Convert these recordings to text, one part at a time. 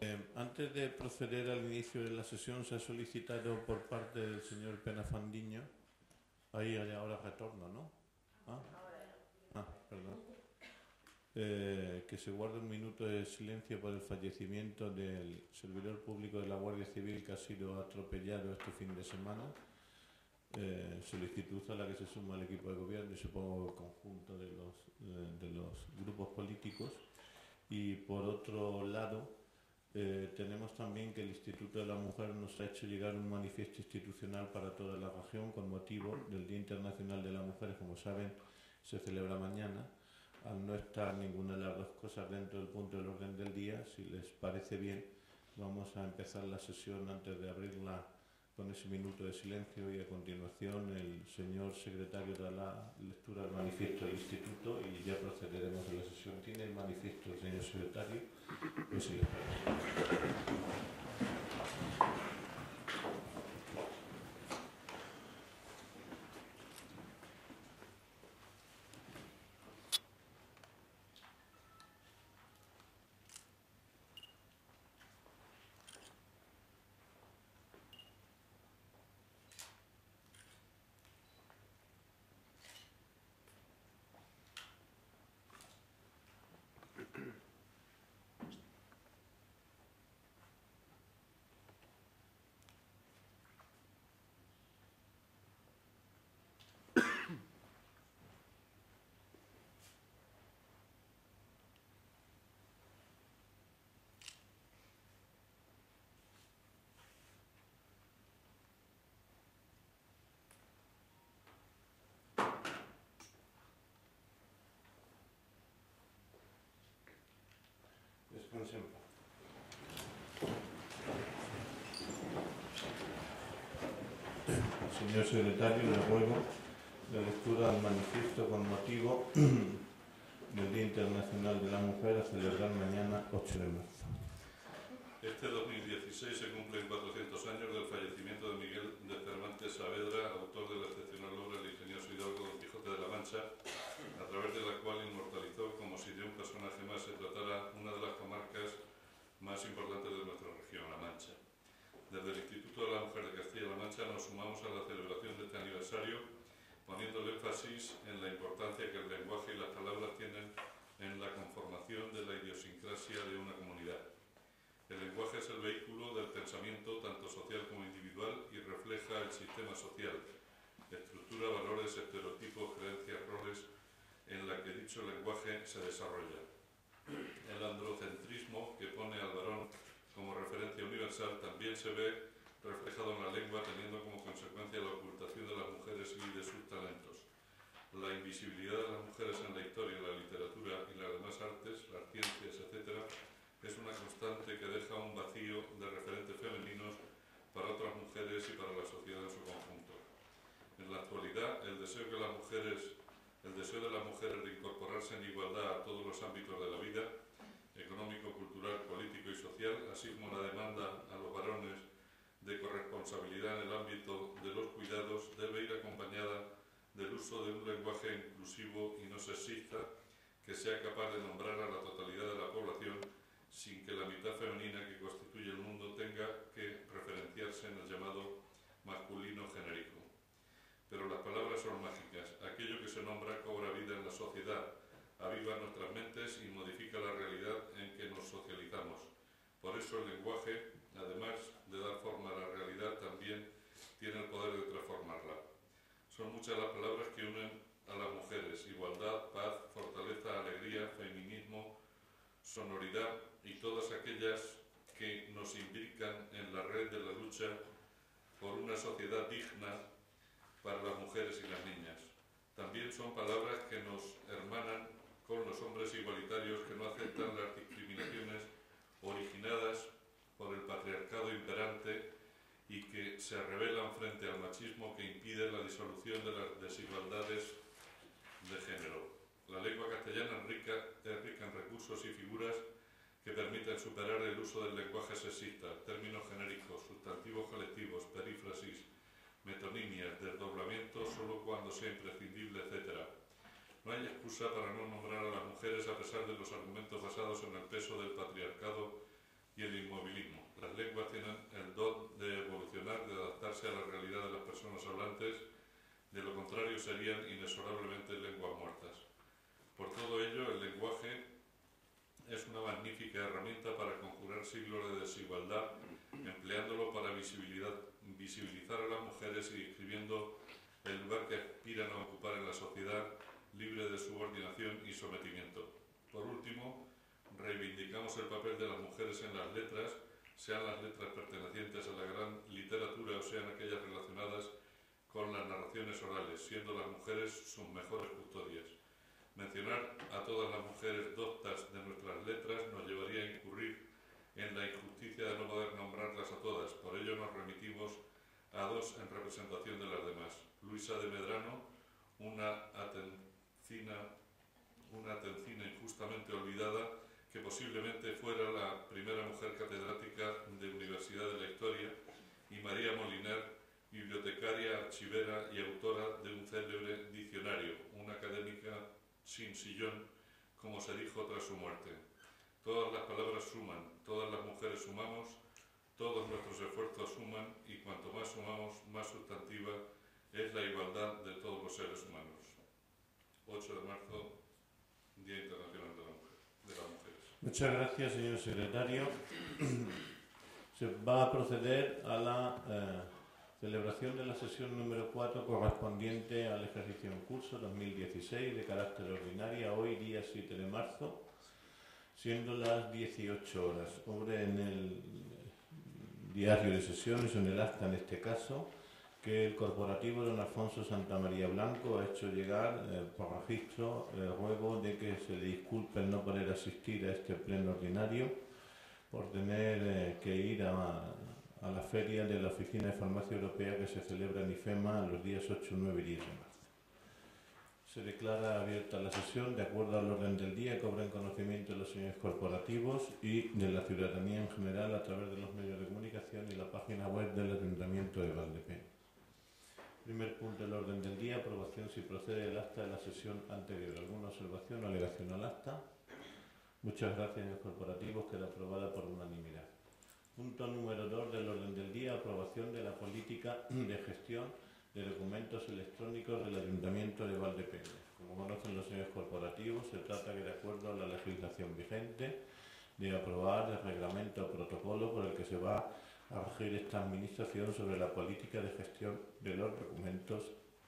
Antes de proceder al inicio de la sesión, se ha solicitado por parte del señor Penafandiño, ahí ahora retorno, ¿no? Perdón. Que se guarde un minuto de silencio por el fallecimiento del servidor público de la Guardia Civil que ha sido atropellado este fin de semana. Solicitud a la que se suma el equipo de gobierno y supongo el conjunto de los grupos políticos. Y por otro lado, tenemos también que el Instituto de la Mujer nos ha hecho llegar un manifiesto institucional para toda la región con motivo del Día Internacional de la Mujer. Como saben, se celebra mañana. Al no estar ninguna de las dos cosas dentro del punto del orden del día, si les parece bien, vamos a empezar la sesión antes de abrirla con ese minuto de silencio y a continuación el señor secretario dará la lectura del manifiesto del Instituto y ya procederemos a la sesión. ¿Tiene el manifiesto el señor secretario? Pues sí, descansen. Señor secretario, le ruego la lectura del manifiesto con motivo del Día Internacional de la Mujer a celebrar mañana 8 de marzo. Este 2016 se cumplen 400 años del fallecimiento de Miguel de Cervantes Saavedra, autor de la excepcional obra El ingenioso hidalgo Don Quijote de la Mancha, a través de la cual inmortalizó, como si de un personaje más se tratara, una de las comarcas más importantes de nuestra región, La Mancha. Desde el Instituto de la Mujer de Castilla-La Mancha nos sumamos a la celebración de este aniversario, poniendo el énfasis en la importancia que el lenguaje y las palabras tienen en la conformación de la idiosincrasia de una comunidad. El lenguaje es el vehículo del pensamiento tanto social como individual y refleja el sistema social, estructura, valores, estereotipos, creencias, roles en la que dicho lenguaje se desarrolla. El androcentrismo, que pone al varón como referencia universal, también se ve reflejado en la lengua, teniendo como consecuencia la ocultación de las mujeres y de sus talentos. La invisibilidad de las mujeres en la historia, la literatura y las demás artes, las ciencias, etc., es una constante que deja un vacío de referentes femeninos para otras mujeres y para la sociedad en su conjunto. En la actualidad, el deseo de las mujeres de incorporarse en igualdad a todos los ámbitos de la vida, económico, cultural, político y social, así como la demanda a los varones de corresponsabilidad en el ámbito de los cuidados, debe ir acompañada del uso de un lenguaje inclusivo y no sexista que sea capaz de nombrar a la totalidad de la población sin que la mitad femenina que constituye el mundo tenga que referenciarse en el llamado masculino genérico. Pero las palabras son mágicas. Aquello que se nombra cobra vida en la sociedad, aviva nuestras mentes y modifica la realidad en que nos socializamos. Por eso el lenguaje, además de dar forma a la realidad, también tiene el poder de transformarla. Son muchas las palabras que unen a las mujeres: igualdad, paz, fortaleza, alegría, feminismo, sonoridad y todas aquellas que nos imbrican en la red de la lucha por una sociedad digna para las mujeres y las niñas. También son palabras que nos hermanan con los hombres igualitarios que no aceptan las discriminaciones originadas por el patriarcado imperante y que se rebelan frente al machismo que impide la disolución de las desigualdades de género. La lengua castellana es rica en recursos y figuras que permiten superar el uso del lenguaje sexista, términos genéricos, sustantivos colectivos, perífrasis, metonimias, desdoblamientos solo cuando sea imprescindible, etc. No hay excusa para no nombrar a las mujeres a pesar de los argumentos basados en el peso del patriarcado y el inmovilismo. Las lenguas tienen el don de evolucionar, de adaptarse a la realidad de las personas hablantes, de lo contrario serían inexorablemente lenguas muertas. Por todo ello, el lenguaje es una magnífica herramienta para conjurar siglos de desigualdad, empleándolo para visibilizar a las mujeres y describiendo el lugar que aspiran a ocupar en la sociedad, libre de subordinación y sometimiento. Por último, reivindicamos el papel de las mujeres en las letras, sean las letras pertenecientes a la gran literatura o sean aquellas relacionadas con las narraciones orales, siendo las mujeres sus mejores custodias. Mencionar a todas las mujeres doctas de nuestras letras nos llevaría a incurrir en la injusticia de no poder nombrarlas a todas. Por ello nos remitimos a dos en representación de las demás. Luisa de Medrano, una atencina injustamente olvidada, que posiblemente fuera la primera mujer catedrática de Universidad de la Historia, y María Moliner, bibliotecaria, archivera y autora de un célebre diccionario, una académica sin sillón, como se dijo tras su muerte. Todas las palabras suman, todas las mujeres sumamos, todos nuestros esfuerzos suman y cuanto más sumamos, más sustantiva es la igualdad de todos los seres humanos. 8 de marzo, Día Internacional de las Mujeres. Muchas gracias, señor secretario. Se va a proceder a la celebración de la sesión número 4 correspondiente al ejercicio en curso 2016 de carácter ordinaria, hoy día 7 de marzo, siendo las 18 horas. Obre en el diario de sesiones, o en el acta en este caso, que el corporativo don Alfonso Santamaría Blanco ha hecho llegar por registro el ruego de que se le disculpe el no poder asistir a este pleno ordinario por tener que ir a la feria de la Oficina de Farmacia Europea que se celebra en IFEMA los días 8, 9 y 10 de marzo. Se declara abierta la sesión de acuerdo al orden del día que cobran conocimiento de los señores corporativos y de la ciudadanía en general a través de los medios de comunicación y la página web del Ayuntamiento de Valdepeñas. Primer punto del orden del día, aprobación si procede el acta de la sesión anterior. ¿Alguna observación o alegación al acta? Muchas gracias, señores corporativos. Queda aprobada por unanimidad. Punto número 2 del orden del día, aprobación de la política de gestión de documentos electrónicos del Ayuntamiento de Valdepeñas. Como conocen los señores corporativos, se trata que, de acuerdo a la legislación vigente, de aprobar el reglamento o protocolo por el que se va a regir esta administración sobre la política de gestión de los documentos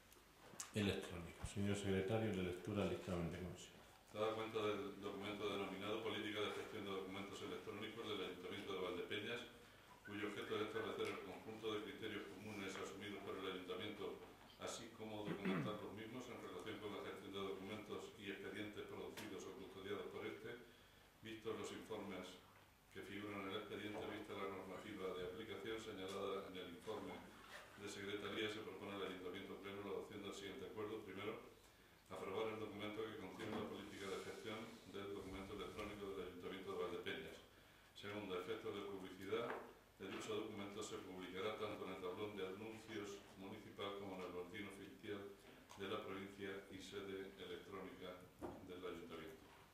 electrónicos. Señor secretario, de lectura al dictamen de comisión. Dada cuenta del documento denominado Política de Gestión de Documentos Electrónicos del Ayuntamiento de Valdepeñas, cuyo objeto es establecer el conjunto de criterios comunes asumidos por el Ayuntamiento, así como documentar los mismos en relación con la gestión de documentos y expedientes producidos o custodiados por este, vistos los informes que figuran en el expediente, vista la normativa de aplicación señalada en el informe de Secretaría, se propone al Ayuntamiento Pleno la adopción del siguiente acuerdo. Primero, aprobar el documento que contiene la política de gestión del documento electrónico del Ayuntamiento de Valdepeñas. Segundo, a efectos de publicidad, el dicho documento se publicará tanto en el tablón de anuncios municipal como en el boletín oficial de la provincia y sede electrónica del Ayuntamiento.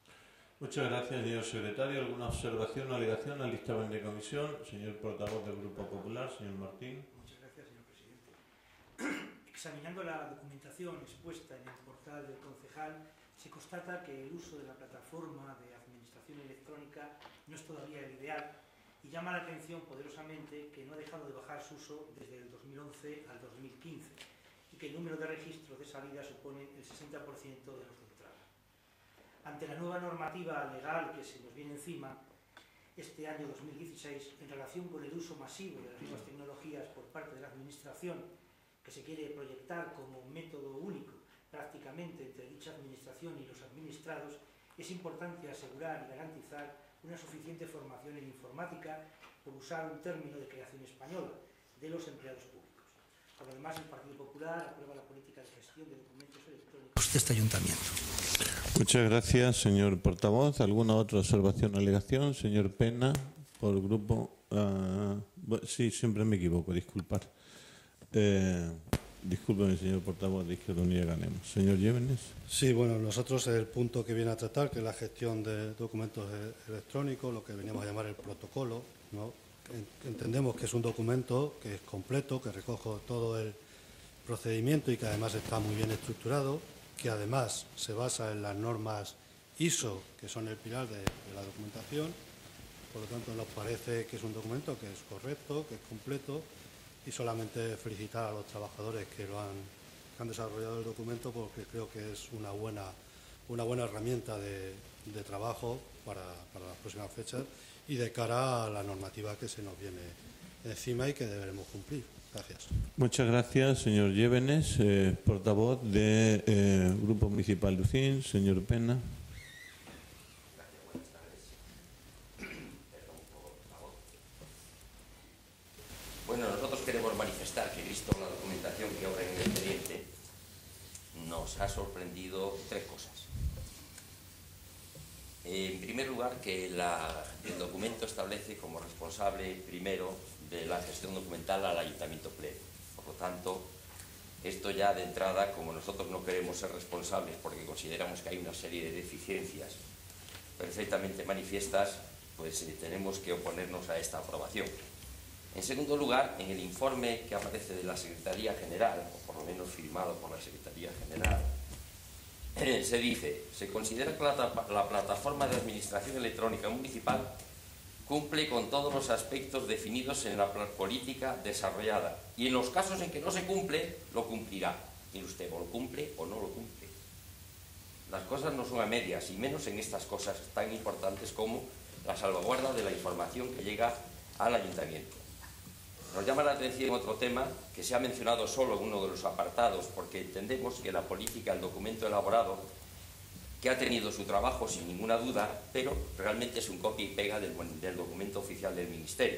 Muchas gracias, señor secretario. ¿Alguna observación o alegación al dictamen de comisión? Señor portavoz del Grupo Popular, señor Martín. Muchas gracias, señor presidente. Examinando la documentación expuesta en el portal del concejal, se constata que el uso de la plataforma de administración electrónica no es todavía el ideal y llama la atención poderosamente que no ha dejado de bajar su uso desde el 2011 al 2015 y que el número de registros de salida supone el 60% de los de entrada. Ante la nueva normativa legal que se nos viene encima, este año 2016, en relación con el uso masivo de las nuevas tecnologías por parte de la Administración, que se quiere proyectar como un método único prácticamente entre dicha Administración y los administrados, es importante asegurar y garantizar una suficiente formación en informática, por usar un término de creación española, de los empleados públicos. Por lo demás, el Partido Popular aprueba la política de gestión de documentos electrónicos de este ayuntamiento. Muchas gracias, señor portavoz. ¿Alguna otra observación o alegación? Señor Pena, por grupo... sí, siempre me equivoco, disculpad. Discúlpeme, señor portavoz de Izquierda Unida Ganemos. Señor Llévenes. Sí, bueno, nosotros el punto que viene a tratar, que es la gestión de documentos electrónicos, lo que veníamos a llamar el protocolo, ¿no? Entendemos que es un documento que es completo, que recoge todo el procedimiento y que además está muy bien estructurado, que además se basa en las normas ISO, que son el pilar de la documentación. Por lo tanto, nos parece que es un documento que es correcto, que es completo, y solamente felicitar a los trabajadores que han desarrollado el documento, porque creo que es una buena herramienta de trabajo para las próximas fechas y de cara a la normativa que se nos viene encima y que deberemos cumplir. Gracias. Muchas gracias, señor Llévenes. Portavoz del Grupo Municipal de Ucín, señor Pena. Bueno, nosotros queremos manifestar que, visto la documentación que ahora en el expediente, nos ha sorprendido tres cosas. En primer lugar, que el documento establece como responsable primero de la gestión documental al Ayuntamiento Pleno. Por lo tanto, esto ya de entrada, como nosotros no queremos ser responsables porque consideramos que hay una serie de deficiencias perfectamente manifiestas, pues tenemos que oponernos a esta aprobación. En segundo lugar, en el informe que aparece de la Secretaría General, o por lo menos firmado por la Secretaría General, se dice: se considera que la plataforma de administración electrónica municipal cumple con todos los aspectos definidos en la política desarrollada, y en los casos en que no se cumple, lo cumplirá. Y usted o lo cumple o no lo cumple. Las cosas no son a medias, y menos en estas cosas tan importantes como la salvaguarda de la información que llega al ayuntamiento. Nos llama la atención otro tema que se ha mencionado solo en uno de los apartados, porque entendemos que la política, el documento elaborado, que ha tenido su trabajo sin ninguna duda, pero realmente es un copia y pega del documento oficial del Ministerio.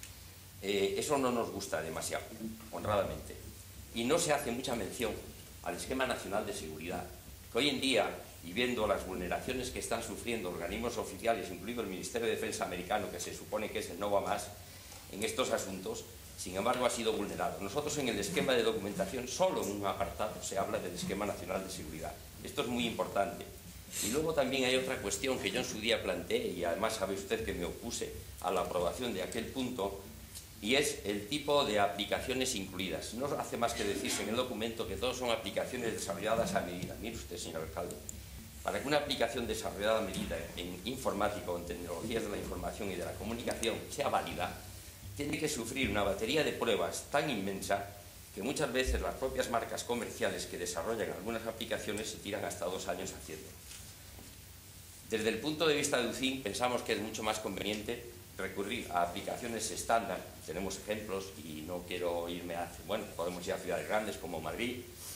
Eso no nos gusta demasiado, honradamente. Y no se hace mucha mención al Esquema Nacional de Seguridad, que hoy en día, y viendo las vulneraciones que están sufriendo organismos oficiales, incluido el Ministerio de Defensa americano, que se supone que es el no va más en estos asuntos, sin embargo ha sido vulnerado. Nosotros en el esquema de documentación, solo en un apartado se habla del Esquema Nacional de Seguridad. Esto es muy importante. Y luego también hay otra cuestión que yo en su día planteé, y además sabe usted que me opuse a la aprobación de aquel punto, y es el tipo de aplicaciones incluidas. No hace más que decirse en el documento que todos son aplicaciones desarrolladas a medida. Mire usted, señor alcalde, para que una aplicación desarrollada a medida en informática o en tecnologías de la información y de la comunicación sea válida, tiene que sufrir una batería de pruebas tan inmensa que muchas veces las propias marcas comerciales que desarrollan algunas aplicaciones se tiran hasta 2 años haciendo. Desde el punto de vista de UCIN, pensamos que es mucho más conveniente recurrir a aplicaciones estándar. Tenemos ejemplos, y no quiero irme a... Bueno, podemos ir a ciudades grandes como Madrid,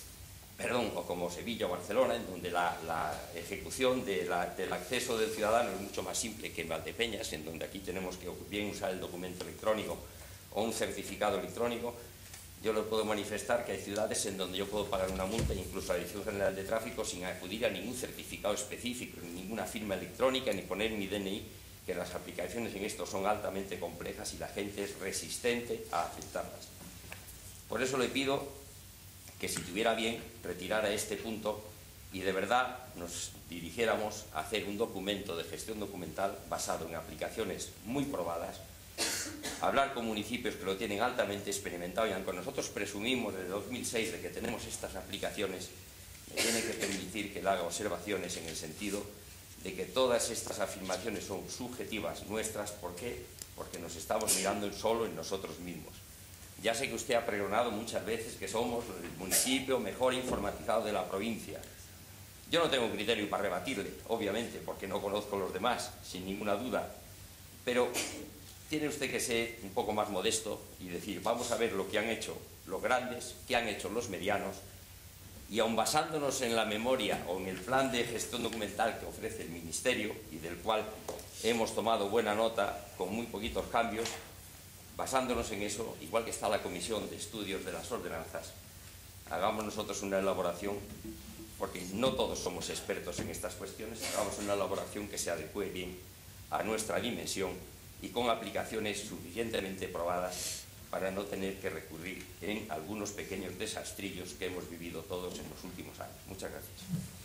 o como Sevilla o Barcelona, en donde la ejecución del acceso del ciudadano es mucho más simple que en Valdepeñas, en donde aquí tenemos que bien usar el documento electrónico o un certificado electrónico. Yo le puedo manifestar que hay ciudades en donde yo puedo pagar una multa, incluso a la Dirección General de Tráfico, sin acudir a ningún certificado específico, ni ninguna firma electrónica, ni poner mi DNI, que las aplicaciones en esto son altamente complejas y la gente es resistente a aceptarlas. Por eso le pido que, si tuviera bien, retirara este punto y de verdad nos dirigiéramos a hacer un documento de gestión documental basado en aplicaciones muy probadas, hablar con municipios que lo tienen altamente experimentado, y aunque nosotros presumimos desde 2006 de que tenemos estas aplicaciones, me tiene que permitir que le haga observaciones en el sentido de que todas estas afirmaciones son subjetivas nuestras. ¿Por qué? Porque nos estamos mirando solo en nosotros mismos. Ya sé que usted ha pregonado muchas veces que somos el municipio mejor informatizado de la provincia. Yo no tengo criterio para rebatirle, obviamente, porque no conozco los demás, sin ninguna duda. Pero tiene usted que ser un poco más modesto y decir: vamos a ver lo que han hecho los grandes, qué han hecho los medianos, y aun basándonos en la memoria o en el plan de gestión documental que ofrece el Ministerio, y del cual hemos tomado buena nota con muy poquitos cambios, basándonos en eso, igual que está la Comisión de Estudios de las Ordenanzas, hagamos nosotros una elaboración, porque no todos somos expertos en estas cuestiones, hagamos una elaboración que se adecue bien a nuestra dimensión y con aplicaciones suficientemente probadas para no tener que recurrir en algunos pequeños desastrillos que hemos vivido todos en los últimos años. Muchas gracias.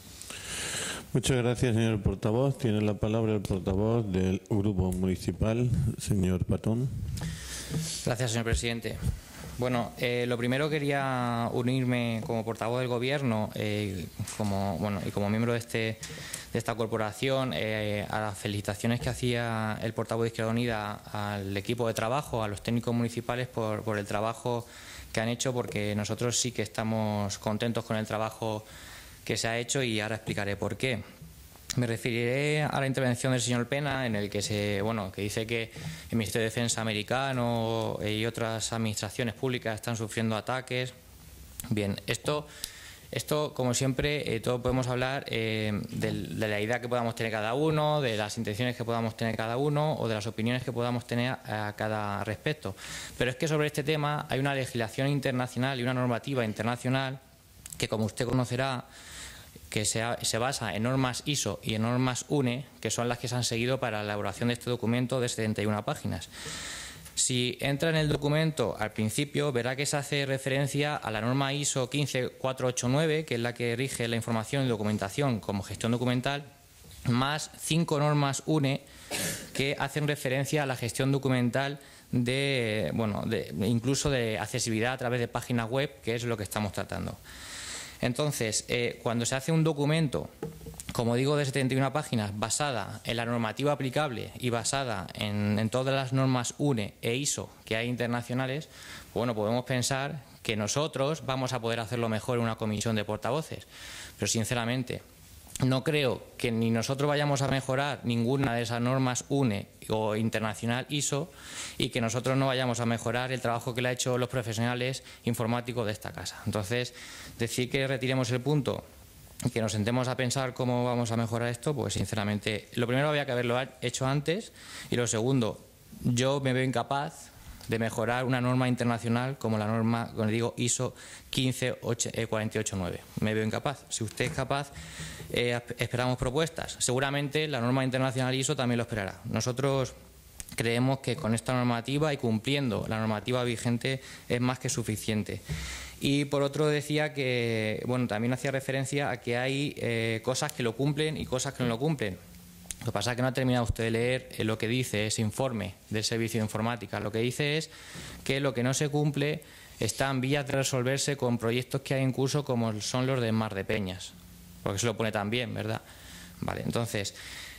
Muchas gracias, señor portavoz. Tiene la palabra el portavoz del Grupo Municipal, señor Patón. Gracias, señor presidente. Bueno, lo primero quería unirme como portavoz del Gobierno y como miembro de esta corporación a las felicitaciones que hacía el portavoz de Izquierda Unida al equipo de trabajo, a los técnicos municipales por el trabajo que han hecho, porque nosotros sí que estamos contentos con el trabajo que se ha hecho y ahora explicaré por qué. Me referiré a la intervención del señor Pena, en el que que dice que el Ministerio de Defensa americano y otras administraciones públicas están sufriendo ataques. Bien, esto como siempre, todos podemos hablar de la idea que podamos tener cada uno, de las intenciones que podamos tener cada uno o de las opiniones que podamos tener a cada respecto. Pero es que sobre este tema hay una legislación internacional y una normativa internacional que, como usted conocerá, que se basa en normas ISO y en normas UNE, que son las que se han seguido para la elaboración de este documento de 71 páginas. Si entra en el documento al principio, verá que se hace referencia a la norma ISO 15489, que es la que rige la información y documentación como gestión documental, más 5 normas UNE que hacen referencia a la gestión documental incluso de accesibilidad a través de páginas web, que es lo que estamos tratando. Entonces, cuando se hace un documento, como digo, de 71 páginas, basada en la normativa aplicable y basada en todas las normas UNE e ISO que hay internacionales, bueno, podemos pensar que nosotros vamos a poder hacerlo mejor en una comisión de portavoces. Pero, sinceramente, no creo que ni nosotros vayamos a mejorar ninguna de esas normas UNE o internacional ISO y que nosotros no vayamos a mejorar el trabajo que le han hecho los profesionales informáticos de esta casa. Entonces, decir que retiremos el punto y que nos sentemos a pensar cómo vamos a mejorar esto, pues sinceramente, lo primero había que haberlo hecho antes y lo segundo, yo me veo incapaz de mejorar una norma internacional como la norma, como digo, ISO 15489. Me veo incapaz. Si usted es capaz, esperamos propuestas. Seguramente la norma internacional ISO también lo esperará. Nosotros creemos que con esta normativa y cumpliendo la normativa vigente es más que suficiente. Y por otro decía que, también hacía referencia a que hay cosas que lo cumplen y cosas que no lo cumplen. Lo que pasa es que no ha terminado usted de leer lo que dice ese informe del Servicio de Informática. Lo que dice es que lo que no se cumple está en vías de resolverse con proyectos que hay en curso, como son los de Mar de Peñas. Porque se lo pone también, ¿verdad? Vale, entonces,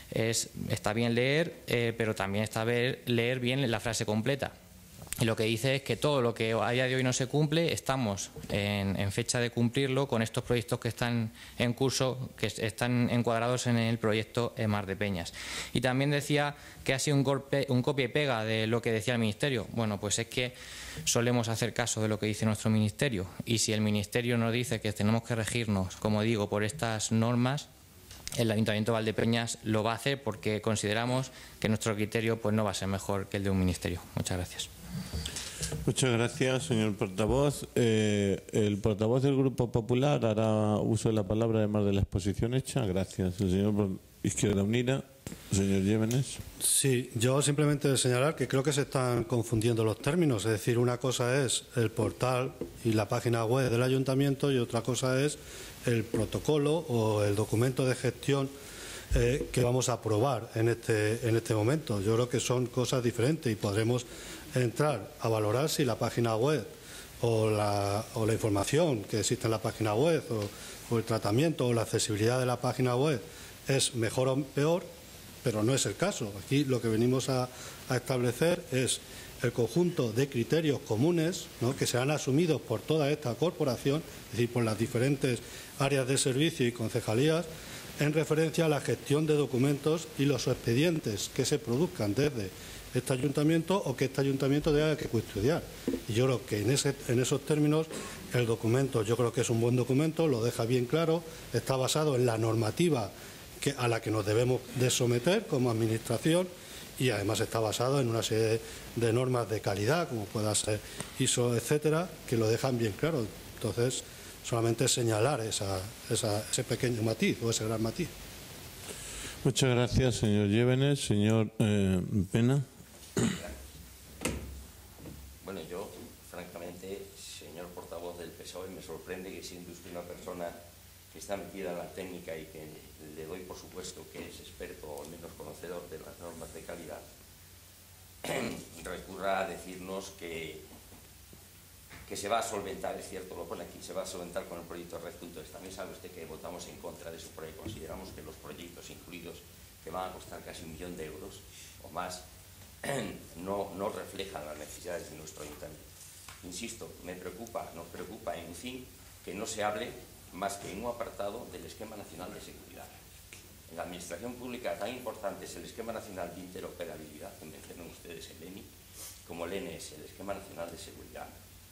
está bien leer, pero también está bien leer bien la frase completa. Y lo que dice es que todo lo que a día de hoy no se cumple, estamos en fecha de cumplirlo con estos proyectos que están en curso, que están encuadrados en el proyecto Mar de Peñas. Y también decía que ha sido un copia y pega de lo que decía el Ministerio. Bueno, pues es que solemos hacer caso de lo que dice nuestro Ministerio. Y si el Ministerio nos dice que tenemos que regirnos, como digo, por estas normas, el Ayuntamiento de Valdepeñas lo va a hacer porque consideramos que nuestro criterio pues no va a ser mejor que el de un Ministerio. Muchas gracias. Muchas gracias, señor portavoz. El portavoz del Grupo Popular hará uso de la palabra además de la exposición hecha. Gracias. El señor Izquierda Unida, señor Llévenes. Sí, yo simplemente señalar que creo que se están confundiendo los términos. Es decir, una cosa es el portal y la página web del ayuntamiento y otra cosa es el protocolo o el documento de gestión que vamos a aprobar en este momento. Yo creo que son cosas diferentes y podremos entrar a valorar si la página web o la información que existe en la página web o el tratamiento o la accesibilidad de la página web es mejor o peor, pero no es el caso. Aquí lo que venimos a establecer es el conjunto de criterios comunes, ¿no?, que serán asumidos por toda esta corporación, es decir, por las diferentes áreas de servicio y concejalías, en referencia a la gestión de documentos y los expedientes que se produzcan desde este ayuntamiento o que este ayuntamiento tenga que custodiar. Y yo creo que en esos términos el documento, yo creo que es un buen documento, lo deja bien claro, está basado en la normativa a la que nos debemos de someter como administración y además está basado en una serie de normas de calidad, como pueda ser ISO, etcétera, que lo dejan bien claro. Entonces, solamente señalar ese pequeño matiz o ese gran matiz. Muchas gracias, señor Llévenes. Señor Pena. Bueno, yo señor portavoz del PSOE, me sorprende que, siendo usted una persona que está metida en la técnica y que le doy por supuesto que es experto o al menos conocedor de las normas de calidad, recurra a decirnos que se va a solventar, es cierto, lo pone aquí, se va a solventar con el proyecto Red.es. También sabe usted que votamos en contra de eso porque consideramos que los proyectos incluidos, que van a costar casi 1 millón de euros o más, no reflejan las necesidades de nuestro ayuntamiento. Insisto, nos preocupa, en fin, que no se hable más que en un apartado del Esquema Nacional de Seguridad. En la administración pública tan importante es el Esquema Nacional de Interoperabilidad, que mencionan ustedes el ENI, como el ENES, el Esquema Nacional de Seguridad.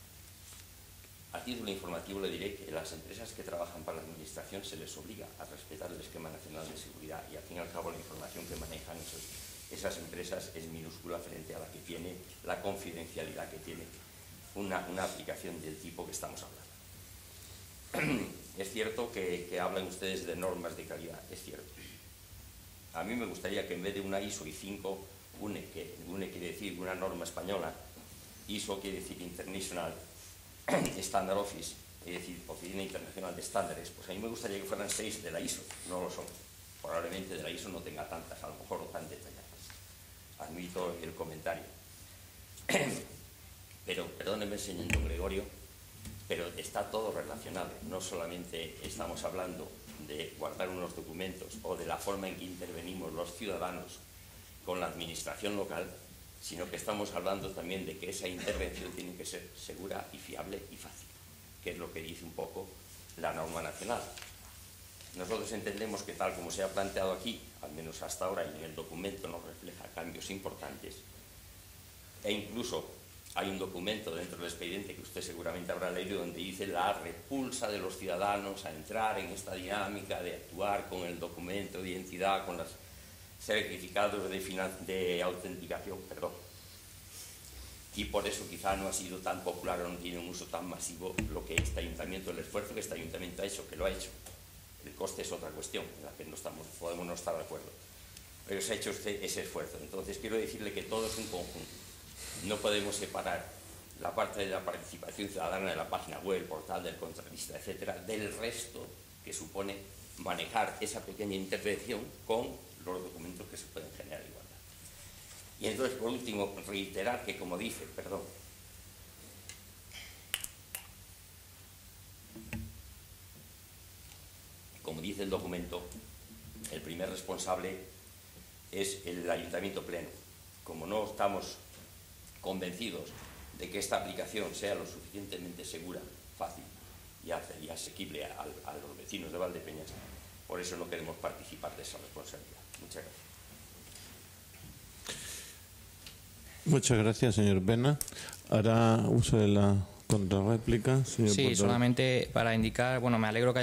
A título informativo le diré que las empresas que trabajan para la administración se les obliga a respetar el Esquema Nacional de Seguridad y, al fin y al cabo, la información que manejan esas empresas es minúscula frente a la que tiene, la confidencialidad que tiene una aplicación del tipo que estamos hablando. Es cierto que hablan ustedes de normas de calidad, es cierto. A mí me gustaría que en vez de una ISO y 5, UNE quiere decir una norma española, ISO quiere decir International Standard Office, es decir, Oficina Internacional de Estándares, pues a mí me gustaría que fueran 6 de la ISO, no lo son. Probablemente de la ISO no tenga tantas, a lo mejor no tan detalladas. Admito el comentario. Pero, perdóneme, señor don Gregorio, pero está todo relacionado. No solamente estamos hablando de guardar unos documentos o de la forma en que intervenimos los ciudadanos con la administración local, sino que estamos hablando también de que esa intervención tiene que ser segura y fiable y fácil, que es lo que dice un poco la norma nacional. Nosotros entendemos que, tal como se ha planteado aquí, al menos hasta ahora, y en el documento nos refleja cambios importantes, e incluso hay un documento dentro del expediente que usted seguramente habrá leído donde dice la repulsa de los ciudadanos a entrar en esta dinámica de actuar con el documento de identidad, con los certificados de autenticación, perdón. Y por eso quizá no ha sido tan popular o no tiene un uso tan masivo lo que este ayuntamiento, el esfuerzo que este ayuntamiento ha hecho, que lo ha hecho. El coste es otra cuestión en la que podemos no estar de acuerdo. Pero se ha hecho usted ese esfuerzo. Entonces quiero decirle que todo es un conjunto. No podemos separar la parte de la participación ciudadana de la página web, el portal del contratista, etcétera, del resto que supone manejar esa pequeña intervención con los documentos que se pueden generar igualdad. Y entonces, por último, reiterar que, como dice, como dice el documento, el primer responsable es el ayuntamiento pleno. Como no estamos convencidos de que esta aplicación sea lo suficientemente segura, fácil y asequible a los vecinos de Valdepeñas, por eso no queremos participar de esa responsabilidad. Muchas gracias. Muchas gracias, señor Pena. Hará uso de la contrarréplica, señor Sí, portavoz. solamente para indicar, bueno, me alegro que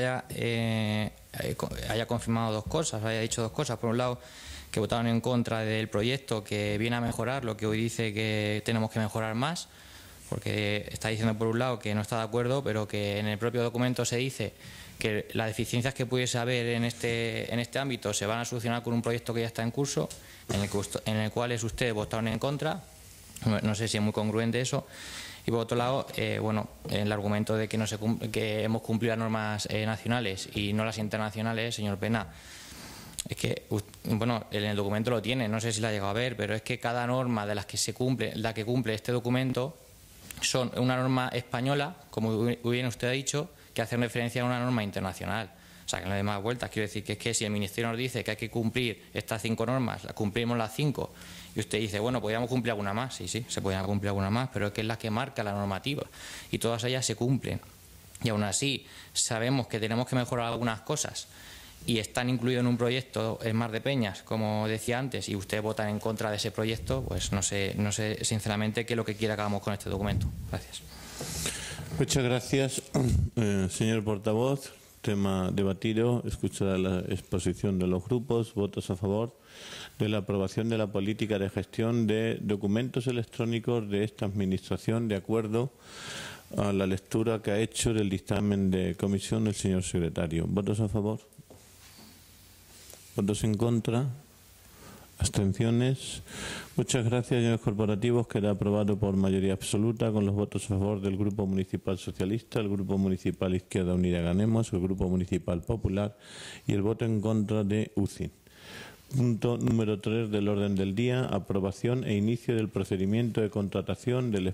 haya confirmado 2 cosas, haya dicho 2 cosas. Por un lado, que votaron en contra del proyecto, que viene a mejorar lo que hoy dice que tenemos que mejorar más, porque está diciendo por un lado que no está de acuerdo, pero que en el propio documento se dice que las deficiencias que pudiese haber en este ámbito se van a solucionar con un proyecto que ya está en curso, en el cual ustedes votaron en contra. No sé si es muy congruente eso. Y por otro lado, bueno, el argumento de que hemos cumplido las normas nacionales y no las internacionales, señor Pena, es que, bueno, en el documento lo tiene, no sé si la ha llegado a ver, pero es que cada norma de las que cumple este documento son una norma española, como bien usted ha dicho, que hace referencia a una norma internacional. O sea, que no le dé más vueltas. Quiero decir que es que si el Ministerio nos dice que hay que cumplir estas 5 normas, cumplimos las 5, y usted dice, bueno, podríamos cumplir alguna más. Sí, se podrían cumplir alguna más, pero es que es la que marca la normativa y todas ellas se cumplen. Y aún así sabemos que tenemos que mejorar algunas cosas y están incluidos en un proyecto en Mar de Peñas, como decía antes, y ustedes votan en contra de ese proyecto, pues no sé sinceramente qué es lo que quiere que hagamos con este documento. Gracias. Muchas gracias, señor portavoz. Tema debatido. Escuchará la exposición de los grupos. Votos a favor de la aprobación de la política de gestión de documentos electrónicos de esta Administración, de acuerdo a la lectura que ha hecho del dictamen de comisión el señor secretario. ¿Votos a favor? ¿Votos en contra? ¿Abstenciones? Muchas gracias, señores corporativos. Queda aprobado por mayoría absoluta con los votos a favor del Grupo Municipal Socialista, el Grupo Municipal Izquierda Unida Ganemos, el Grupo Municipal Popular y el voto en contra de UCIN. Punto número 3 del orden del día, aprobación e inicio del procedimiento de contratación de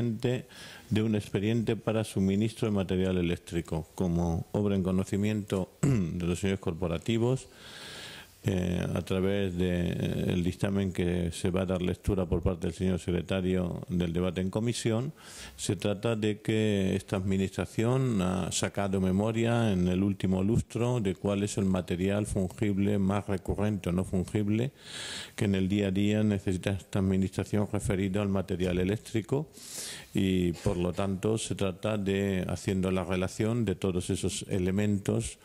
un expediente para suministro de material eléctrico. Como obra en conocimiento de los señores corporativos, a través del dictamen que se va a dar lectura por parte del señor secretario del debate en comisión, se trata de que esta administración ha sacado memoria en el último lustro de cuál es el material fungible más recurrente o no fungible que en el día a día necesita esta administración referido al material eléctrico, y por lo tanto se trata de, haciendo la relación de todos esos elementos,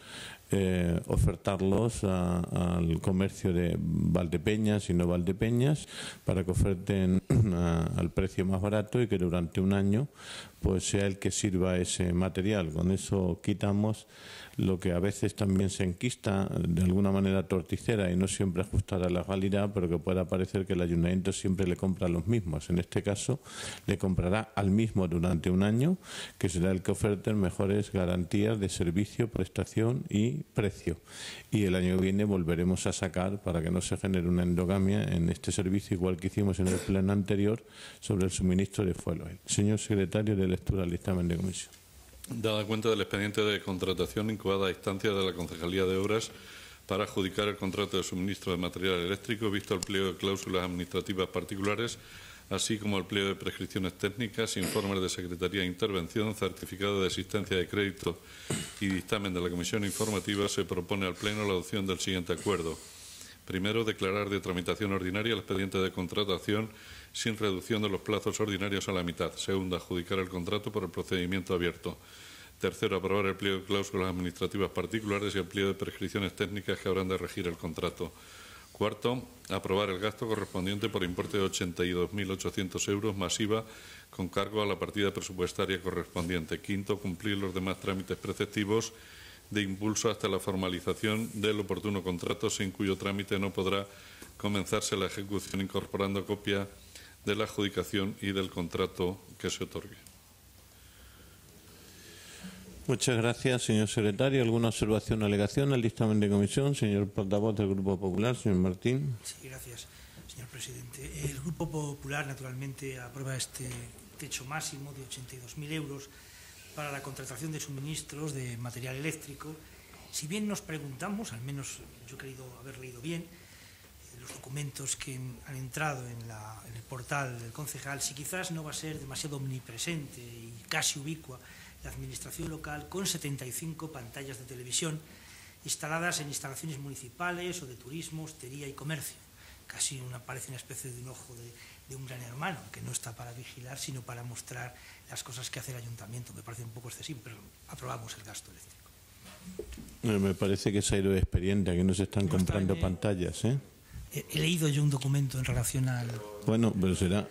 ofertarlos al comercio de Valdepeñas y no Valdepeñas para que oferten al precio más barato y que durante un año pues sea el que sirva ese material. Con eso quitamos lo que a veces también se enquista de alguna manera torticera y no siempre ajustada a la realidad, pero que pueda parecer que el ayuntamiento siempre le compra a los mismos. En este caso le comprará al mismo durante un año, que será el que oferte mejores garantías de servicio, prestación y precio. Y el año que viene volveremos a sacar para que no se genere una endogamia en este servicio, igual que hicimos en el pleno anterior sobre el suministro de fuel oil. Señor secretario, de lectura al dictamen de comisión. Dada cuenta del expediente de contratación incubada a instancia de la Concejalía de Obras para adjudicar el contrato de suministro de material eléctrico, visto el pliego de cláusulas administrativas particulares, así como el pliego de prescripciones técnicas, informes de Secretaría de Intervención, certificado de existencia de crédito y dictamen de la Comisión Informativa, se propone al Pleno la adopción del siguiente acuerdo. Primero, declarar de tramitación ordinaria el expediente de contratación sin reducción de los plazos ordinarios a la mitad. Segundo, adjudicar el contrato por el procedimiento abierto. Tercero, aprobar el pliego de cláusulas administrativas particulares y el pliego de prescripciones técnicas que habrán de regir el contrato. Cuarto, aprobar el gasto correspondiente por importe de 82.800 euros masiva con cargo a la partida presupuestaria correspondiente. Quinto, cumplir los demás trámites preceptivos de impulso hasta la formalización del oportuno contrato, sin cuyo trámite no podrá comenzarse la ejecución, incorporando copia de la adjudicación y del contrato que se otorgue. Muchas gracias, señor secretario. ¿Alguna observación o alegación al dictamen de comisión? Señor portavoz del Grupo Popular, señor Martín. Sí, gracias, señor presidente. El Grupo Popular, naturalmente, aprueba este techo máximo de 82.000 euros para la contratación de suministros de material eléctrico. Si bien nos preguntamos, al menos yo he querido haber leído bien, los documentos que han entrado en el portal del concejal, si quizás no va a ser demasiado omnipresente y casi ubicua la administración local con 75 pantallas de televisión instaladas en instalaciones municipales o de turismo, hostería y comercio. Casi parece una especie de un ojo de un gran hermano, que no está para vigilar, sino para mostrar las cosas que hace el ayuntamiento. Me parece un poco excesivo, pero aprobamos el gasto eléctrico. Me parece que se ha ido de expediente, que no se están comprando pantallas, ¿eh? He leído yo un documento en relación al... Bueno, pero será...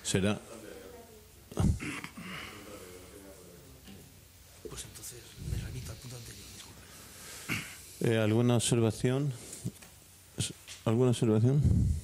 Pues entonces me remito al punto anterior, disculpe. ¿Alguna observación? ¿Alguna observación?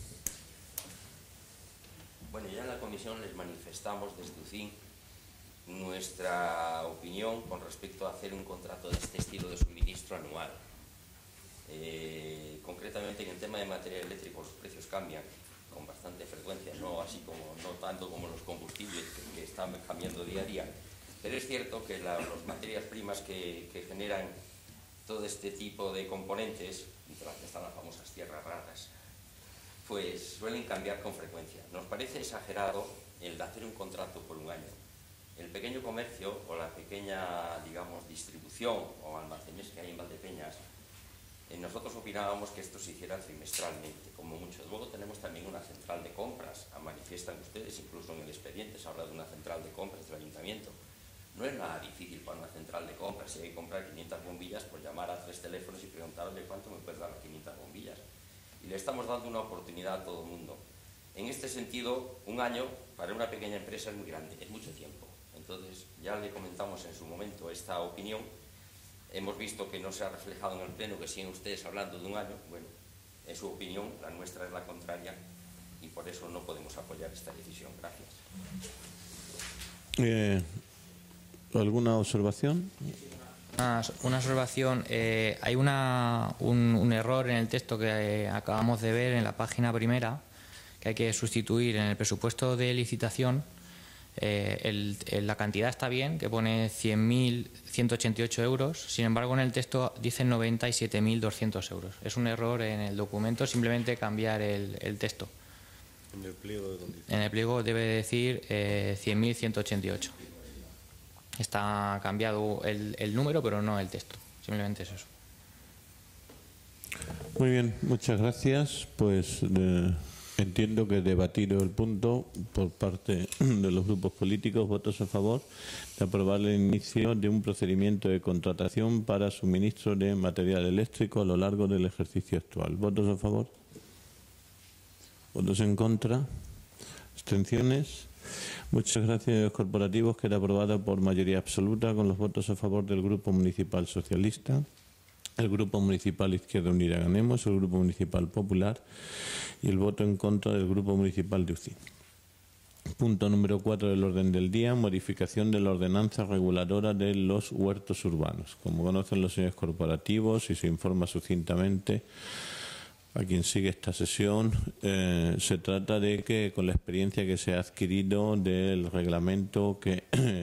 Bueno, ya en la comisión les manifestamos desde UCIN nuestra opinión con respecto a hacer un contrato de este estilo de suministro anual. Concretamente en el tema de material eléctrico los precios cambian con bastante frecuencia, no tanto como los combustibles que están cambiando día a día, pero es cierto que las materias primas que generan todo este tipo de componentes, entre las que están las famosas tierras raras, pues suelen cambiar con frecuencia. Nos parece exagerado el de hacer un contrato por un año. El pequeño comercio o la pequeña, digamos, distribución o almacenes que hay en Valdepeñas, nosotros opinábamos que esto se hiciera trimestralmente, como mucho. Luego tenemos también una central de compras, manifiestan ustedes, incluso en el expediente se habla de una central de compras del ayuntamiento. No es nada difícil para una central de compras, si hay que comprar 500 bombillas, pues llamar a 3 teléfonos y preguntarle cuánto me puedes dar las 500 bombillas. Y le estamos dando una oportunidad a todo el mundo. En este sentido, un año para una pequeña empresa es muy grande, es mucho tiempo. Entonces, ya le comentamos en su momento esta opinión. Hemos visto que no se ha reflejado en el Pleno, que siguen ustedes hablando de un año. Bueno, en su opinión, la nuestra es la contraria y por eso no podemos apoyar esta decisión. Gracias. ¿Alguna observación? Una observación. Hay un error en el texto que acabamos de ver en la página primera, que hay que sustituir en el presupuesto de licitación. La cantidad está bien, que pone 100.188 euros, sin embargo en el texto dice 97.200 euros. Es un error en el documento, simplemente cambiar el texto. En el pliego de condiciones. En el pliego debe decir 100.188. Está cambiado el número, pero no el texto. Simplemente es eso. Muy bien, muchas gracias. Pues entiendo que debatido el punto por parte de los grupos políticos. ¿Votos a favor de aprobar el inicio de un procedimiento de contratación para suministro de material eléctrico a lo largo del ejercicio actual? ¿Votos a favor? ¿Votos en contra? ¿Abstenciones? Muchas gracias, señores corporativos. Queda aprobada por mayoría absoluta con los votos a favor del Grupo Municipal Socialista, el Grupo Municipal Izquierda Unida Ganemos, el Grupo Municipal Popular y el voto en contra del Grupo Municipal de UCIN. Punto número 4 del orden del día, modificación de la ordenanza reguladora de los huertos urbanos. Como conocen los señores corporativos y se informa sucintamente a quien sigue esta sesión, se trata de que con la experiencia que se ha adquirido del reglamento que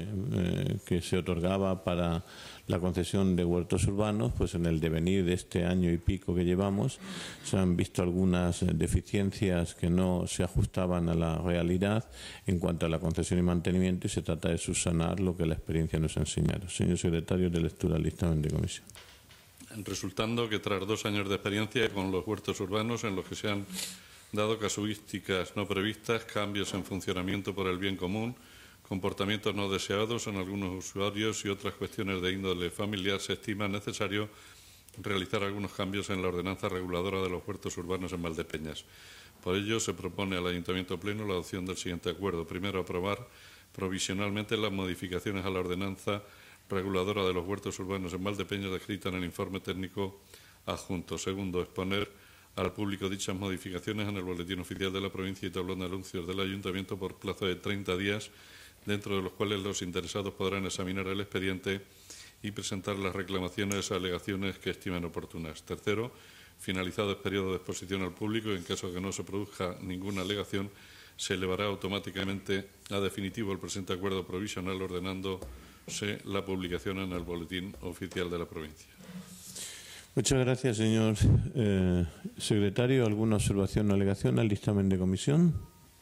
se otorgaba para la concesión de huertos urbanos, pues en el devenir de este año y pico que llevamos se han visto algunas deficiencias que no se ajustaban a la realidad en cuanto a la concesión y mantenimiento, y se trata de subsanar lo que la experiencia nos ha enseñado. Señor secretario, de lectura al dictamen de comisión. Resultando que tras 2 años de experiencia con los huertos urbanos en los que se han dado casuísticas no previstas, cambios en funcionamiento por el bien común, comportamientos no deseados en algunos usuarios y otras cuestiones de índole familiar, se estima necesario realizar algunos cambios en la ordenanza reguladora de los huertos urbanos en Valdepeñas. Por ello, se propone al Ayuntamiento Pleno la adopción del siguiente acuerdo. Primero, aprobar provisionalmente las modificaciones a la ordenanza reguladora de los huertos urbanos en Valdepeñas descrita en el informe técnico adjunto. Segundo, exponer al público dichas modificaciones en el Boletín Oficial de la Provincia y tablón de anuncios del Ayuntamiento por plazo de 30 días, dentro de los cuales los interesados podrán examinar el expediente y presentar las reclamaciones o alegaciones que estimen oportunas. Tercero, finalizado el periodo de exposición al público, en caso de que no se produzca ninguna alegación, se elevará automáticamente a definitivo el presente acuerdo provisional, ordenándose la publicación en el Boletín Oficial de la Provincia. Muchas gracias, señor secretario. ¿Alguna observación o alegación al dictamen de comisión?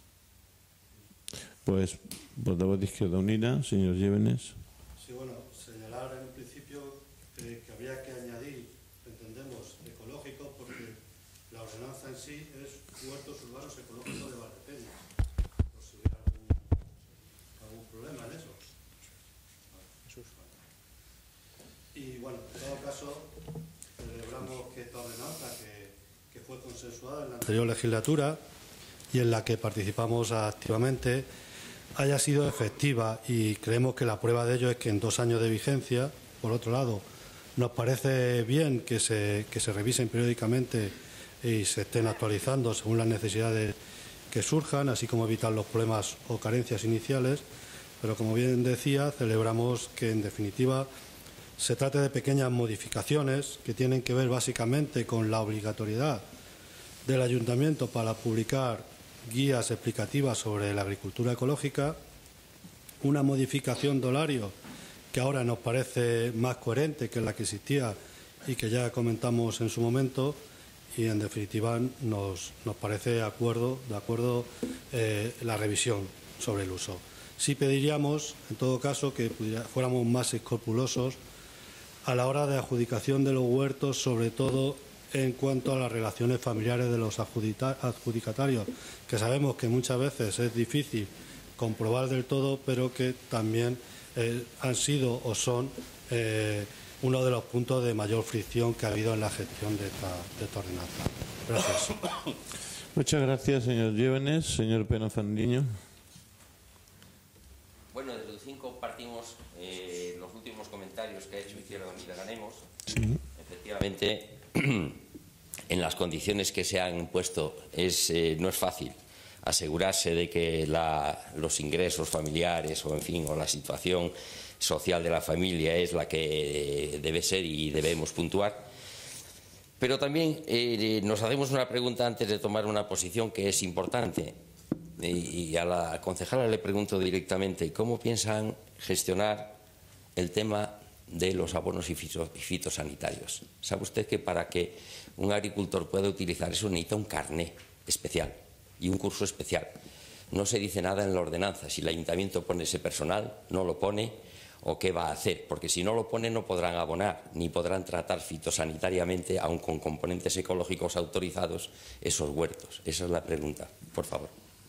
Pues, portavoz de Izquierda Unida, señor Llévenes. Sí, bueno, señalar en principio que habría que añadir, entendemos, ecológico, porque la ordenanza en sí es huertos urbanos ecológicos de Valdepeñas. Por si hubiera algún problema en eso. Y bueno, en todo caso, celebramos que esta ordenanza, que fue consensuada en la anterior legislatura y en la que participamos activamente, haya sido efectiva, y creemos que la prueba de ello es que en 2 años de vigencia, por otro lado, nos parece bien que se revisen periódicamente y se estén actualizando según las necesidades que surjan, así como evitar los problemas o carencias iniciales, pero como bien decía, celebramos que en definitiva se trate de pequeñas modificaciones que tienen que ver básicamente con la obligatoriedad del Ayuntamiento para publicar guías explicativas sobre la agricultura ecológica, una modificación de horario que ahora nos parece más coherente que la que existía y que ya comentamos en su momento, y en definitiva nos parece de acuerdo la revisión sobre el uso. Sí pediríamos, en todo caso, que fuéramos más escrupulosos a la hora de adjudicación de los huertos, sobre todo en cuanto a las relaciones familiares de los adjudicatarios, que sabemos que muchas veces es difícil comprobar del todo, pero que también han sido o son uno de los puntos de mayor fricción que ha habido en la gestión de esta ordenanza. Gracias. Muchas gracias, señor Llévenes. Señor Pena Fandiño. Bueno, desde el 5 partimos los últimos comentarios que ha hecho Izquierda Unida Ganemos. Sí. Efectivamente, en las condiciones que se han puesto no es fácil asegurarse de que los ingresos familiares o, en fin, o la situación social de la familia es la que debe ser y debemos puntuar. Pero también nos hacemos una pregunta antes de tomar una posición que es importante. Y a la concejala le pregunto directamente, ¿cómo piensan gestionar el tema de los abonos y fitosanitarios? ¿Sabe usted que para que un agricultor pueda utilizar eso necesita un carné especial y un curso especial? No se dice nada en la ordenanza. Si el ayuntamiento pone ese personal, no lo pone, o qué va a hacer, porque si no lo pone no podrán abonar ni podrán tratar fitosanitariamente, aun con componentes ecológicos autorizados, esos huertos. Esa es la pregunta, por favor.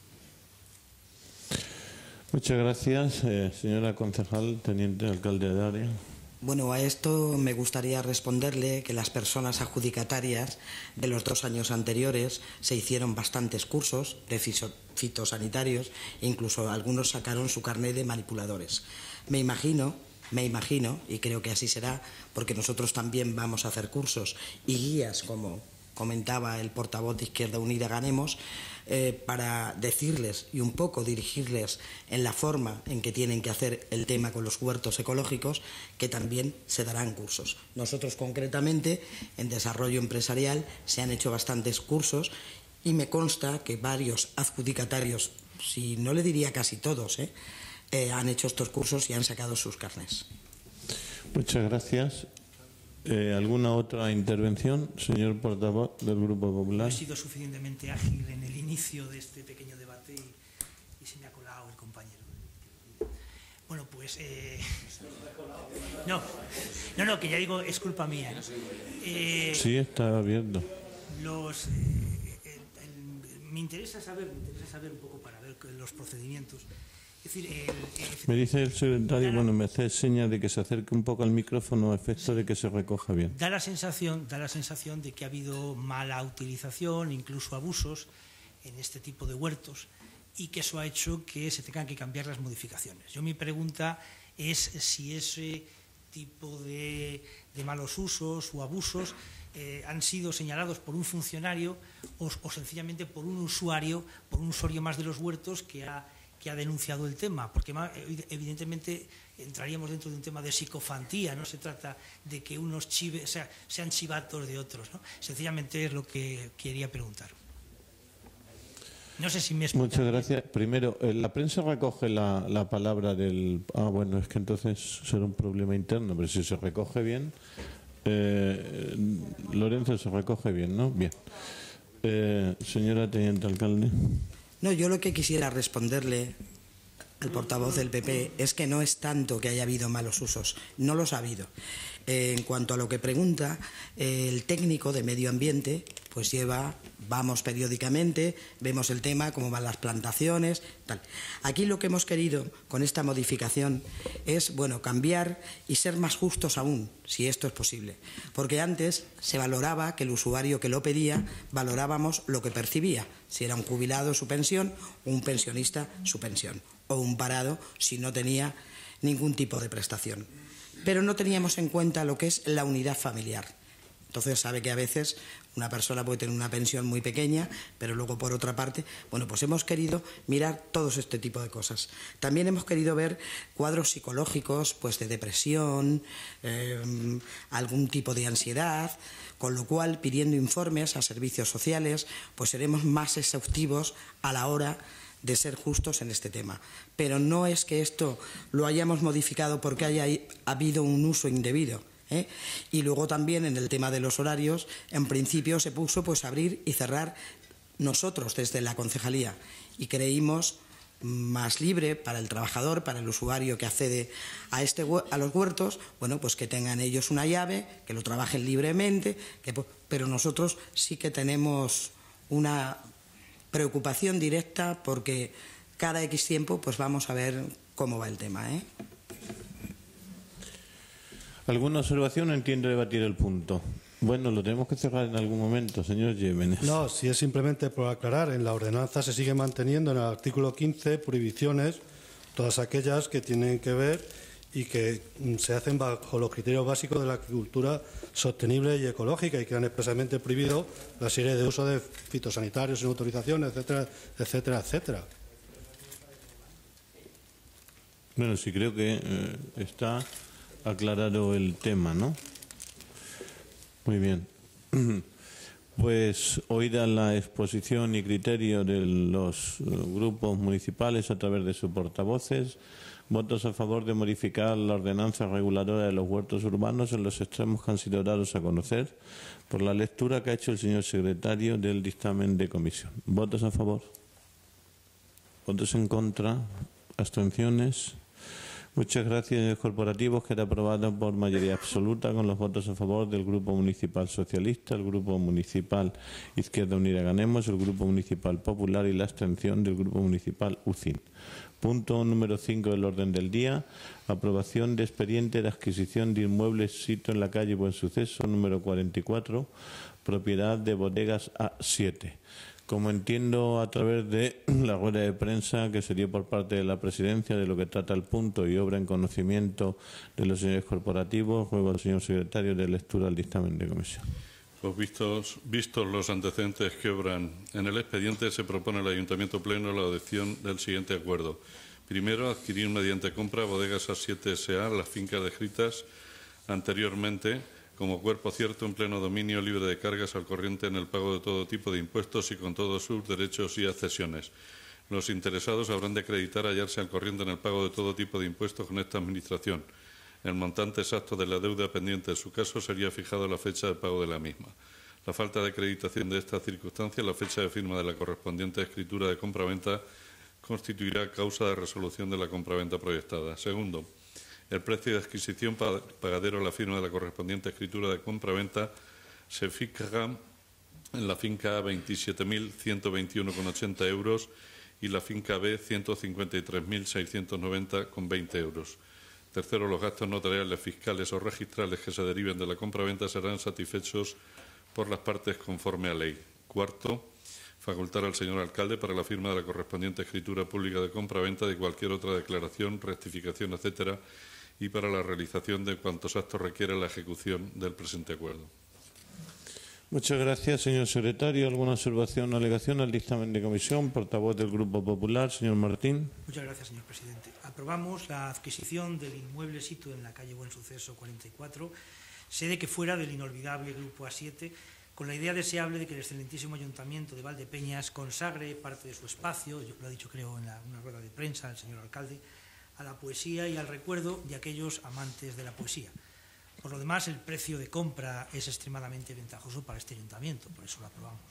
Muchas gracias, señora concejal, teniente alcalde de área. Bueno, a esto me gustaría responderle que las personas adjudicatarias de los 2 años anteriores se hicieron bastantes cursos de fitosanitarios e incluso algunos sacaron su carnet de manipuladores. Me imagino, y creo que así será, porque nosotros también vamos a hacer cursos y guías, como comentaba el portavoz de Izquierda Unida Ganemos, para decirles y un poco dirigirles en la forma en que tienen que hacer el tema con los huertos ecológicos, que también se darán cursos. Nosotros concretamente en desarrollo empresarial se han hecho bastantes cursos y me consta que varios adjudicatarios, si no le diría casi todos, han hecho estos cursos y han sacado sus carnés. Muchas gracias. ¿Alguna otra intervención, señor portavoz del Grupo Popular? No he sido suficientemente ágil en el inicio de este pequeño debate y se me ha colado el compañero. Bueno, pues... No, que ya digo, es culpa mía, ¿no? Sí, está abierto. Me interesa saber un poco para ver los procedimientos. Es decir, me dice el secretario, me hace señas de que se acerque un poco al micrófono a efecto de que se recoja bien. Da la sensación de que ha habido mala utilización, incluso abusos en este tipo de huertos y que eso ha hecho que se tengan que cambiar las modificaciones. Mi pregunta es si ese tipo de malos usos o abusos han sido señalados por un funcionario o sencillamente por un usuario más de los huertos que ha denunciado el tema, porque evidentemente entraríamos dentro de un tema de psicofantía, no se trata de que unos sean chivatos de otros, ¿no? Sencillamente es lo que quería preguntar. No sé si me explico. Muchas gracias. Primero, la prensa recoge la palabra del... es que entonces será un problema interno, pero si se recoge bien... Lorenzo, se recoge bien, ¿no? Bien. Señora teniente alcalde. No, yo lo que quisiera responderle al portavoz del PP es que no es tanto que haya habido malos usos, no los ha habido. En cuanto a lo que pregunta, el técnico de medio ambiente pues vamos periódicamente, vemos el tema, cómo van las plantaciones, tal. Aquí lo que hemos querido con esta modificación es, cambiar y ser más justos aún, si esto es posible. Porque antes se valoraba que el usuario que lo pedía, valorábamos lo que percibía, si era un jubilado su pensión, un pensionista su pensión, o un parado si no tenía ningún tipo de prestación. Pero no teníamos en cuenta lo que es la unidad familiar. Entonces sabe que a veces una persona puede tener una pensión muy pequeña, pero luego por otra parte, pues hemos querido mirar todos este tipo de cosas. También hemos querido ver cuadros psicológicos, pues de depresión, algún tipo de ansiedad, con lo cual pidiendo informes a servicios sociales, pues seremos más exhaustivos a la hora de ser justos en este tema. Pero no es que esto lo hayamos modificado porque haya habido un uso indebido. Y luego también en el tema de los horarios, en principio se puso abrir y cerrar nosotros desde la concejalía y creímos más libre para el trabajador, para el usuario que accede a los huertos, pues que tengan ellos una llave, que lo trabajen libremente, pero nosotros sí que tenemos una preocupación directa porque cada X tiempo vamos a ver cómo va el tema. ¿Alguna observación? Entiendo debatir el punto. Lo tenemos que cerrar en algún momento, señor Llévenes. No, si es simplemente por aclarar, en la ordenanza se sigue manteniendo en el artículo 15 prohibiciones, todas aquellas que tienen que ver y que se hacen bajo los criterios básicos de la agricultura sostenible y ecológica y que han expresamente prohibido la serie de usos de fitosanitarios sin autorización, etcétera, etcétera, etcétera. Bueno, sí, creo que está aclarado el tema, ¿no? Muy bien. Pues oída la exposición y criterio de los grupos municipales a través de sus portavoces, votos a favor de modificar la ordenanza reguladora de los huertos urbanos en los extremos que han sido dados a conocer por la lectura que ha hecho el señor secretario del dictamen de comisión. ¿Votos a favor? ¿Votos en contra? ¿Abstenciones? Muchas gracias, señores corporativos. Queda aprobado por mayoría absoluta con los votos a favor del Grupo Municipal Socialista, el Grupo Municipal Izquierda Unida Ganemos, el Grupo Municipal Popular y la abstención del Grupo Municipal UCIN. Punto número 5 del orden del día. Aprobación de expediente de adquisición de inmuebles sito en la calle Buen Suceso, número 44, propiedad de Bodegas A7. Como entiendo a través de la rueda de prensa que se dio por parte de la Presidencia de lo que trata el punto y obra en conocimiento de los señores corporativos, ruego al señor secretario de lectura al dictamen de comisión. Pues vistos los antecedentes que obran en el expediente, se propone al Ayuntamiento Pleno la adopción del siguiente acuerdo. Primero, adquirir mediante compra Bodegas A7 S.A. las fincas descritas anteriormente como cuerpo cierto en pleno dominio libre de cargas al corriente en el pago de todo tipo de impuestos y con todos sus derechos y accesiones. Los interesados habrán de acreditar hallarse al corriente en el pago de todo tipo de impuestos con esta Administración. El montante exacto de la deuda pendiente en su caso sería fijado a la fecha de pago de la misma. La falta de acreditación de esta circunstancia, la fecha de firma de la correspondiente escritura de compraventa, constituirá causa de resolución de la compraventa proyectada. Segundo, el precio de adquisición pagadero a la firma de la correspondiente escritura de compraventa se fija en la finca A 27.121,80 euros y la finca B 153.690,20 euros. Tercero, los gastos notariales, fiscales o registrales que se deriven de la compraventa serán satisfechos por las partes conforme a ley. Cuarto, facultar al señor alcalde para la firma de la correspondiente escritura pública de compraventa de cualquier otra declaración, rectificación, etcétera, y para la realización de cuantos actos requiera la ejecución del presente acuerdo. Muchas gracias, señor secretario. ¿Alguna observación o alegación al dictamen de comisión? Portavoz del Grupo Popular, señor Martín. Muchas gracias, señor presidente. Aprobamos la adquisición del inmueble sito en la calle Buen Suceso 44, sede que fuera del inolvidable Grupo A7, con la idea deseable de que el excelentísimo Ayuntamiento de Valdepeñas consagre parte de su espacio, yo lo ha dicho creo en una rueda de prensa el señor alcalde, a la poesía y al recuerdo de aquellos amantes de la poesía. Por lo demás, el precio de compra es extremadamente ventajoso para este ayuntamiento, por eso lo aprobamos.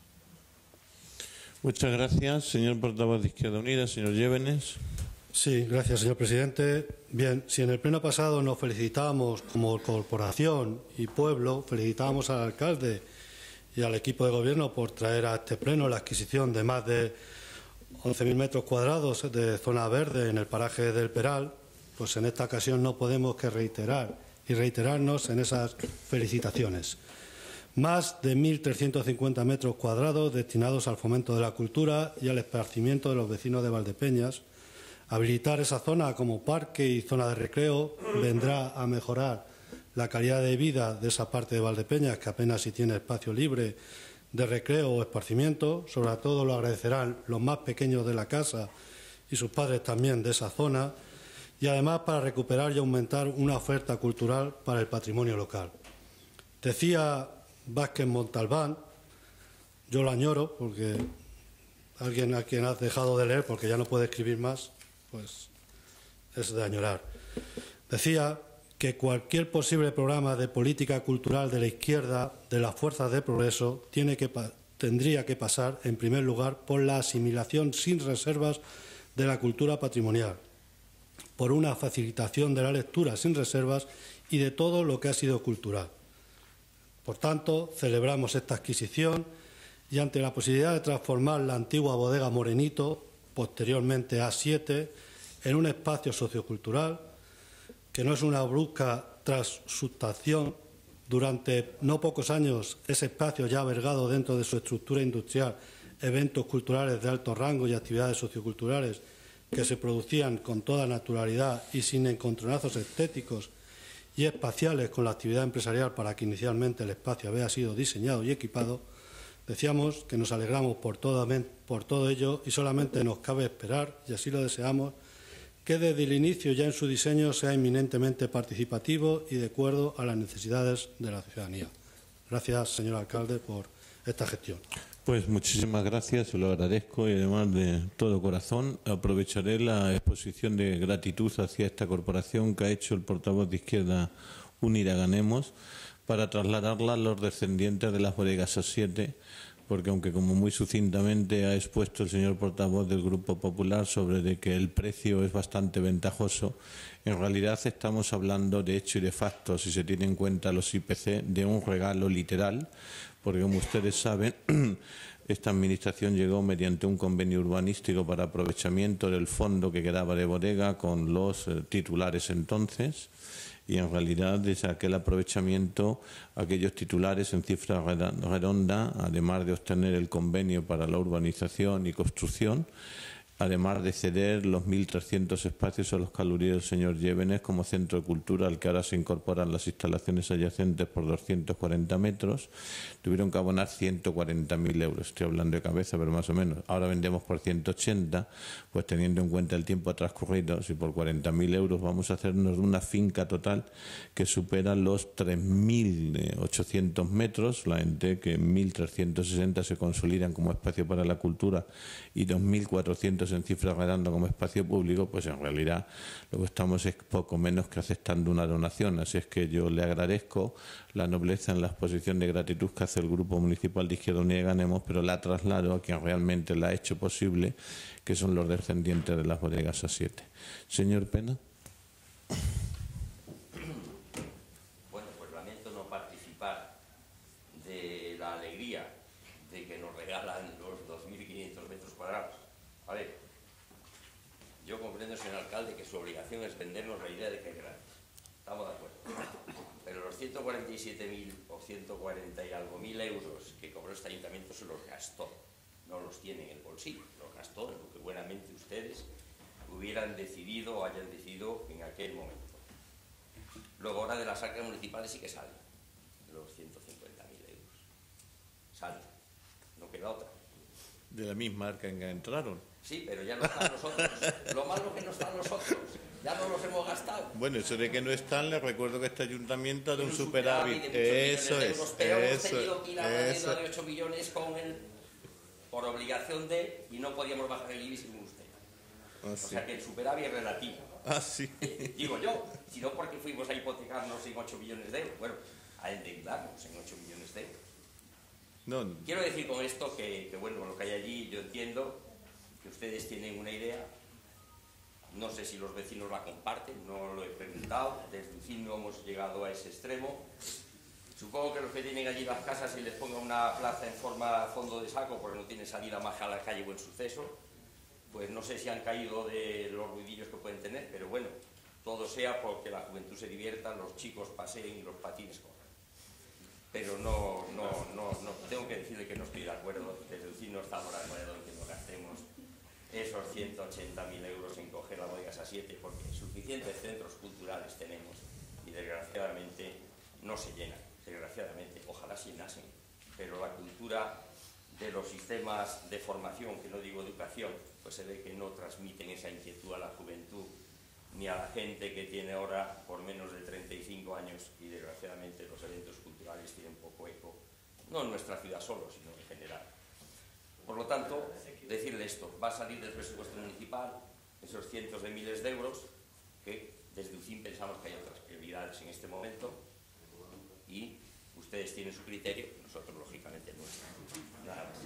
Muchas gracias. Señor portavoz de Izquierda Unida, señor Llévenes. Sí, gracias, señor presidente. Bien, si en el pleno pasado nos felicitábamos como corporación y pueblo, felicitábamos al alcalde y al equipo de gobierno por traer a este pleno la adquisición de más de 11.000 metros cuadrados de zona verde en el paraje del Peral, pues en esta ocasión no podemos que reiterarnos en esas felicitaciones. Más de 1.350 metros cuadrados destinados al fomento de la cultura y al esparcimiento de los vecinos de Valdepeñas. Habilitar esa zona como parque y zona de recreo vendrá a mejorar la calidad de vida de esa parte de Valdepeñas que apenas si tiene espacio libre de recreo o esparcimiento. Sobre todo lo agradecerán los más pequeños de la casa y sus padres también de esa zona, y además para recuperar y aumentar una oferta cultural para el patrimonio local. Decía Vázquez Montalbán, yo lo añoro porque alguien a quien has dejado de leer porque ya no puede escribir más, pues es de añorar. Decía que cualquier posible programa de política cultural de la izquierda, de las fuerzas de progreso, tendría que pasar, en primer lugar, por la asimilación sin reservas de la cultura patrimonial, por una facilitación de la lectura sin reservas y de todo lo que ha sido cultural. Por tanto, celebramos esta adquisición y ante la posibilidad de transformar la antigua bodega Morenito, posteriormente A7, en un espacio sociocultural, que no es una brusca transubstanciación. Durante no pocos años ese espacio ya ha albergado dentro de su estructura industrial eventos culturales de alto rango y actividades socioculturales que se producían con toda naturalidad y sin encontronazos estéticos y espaciales con la actividad empresarial para que inicialmente el espacio había sido diseñado y equipado, decíamos que nos alegramos por todo ello y solamente nos cabe esperar, y así lo deseamos, que desde el inicio ya en su diseño sea eminentemente participativo y de acuerdo a las necesidades de la ciudadanía. Gracias, señor alcalde, por esta gestión. Pues muchísimas gracias, se lo agradezco y además de todo corazón aprovecharé la exposición de gratitud hacia esta corporación que ha hecho el portavoz de Izquierda Unida Ganemos para trasladarla a los descendientes de las bodegas A7, porque aunque como muy sucintamente ha expuesto el señor portavoz del Grupo Popular sobre de que el precio es bastante ventajoso, en realidad estamos hablando de hecho y de facto, si se tiene en cuenta los IPC, de un regalo literal, porque como ustedes saben, esta administración llegó mediante un convenio urbanístico para aprovechamiento del fondo que quedaba de bodega con los titulares entonces, y en realidad desde aquel aprovechamiento aquellos titulares en cifra redonda, además de obtener el convenio para la urbanización y construcción, además de ceder los 1.300 espacios a los calurieros del señor Llévenes como centro de cultura al que ahora se incorporan las instalaciones adyacentes por 240 metros, tuvieron que abonar 140.000 euros. Estoy hablando de cabeza, pero más o menos. Ahora vendemos por 180, pues teniendo en cuenta el tiempo transcurrido, si por 40.000 euros vamos a hacernos una finca total que supera los 3.800 metros, solamente que 1.360 se consolidan como espacio para la cultura y 2.400 en cifra redonda como espacio público, pues en realidad lo que estamos es poco menos que aceptando una donación. Así es que yo le agradezco la nobleza en la exposición de gratitud que hace el Grupo Municipal de Izquierda Unida Ganemos, pero la traslado a quien realmente la ha hecho posible, que son los descendientes de las bodegas A7. Señor Pena. Bueno, pues lamento no participar de la alegría de que nos regalan los 2.500 metros cuadrados. A ver, yo comprendo, señor alcalde, que su obligación es vendernos la idea de que es grande. Estamos de acuerdo. Pero los 147.000 o 140 y algo mil euros que cobró este ayuntamiento se los gastó. No los tiene en el bolsillo, los gastó en lo que buenamente ustedes hubieran decidido o hayan decidido en aquel momento. Luego, ahora de las arcas municipales sí que salen los 150.000 euros. Salen. No queda otra. De la misma arca en que entraron. Sí, pero ya no están los otros. Lo malo que no están los otros. Ya no los hemos gastado. Bueno, eso de que no están, les recuerdo que este ayuntamiento ha de un superávit. Eso es. Pero hemos tenido que ir a la deuda de 8 millones con el, por obligación de, y no podíamos bajar el IBI según usted. Ah, o sí. sea que el superávit es relativo. Ah, sí. Digo yo, sino porque fuimos a hipotecarnos en 8 millones de euros. Bueno, a endeudarnos en 8 millones de euros. No. Quiero decir con esto que bueno, lo que hay allí, yo entiendo que ustedes tienen una idea. No sé si los vecinos la comparten, no lo he preguntado. Desde UCIN no hemos llegado a ese extremo. Supongo que los que tienen allí las casas y les pongan una plaza en forma fondo de saco porque no tiene salida más a la calle Buen Suceso, pues no sé si han caído de los ruidillos que pueden tener, pero bueno, todo sea porque la juventud se divierta, los chicos paseen y los patines corran. Pero no, tengo que decirle que no estoy de acuerdo. Desde UCIN no estamos de acuerdo en que nos gastemos esos 180.000 euros en coger la bodegas A7 porque suficientes centros culturales tenemos y desgraciadamente no se llenan. Desgraciadamente, ojalá se llenasen, pero la cultura de los sistemas de formación, que no digo educación, pues se ve que no transmiten esa inquietud a la juventud ni a la gente que tiene ahora por menos de 35 años y desgraciadamente los eventos culturales tienen poco eco, no en nuestra ciudad solo, sino en general. Por lo tanto, decirle esto, va a salir del presupuesto municipal esos cientos de miles de euros que desde UCIN pensamos que hay otras prioridades en este momento y ustedes tienen su criterio, nosotros lógicamente nuestro. Nada más.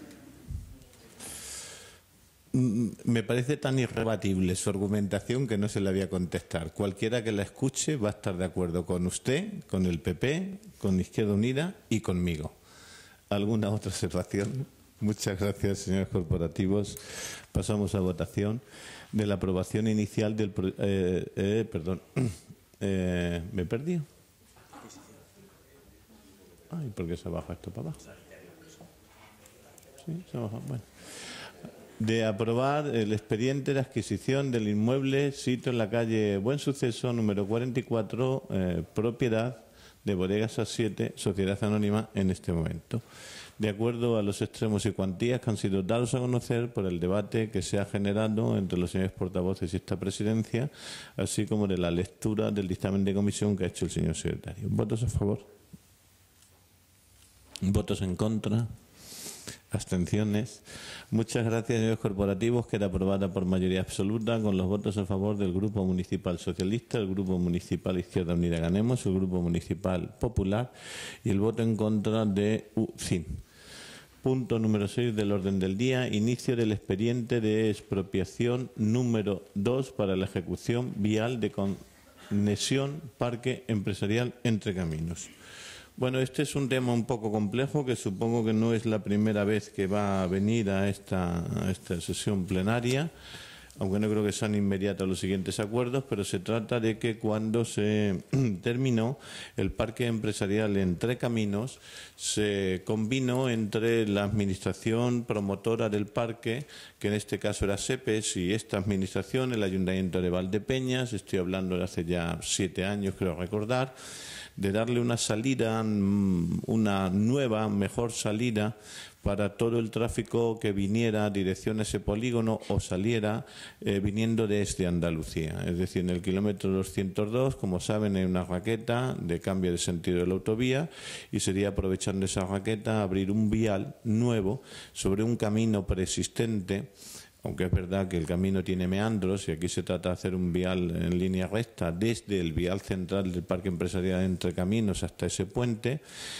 Me parece tan irrebatible su argumentación que no se la voy a contestar. Cualquiera que la escuche va a estar de acuerdo con usted, con el PP, con Izquierda Unida y conmigo. ¿Alguna otra observación? Muchas gracias, señores corporativos. Pasamos a votación de la aprobación inicial del... ¿me perdí? Ay, ¿por qué se baja esto para abajo? Sí, se baja. Bueno. de aprobar el expediente de adquisición del inmueble sitio en la calle Buen Suceso, número 44, propiedad de Bodegas A7, Sociedad Anónima, en este momento, de acuerdo a los extremos y cuantías que han sido dados a conocer por el debate que se ha generado entre los señores portavoces y esta presidencia, así como de la lectura del dictamen de comisión que ha hecho el señor secretario. ¿Votos a favor? ¿Votos en contra? Abstenciones. Muchas gracias, señores corporativos. Queda aprobada por mayoría absoluta con los votos a favor del Grupo Municipal Socialista, el Grupo Municipal Izquierda Unida Ganemos, el Grupo Municipal Popular y el voto en contra de UCIN. Punto número 6 del orden del día. Inicio del expediente de expropiación número 2 para la ejecución vial de conexión Parque Empresarial Entre Caminos. Bueno, este es un tema un poco complejo que supongo que no es la primera vez que va a venir a esta sesión plenaria, aunque no creo que sean inmediatos los siguientes acuerdos, pero se trata de que cuando se terminó el parque empresarial Entre Caminos, se combinó entre la administración promotora del parque, que en este caso era SEPES, y esta administración, el Ayuntamiento de Valdepeñas, estoy hablando de hace ya 7 años, creo recordar, de darle una salida, una nueva, mejor salida para todo el tráfico que viniera dirección a ese polígono o saliera viniendo desde Andalucía. Es decir, en el kilómetro 202, como saben, hay una raqueta de cambio de sentido de la autovía y sería, aprovechando esa raqueta, abrir un vial nuevo sobre un camino preexistente, aunque es verdad que el camino tiene meandros y aquí se trata de hacer un vial en línea recta desde el vial central del Parque Empresarial Entre Caminos hasta ese puente.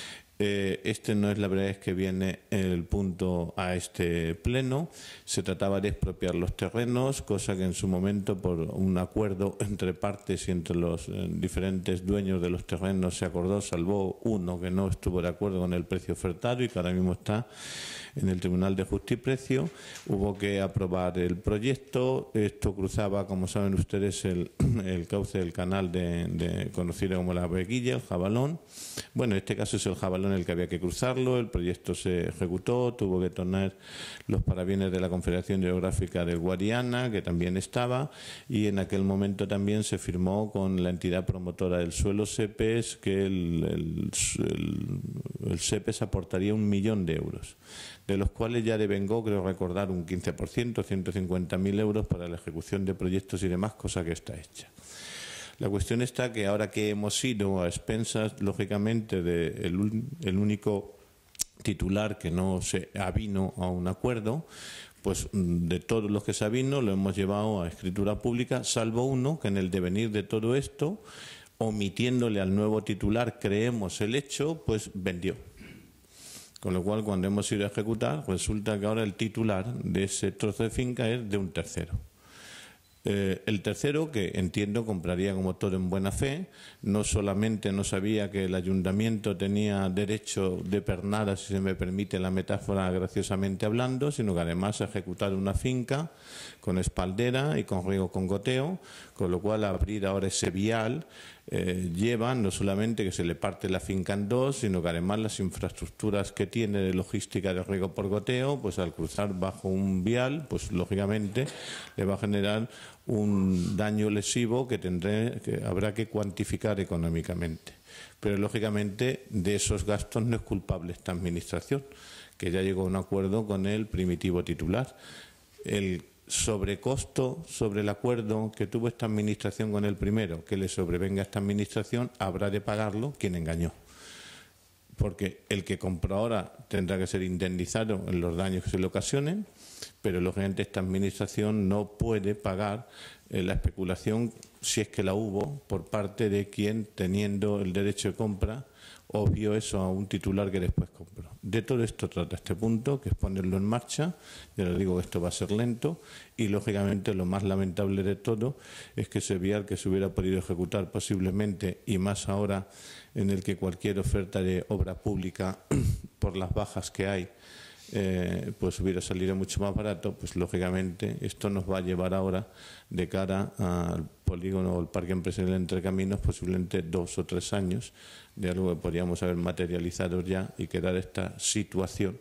Este no es la primera vez que viene el punto a este pleno. Se trataba de expropiar los terrenos, cosa que en su momento, por un acuerdo entre partes y entre los diferentes dueños de los terrenos, se acordó, salvo uno que no estuvo de acuerdo con el precio ofertado y que ahora mismo está en el Tribunal de Justicia y Precio. Hubo que aprobar el proyecto. Esto cruzaba, como saben ustedes, el cauce del canal conocido como la Veguilla, el Jabalón. Bueno, en este caso es el Jabalón el que había que cruzarlo. El proyecto se ejecutó, tuvo que tornar los parabienes de la Confederación Geográfica del Guadiana, que también estaba, y en aquel momento también se firmó con la entidad promotora del suelo, SEPES, que el SEPES aportaría 1 millón de euros, de los cuales ya devengó, creo recordar, un 15%, 150.000 euros para la ejecución de proyectos y demás, cosa que está hecha. La cuestión está que ahora que hemos ido a expensas, lógicamente, del único titular que no se avino a un acuerdo, pues de todos los que se avino lo hemos llevado a escritura pública, salvo uno que en el devenir de todo esto, omitiéndole al nuevo titular, creemos el hecho, pues vendió. Con lo cual, cuando hemos ido a ejecutar, resulta que ahora el titular de ese trozo de finca es de un tercero. El tercero, que entiendo compraría como todo en buena fe, no solamente no sabía que el ayuntamiento tenía derecho de pernada, si se me permite la metáfora graciosamente hablando, sino que además ha ejecutado una finca con espaldera y con riego con goteo, con lo cual abrir ahora ese vial lleva no solamente que se le parte la finca en dos, sino que además las infraestructuras que tiene de logística de riego por goteo, pues al cruzar bajo un vial, pues lógicamente le va a generar un daño lesivo que habrá que cuantificar económicamente. Pero lógicamente de esos gastos no es culpable esta administración, que ya llegó a un acuerdo con el primitivo titular. El sobrecosto sobre el acuerdo que tuvo esta administración con el primero, que le sobrevenga a esta administración, habrá de pagarlo quien engañó. Porque el que compró ahora tendrá que ser indemnizado en los daños que se le ocasionen, pero lógicamente esta administración no puede pagar la especulación, si es que la hubo, por parte de quien, teniendo el derecho de compra, obvio eso a un titular que después compró. De todo esto trata este punto, que es ponerlo en marcha. Ya les digo que esto va a ser lento y, lógicamente, lo más lamentable de todo es que ese vial que se hubiera podido ejecutar posiblemente, y más ahora en el que cualquier oferta de obra pública, por las bajas que hay, pues hubiera salido mucho más barato, pues lógicamente esto nos va a llevar ahora de cara al polígono o el parque empresarial Entre Caminos posiblemente 2 o 3 años de algo que podríamos haber materializado ya y quedar esta situación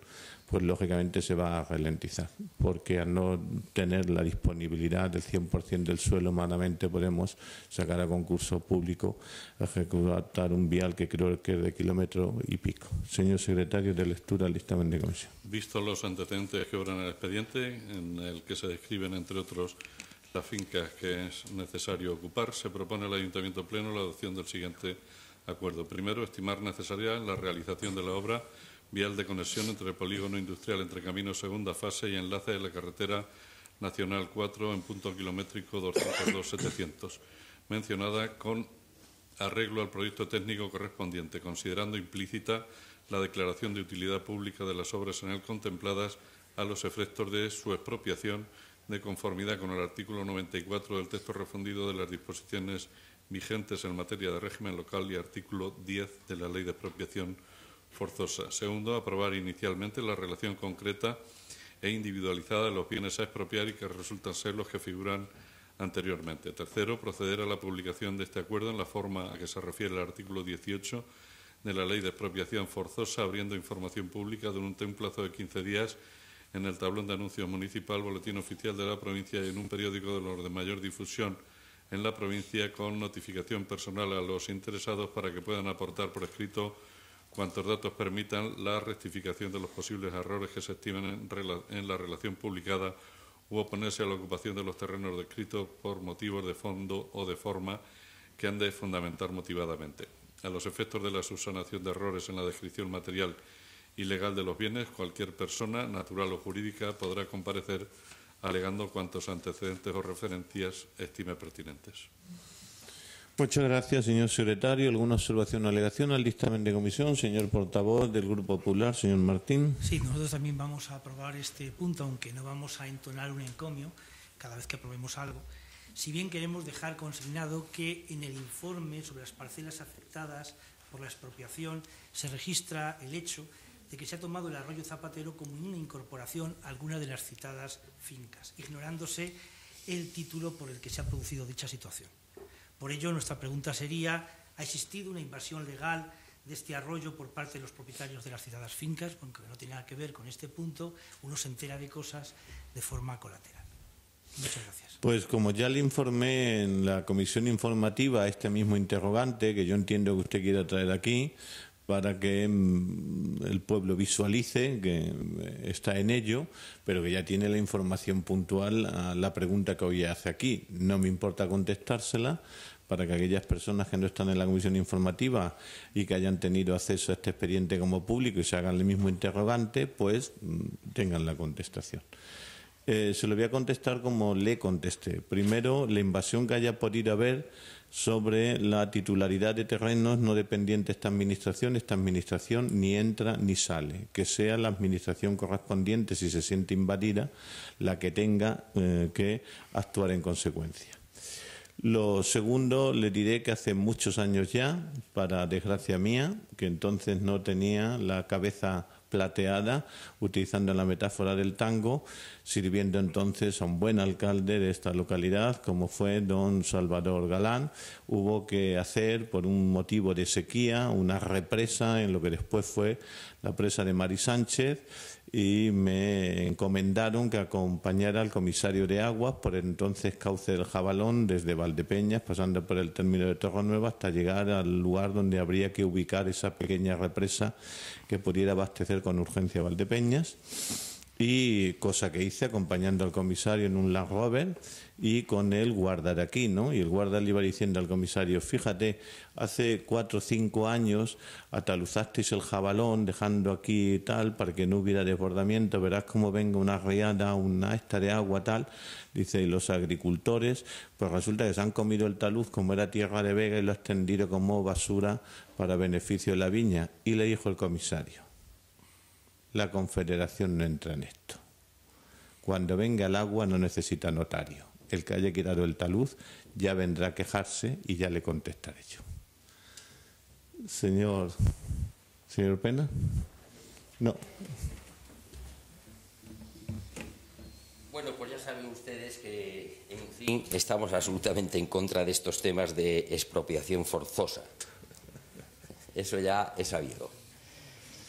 pues lógicamente se va a ralentizar, porque al no tener la disponibilidad del 100% del suelo, malamente podemos sacar a concurso público, ejecutar un vial que creo que es de kilómetro y pico. Señor secretario, de lectura al dictamen de comisión. Vistos los antecedentes que obran el expediente, en el que se describen, entre otros, las fincas que es necesario ocupar, se propone al Ayuntamiento Pleno la adopción del siguiente acuerdo. Primero, estimar necesaria la realización de la obra vial de conexión entre el polígono industrial Entre Caminos segunda fase y enlace de la carretera nacional 4 en punto kilométrico 202-700, mencionada con arreglo al proyecto técnico correspondiente, considerando implícita la declaración de utilidad pública de las obras en él contempladas a los efectos de su expropiación, de conformidad con el artículo 94 del texto refundido de las disposiciones vigentes en materia de régimen local y artículo 10 de la Ley de Expropiación Forzosa. Segundo, aprobar inicialmente la relación concreta e individualizada de los bienes a expropiar y que resultan ser los que figuran anteriormente. Tercero, proceder a la publicación de este acuerdo en la forma a que se refiere el artículo 18 de la Ley de Expropiación Forzosa, abriendo información pública durante un plazo de 15 días en el tablón de anuncios municipal, boletín oficial de la provincia y en un periódico de los de mayor difusión en la provincia, con notificación personal a los interesados para que puedan aportar por escrito cuantos datos permitan la rectificación de los posibles errores que se estimen en la relación publicada u oponerse a la ocupación de los terrenos descritos por motivos de fondo o de forma que han de fundamentar motivadamente. A los efectos de la subsanación de errores en la descripción material y legal de los bienes, cualquier persona, natural o jurídica, podrá comparecer alegando cuantos antecedentes o referencias estime pertinentes. Muchas gracias, señor secretario. ¿Alguna observación o alegación al dictamen de comisión? Señor portavoz del Grupo Popular, señor Martín. Sí, nosotros también vamos a aprobar este punto, aunque no vamos a entonar un encomio cada vez que aprobemos algo. Si bien queremos dejar consignado que en el informe sobre las parcelas afectadas por la expropiación se registra el hecho de que se ha tomado el arroyo Zapatero como una incorporación a alguna de las citadas fincas, ignorándose el título por el que se ha producido dicha situación. Por ello, nuestra pregunta sería: ¿ha existido una invasión legal de este arroyo por parte de los propietarios de las citadas fincas? Aunque no tiene nada que ver con este punto, uno se entera de cosas de forma colateral. Muchas gracias. Pues como ya le informé en la comisión informativa este mismo interrogante, que yo entiendo que usted quiera traer aquí, para que el pueblo visualice que está en ello, pero que ya tiene la información puntual a la pregunta que hoy hace aquí. No me importa contestársela, para que aquellas personas que no están en la comisión informativa y que hayan tenido acceso a este expediente como público y se hagan el mismo interrogante, pues tengan la contestación. Se lo voy a contestar como le contesté. Primero, la invasión que haya podido haber sobre la titularidad de terrenos no dependientes de esta administración ni entra ni sale. Que sea la administración correspondiente, si se siente invadida, la que tenga que actuar en consecuencia. Lo segundo, le diré que hace muchos años ya, para desgracia mía, que entonces no tenía la cabeza plateada, utilizando la metáfora del tango, sirviendo entonces a un buen alcalde de esta localidad, como fue don Salvador Galán. Hubo que hacer, por un motivo de sequía, una represa en lo que después fue la presa de Mari Sánchez, y me encomendaron que acompañara al comisario de aguas por el entonces cauce del Jabalón, desde Valdepeñas, pasando por el término de Torrenueva, hasta llegar al lugar donde habría que ubicar esa pequeña represa que pudiera abastecer con urgencia Valdepeñas. Y cosa que hice acompañando al comisario en un Land Rover y con el guarda de aquí, ¿no? Y el guarda le iba diciendo al comisario: fíjate, hace 4 o 5 años ataluzasteis el Jabalón dejando aquí tal para que no hubiera desbordamiento, verás cómo venga una riada, una esta de agua tal. Dice, y los agricultores, pues resulta que se han comido el taluz como era tierra de vega y lo han extendido como basura para beneficio de la viña. Y le dijo el comisario: la Confederación no entra en esto. Cuando venga el agua no necesita notario. El que haya quitado el taluz ya vendrá a quejarse y ya le contestaré yo. Señor Pena. No. Bueno, pues ya saben ustedes que, en fin, estamos absolutamente en contra de estos temas de expropiación forzosa. Eso ya es sabido.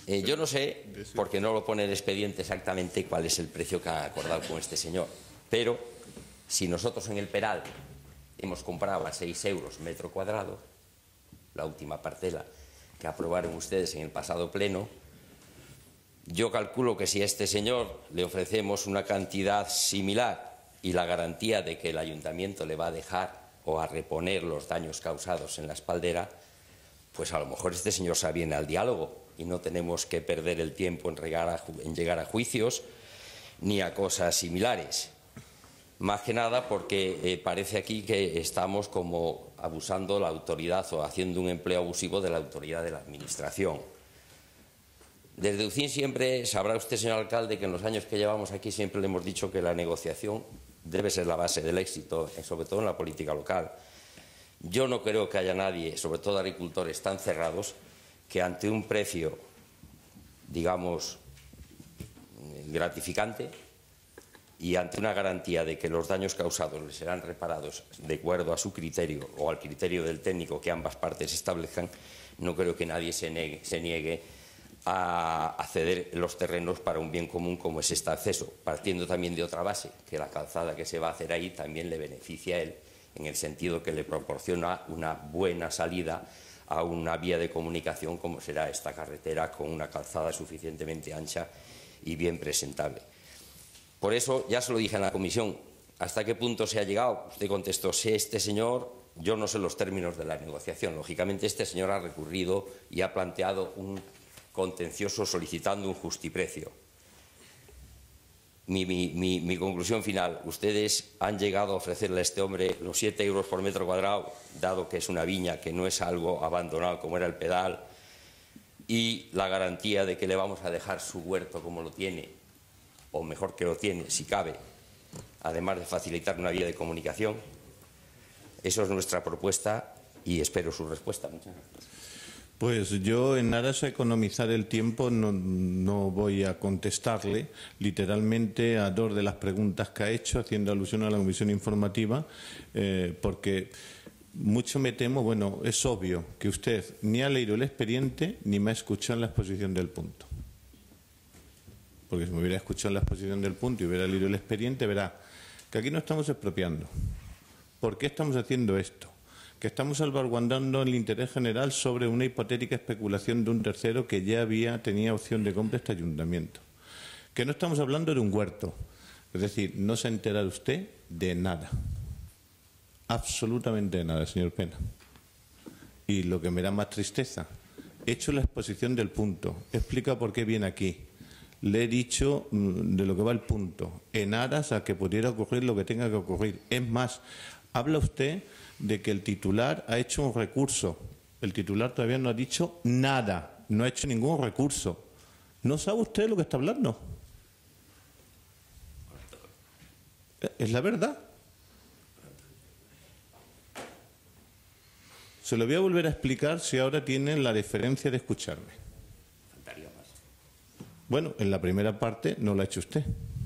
Yo no sé, porque no lo pone el expediente exactamente, cuál es el precio que ha acordado con este señor. Pero si nosotros en el Peral hemos comprado a 6 euros metro cuadrado, la última parcela que aprobaron ustedes en el pasado pleno, yo calculo que si a este señor le ofrecemos una cantidad similar y la garantía de que el ayuntamiento le va a dejar o a reponer los daños causados en la espaldera, pues a lo mejor este señor se aviene al diálogo y no tenemos que perder el tiempo en llegar a juicios ni a cosas similares. Más que nada porque parece aquí que estamos como abusando la autoridad o haciendo un empleo abusivo de la autoridad de la Administración. Desde UCIN siempre, sabrá usted, señor alcalde, que en los años que llevamos aquí siempre le hemos dicho que la negociación debe ser la base del éxito, sobre todo en la política local. Yo no creo que haya nadie, sobre todo agricultores tan cerrados, que ante un precio, digamos, gratificante y ante una garantía de que los daños causados les serán reparados de acuerdo a su criterio o al criterio del técnico que ambas partes establezcan, no creo que nadie se niegue a ceder los terrenos para un bien común como es este acceso, partiendo también de otra base, que la calzada que se va a hacer ahí también le beneficia a él, en el sentido que le proporciona una buena salida a una vía de comunicación como será esta carretera, con una calzada suficientemente ancha y bien presentable. Por eso, ya se lo dije en la comisión, ¿hasta qué punto se ha llegado? Usted contestó, si este señor, yo no sé los términos de la negociación. Lógicamente, este señor ha recurrido y ha planteado un contencioso solicitando un justiprecio. Mi conclusión final, ustedes han llegado a ofrecerle a este hombre los 7 euros por metro cuadrado, dado que es una viña, que no es algo abandonado como era el Pedal, y la garantía de que le vamos a dejar su huerto como lo tiene, o mejor que lo tiene, si cabe, además de facilitar una vía de comunicación. Eso es nuestra propuesta y espero su respuesta. Muchas gracias. Pues yo, en aras a economizar el tiempo, no voy a contestarle literalmente a 2 de las preguntas que ha hecho, haciendo alusión a la comisión informativa, porque mucho me temo, bueno, es obvio que usted ni ha leído el expediente ni me ha escuchado en la exposición del punto. Porque si me hubiera escuchado en la exposición del punto y hubiera leído el expediente, verá que aquí no estamos expropiando. ¿Por qué estamos haciendo esto? Que estamos salvaguardando el interés general sobre una hipotética especulación de un tercero que ya tenía opción de compra este ayuntamiento. Que no estamos hablando de un huerto. Es decir, no se entera usted de nada. Absolutamente de nada, señor Pena. Y lo que me da más tristeza, he hecho la exposición del punto, explica por qué viene aquí. Le he dicho de lo que va el punto, en aras a que pudiera ocurrir lo que tenga que ocurrir. Es más, habla usted de que el titular ha hecho un recurso. El titular todavía no ha dicho nada, no ha hecho ningún recurso. ¿No sabe usted lo que está hablando? Es la verdad. Se lo voy a volver a explicar si ahora tienen la deferencia de escucharme. Bueno, en la primera parte no lo ha hecho usted.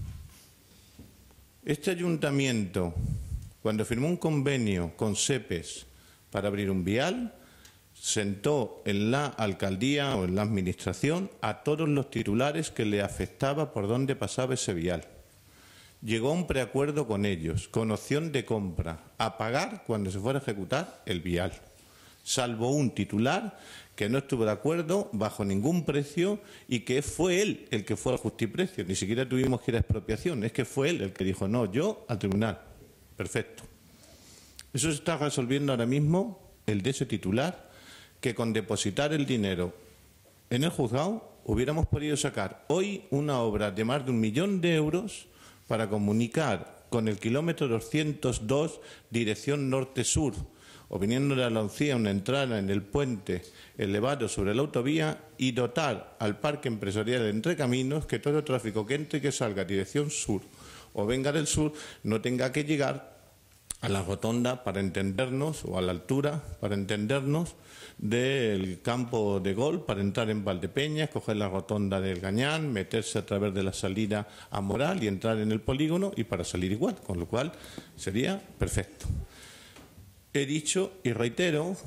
Este ayuntamiento, cuando firmó un convenio con SEPES para abrir un vial, sentó en la alcaldía o en la administración a todos los titulares que le afectaba por dónde pasaba ese vial. Llegó a un preacuerdo con ellos, con opción de compra, a pagar cuando se fuera a ejecutar el vial. Salvo un titular que no estuvo de acuerdo bajo ningún precio y que fue él el que fue al justiprecio. Ni siquiera tuvimos que ir a expropiación, es que fue él el que dijo, no, yo al tribunal. Perfecto. Eso se está resolviendo ahora mismo, el de ese titular, que con depositar el dinero en el juzgado hubiéramos podido sacar hoy una obra de más de 1 millón de euros para comunicar con el kilómetro 202 dirección norte-sur, o viniendo de la Uncía, una entrada en el puente elevado sobre la autovía, y dotar al parque empresarial de Entre Caminos que todo tráfico que entre y que salga dirección sur o venga del sur no tenga que llegar a la rotonda, para entendernos, o a la altura, para entendernos, del campo de golf, para entrar en Valdepeñas, coger la rotonda del Gañán, meterse a través de la salida a Moral y entrar en el polígono, y para salir igual, con lo cual sería perfecto. He dicho y reitero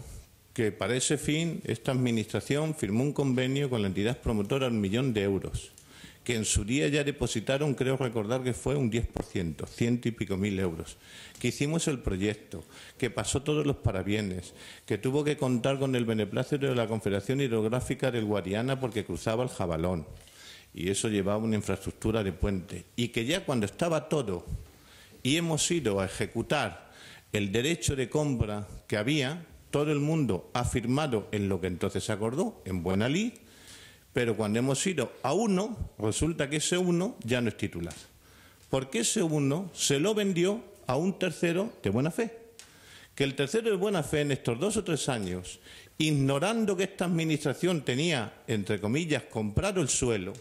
que para ese fin esta administración firmó un convenio con la entidad promotora de 1 millón de euros, que en su día ya depositaron, creo recordar que fue un 10%, 100 y pico mil euros, que hicimos el proyecto, que pasó todos los parabienes, que tuvo que contar con el beneplácito de la Confederación Hidrográfica del Guadiana porque cruzaba el Jabalón, y eso llevaba una infraestructura de puente, y que ya cuando estaba todo y hemos ido a ejecutar el derecho de compra que había, todo el mundo ha firmado en lo que entonces se acordó, en buena lid, pero cuando hemos ido a uno, resulta que ese uno ya no es titular. Porque ese uno se lo vendió a un tercero de buena fe. Que el tercero de buena fe en estos 2 o 3 años, ignorando que esta administración tenía, entre comillas, comprado el suelo,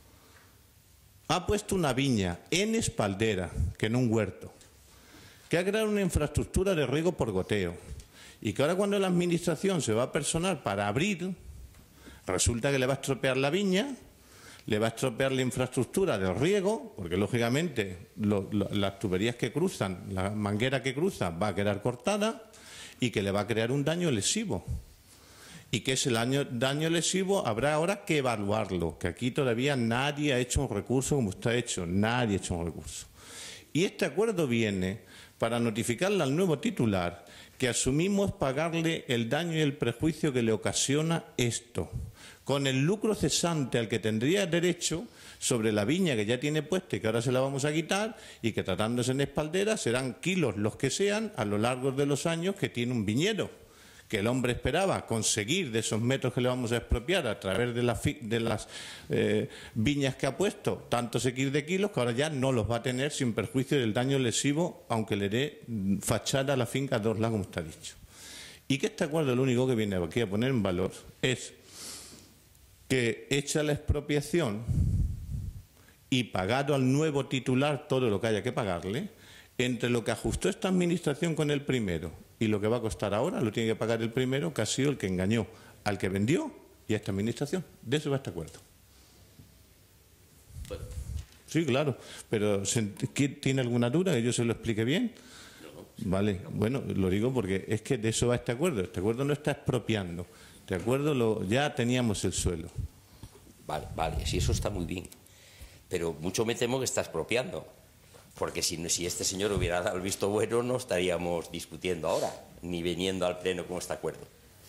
ha puesto una viña en espaldera, que en un huerto, que ha creado una infraestructura de riego por goteo, y que ahora cuando la administración se va a personar para abrir, resulta que le va a estropear la viña, le va a estropear la infraestructura de riego, porque lógicamente las tuberías que cruzan, la manguera que cruza va a quedar cortada, y que le va a crear un daño lesivo. Y que ese daño lesivo habrá ahora que evaluarlo, que aquí todavía nadie ha hecho un recurso como usted ha hecho, nadie ha hecho un recurso. Y este acuerdo viene para notificarle al nuevo titular que asumimos pagarle el daño y el perjuicio que le ocasiona esto, con el lucro cesante al que tendría derecho sobre la viña que ya tiene puesta y que ahora se la vamos a quitar, y que tratándose en espaldera serán kilos los que sean a lo largo de los años que tiene un viñedo, que el hombre esperaba conseguir de esos metros que le vamos a expropiar a través de las viñas que ha puesto, tantos X de kilos, que ahora ya no los va a tener sin perjuicio del daño lesivo, aunque le dé fachada a la finca 2 lados, como está dicho. Y que este acuerdo lo único que viene aquí a poner en valor es que hecha la expropiación y pagado al nuevo titular todo lo que haya que pagarle, entre lo que ajustó esta administración con el primero y lo que va a costar ahora, lo tiene que pagar el primero, que ha sido el que engañó al que vendió y a esta administración. De eso va este acuerdo. Bueno. Sí, claro, pero ¿tiene alguna duda que yo se lo explique bien? No. Vale, bueno, lo digo porque es que de eso va este acuerdo. Este acuerdo no está expropiando. Este acuerdo ya teníamos el suelo. Vale, sí, eso está muy bien. Pero mucho me temo que está expropiando. Porque si este señor hubiera dado el visto bueno, no estaríamos discutiendo ahora, ni viniendo al Pleno con este acuerdo.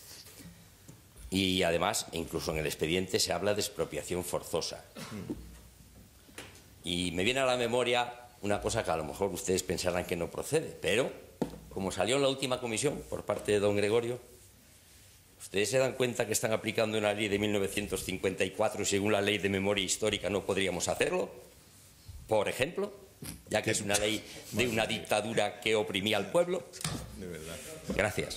Y además, incluso en el expediente se habla de expropiación forzosa. Y me viene a la memoria una cosa que a lo mejor ustedes pensarán que no procede, pero como salió en la última comisión por parte de don Gregorio, ustedes se dan cuenta que están aplicando una ley de 1954 y según la ley de memoria histórica no podríamos hacerlo, por ejemplo, ya que es una ley de una dictadura que oprimía al pueblo. De verdad. Gracias.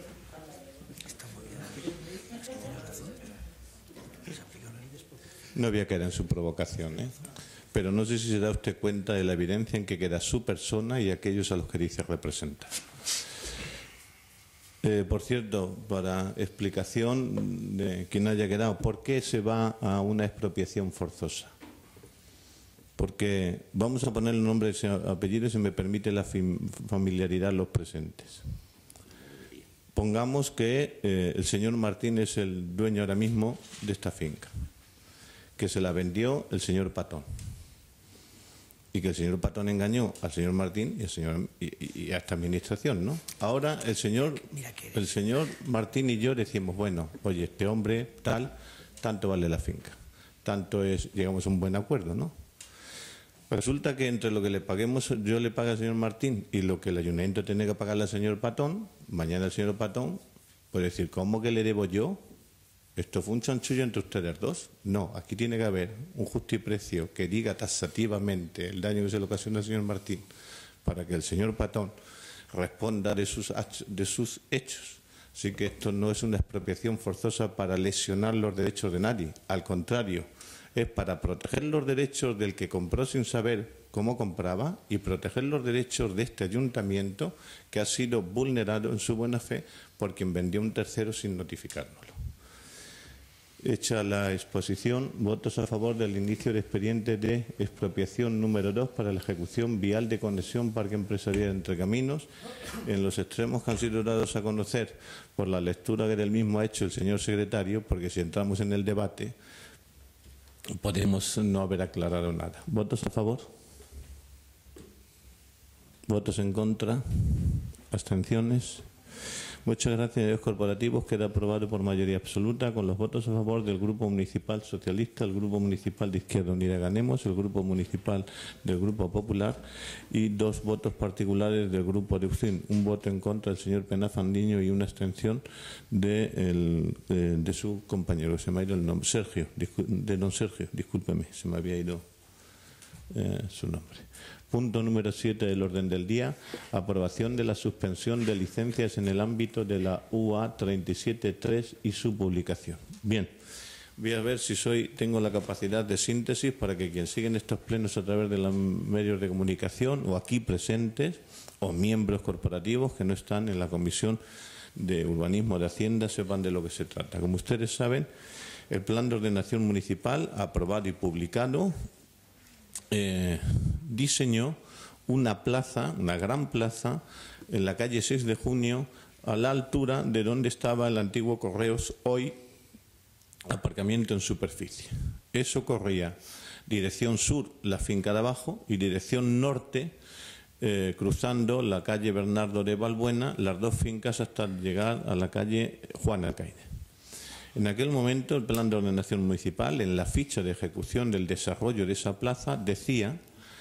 No voy a caer en su provocación, pero no sé si se da usted cuenta de la evidencia en que queda su persona y aquellos a los que dice representar. Por cierto, para explicación de quien haya quedado, ¿por qué se va a una expropiación forzosa? Porque vamos a poner el nombre y apellido, si me permite la familiaridad a los presentes. Pongamos que el señor Martín es el dueño ahora mismo de esta finca, que se la vendió el señor Patón, y que el señor Patón engañó al señor Martín y a esta administración, ¿no? Ahora el señor Martín y yo decimos, bueno, oye, este hombre tanto vale la finca, tanto es, llegamos a un buen acuerdo, ¿no? Resulta que entre lo que le paguemos, yo le pague al señor Martín y lo que el ayuntamiento tiene que pagarle al señor Patón, mañana el señor Patón puede decir, ¿cómo que le debo yo? ¿Esto fue un chanchullo entre ustedes dos? No, aquí tiene que haber un justiprecio que diga taxativamente el daño que se le ocasiona al señor Martín para que el señor Patón responda de sus hechos. Así que esto no es una expropiación forzosa para lesionar los derechos de nadie, al contrario, es para proteger los derechos del que compró sin saber cómo compraba y proteger los derechos de este ayuntamiento que ha sido vulnerado en su buena fe por quien vendió a un tercero sin notificárnoslo. Hecha la exposición, votos a favor del inicio del expediente de expropiación número 2 para la ejecución vial de conexión Parque Empresarial Entre Caminos en los extremos que han sido dados a conocer por la lectura que del mismo ha hecho el señor secretario, porque si entramos en el debate podemos no haber aclarado nada. ¿Votos a favor? ¿Votos en contra? ¿Abstenciones? Muchas gracias, señores corporativos. Queda aprobado por mayoría absoluta con los votos a favor del Grupo Municipal Socialista, el Grupo Municipal de Izquierda Unida Ganemos, el Grupo Municipal del Grupo Popular y 2 votos particulares del Grupo de UCIN. Un voto en contra del señor Penafandiño y una abstención de su compañero. Se me ha ido el nombre. Sergio, de don Sergio, discúlpeme, se me había ido su nombre. Punto número 7 del orden del día, aprobación de la suspensión de licencias en el ámbito de la UA 37.3 y su publicación. Bien, voy a ver si tengo la capacidad de síntesis para que quien sigue en estos plenos a través de los medios de comunicación o aquí presentes o miembros corporativos que no están en la Comisión de Urbanismo de Hacienda sepan de lo que se trata. Como ustedes saben, el Plan de Ordenación Municipal aprobado y publicado diseñó una plaza, una gran plaza, en la calle 6 de Junio, a la altura de donde estaba el antiguo Correos, hoy aparcamiento en superficie. Eso corría dirección sur, la finca de abajo, y dirección norte, cruzando la calle Bernardo de Balbuena, las 2 fincas hasta llegar a la calle Juan Alcaide. En aquel momento el Plan de Ordenación Municipal, en la ficha de ejecución del desarrollo de esa plaza, decía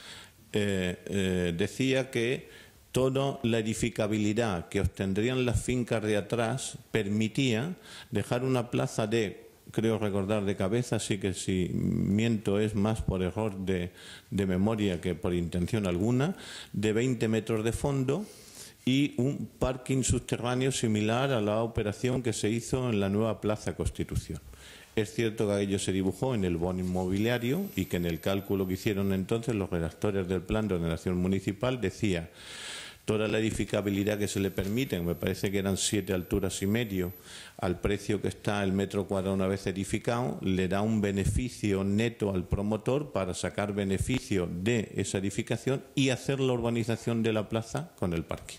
que toda la edificabilidad que obtendrían las fincas de atrás permitía dejar una plaza de, creo recordar de cabeza, así que si miento es más por error de memoria que por intención alguna, de 20 metros de fondo, y un parking subterráneo similar a la operación que se hizo en la nueva Plaza Constitución. Es cierto que aquello se dibujó en el bono inmobiliario y que en el cálculo que hicieron entonces los redactores del Plan de Ordenación Municipal decía toda la edificabilidad que se le permite, me parece que eran 7 alturas y medio, al precio que está el metro cuadrado una vez edificado, le da un beneficio neto al promotor para sacar beneficio de esa edificación y hacer la urbanización de la plaza con el parking.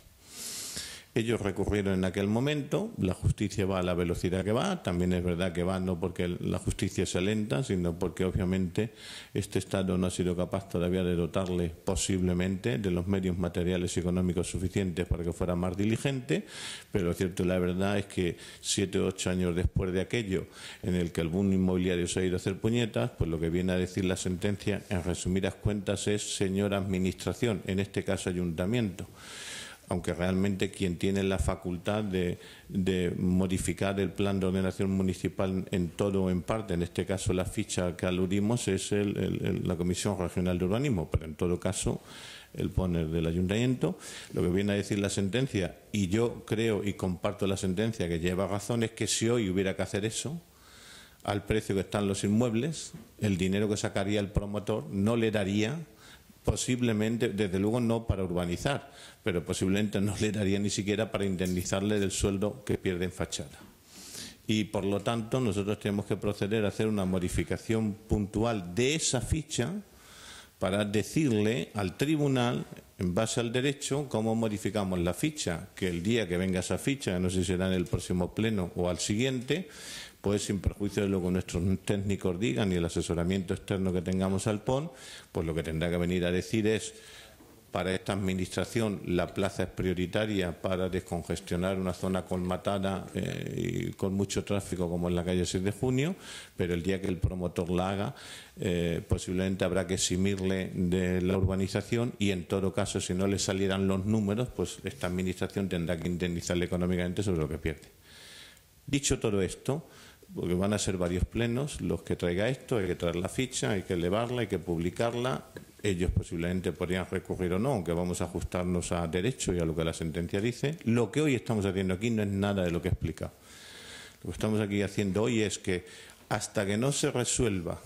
Ellos recurrieron en aquel momento, la justicia va a la velocidad que va, también es verdad que va no porque la justicia sea lenta, sino porque obviamente este Estado no ha sido capaz todavía de dotarle posiblemente de los medios materiales y económicos suficientes para que fuera más diligente, pero lo cierto y la verdad es que 7 o 8 años después de aquello en el que el boom inmobiliario se ha ido a hacer puñetas, pues lo que viene a decir la sentencia en resumidas cuentas es señora administración, en este caso ayuntamiento, aunque realmente quien tiene la facultad de modificar el plan de ordenación municipal en todo o en parte, en este caso la ficha que aludimos es la Comisión Regional de Urbanismo, pero en todo caso el poner del ayuntamiento. Lo que viene a decir la sentencia, y yo creo y comparto la sentencia que lleva razón, es que si hoy hubiera que hacer eso, al precio que están los inmuebles, el dinero que sacaría el promotor no le daría, posiblemente, desde luego no para urbanizar, pero posiblemente no le daría ni siquiera para indemnizarle del sueldo que pierde en fachada. Y por lo tanto nosotros tenemos que proceder a hacer una modificación puntual de esa ficha para decirle al tribunal, en base al derecho, cómo modificamos la ficha, que el día que venga esa ficha, no sé si será en el próximo pleno o al siguiente, pues sin perjuicio de lo que nuestros técnicos digan y el asesoramiento externo que tengamos al PON, pues lo que tendrá que venir a decir es, para esta administración la plaza es prioritaria para descongestionar una zona colmatada y con mucho tráfico como en la calle 6 de Junio, pero el día que el promotor la haga posiblemente habrá que eximirle de la urbanización y en todo caso si no le salieran los números, pues esta administración tendrá que indemnizarle económicamente sobre lo que pierde. Dicho todo esto, porque van a ser varios plenos los que traiga esto, hay que traer la ficha, hay que elevarla, hay que publicarla. Ellos posiblemente podrían recurrir o no, aunque vamos a ajustarnos a derecho y a lo que la sentencia dice. Lo que hoy estamos haciendo aquí no es nada de lo que he explicado. Lo que estamos aquí haciendo hoy es que hasta que no se resuelva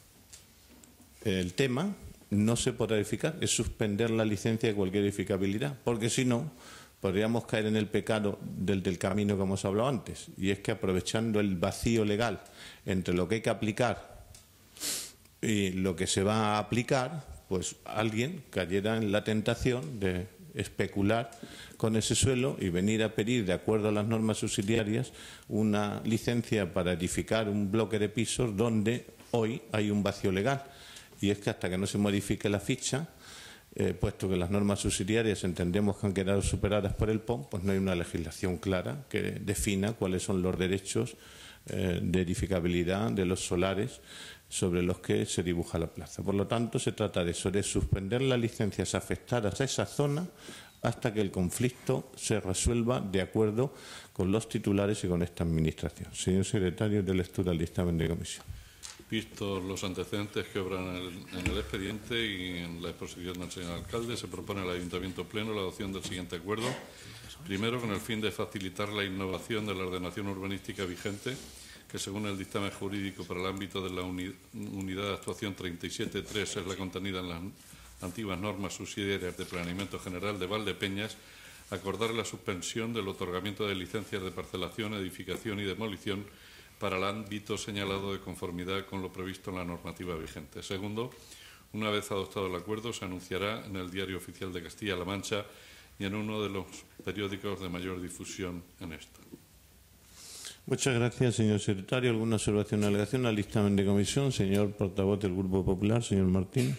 el tema, no se podrá edificar, es suspender la licencia de cualquier edificabilidad, porque si no, podríamos caer en el pecado del camino que hemos hablado antes, y es que aprovechando el vacío legal entre lo que hay que aplicar y lo que se va a aplicar, pues alguien cayera en la tentación de especular con ese suelo y venir a pedir, de acuerdo a las normas subsidiarias, una licencia para edificar un bloque de pisos donde hoy hay un vacío legal. Y es que hasta que no se modifique la ficha, puesto que las normas subsidiarias entendemos que han quedado superadas por el PON, pues no hay una legislación clara que defina cuáles son los derechos de edificabilidad de los solares sobre los que se dibuja la plaza. Por lo tanto, se trata de eso, de suspender las licencias afectadas a esa zona hasta que el conflicto se resuelva de acuerdo con los titulares y con esta Administración. Señor secretario, de lectura al dictamen de comisión. Vistos los antecedentes que obran en el expediente y en la exposición del señor alcalde, se propone al Ayuntamiento Pleno la adopción del siguiente acuerdo. Primero, con el fin de facilitar la innovación de la ordenación urbanística vigente, que según el dictamen jurídico para el ámbito de la unidad de actuación 37.3 es la contenida en las antiguas normas subsidiarias de planeamiento general de Valdepeñas, acordar la suspensión del otorgamiento de licencias de parcelación, edificación y demolición para el ámbito señalado de conformidad con lo previsto en la normativa vigente. Segundo, una vez adoptado el acuerdo, se anunciará en el Diario Oficial de Castilla-La Mancha y en uno de los periódicos de mayor difusión en esto. Muchas gracias, señor secretario. ¿Alguna observación o alegación al dictamen de comisión? Señor portavoz del Grupo Popular, señor Martín.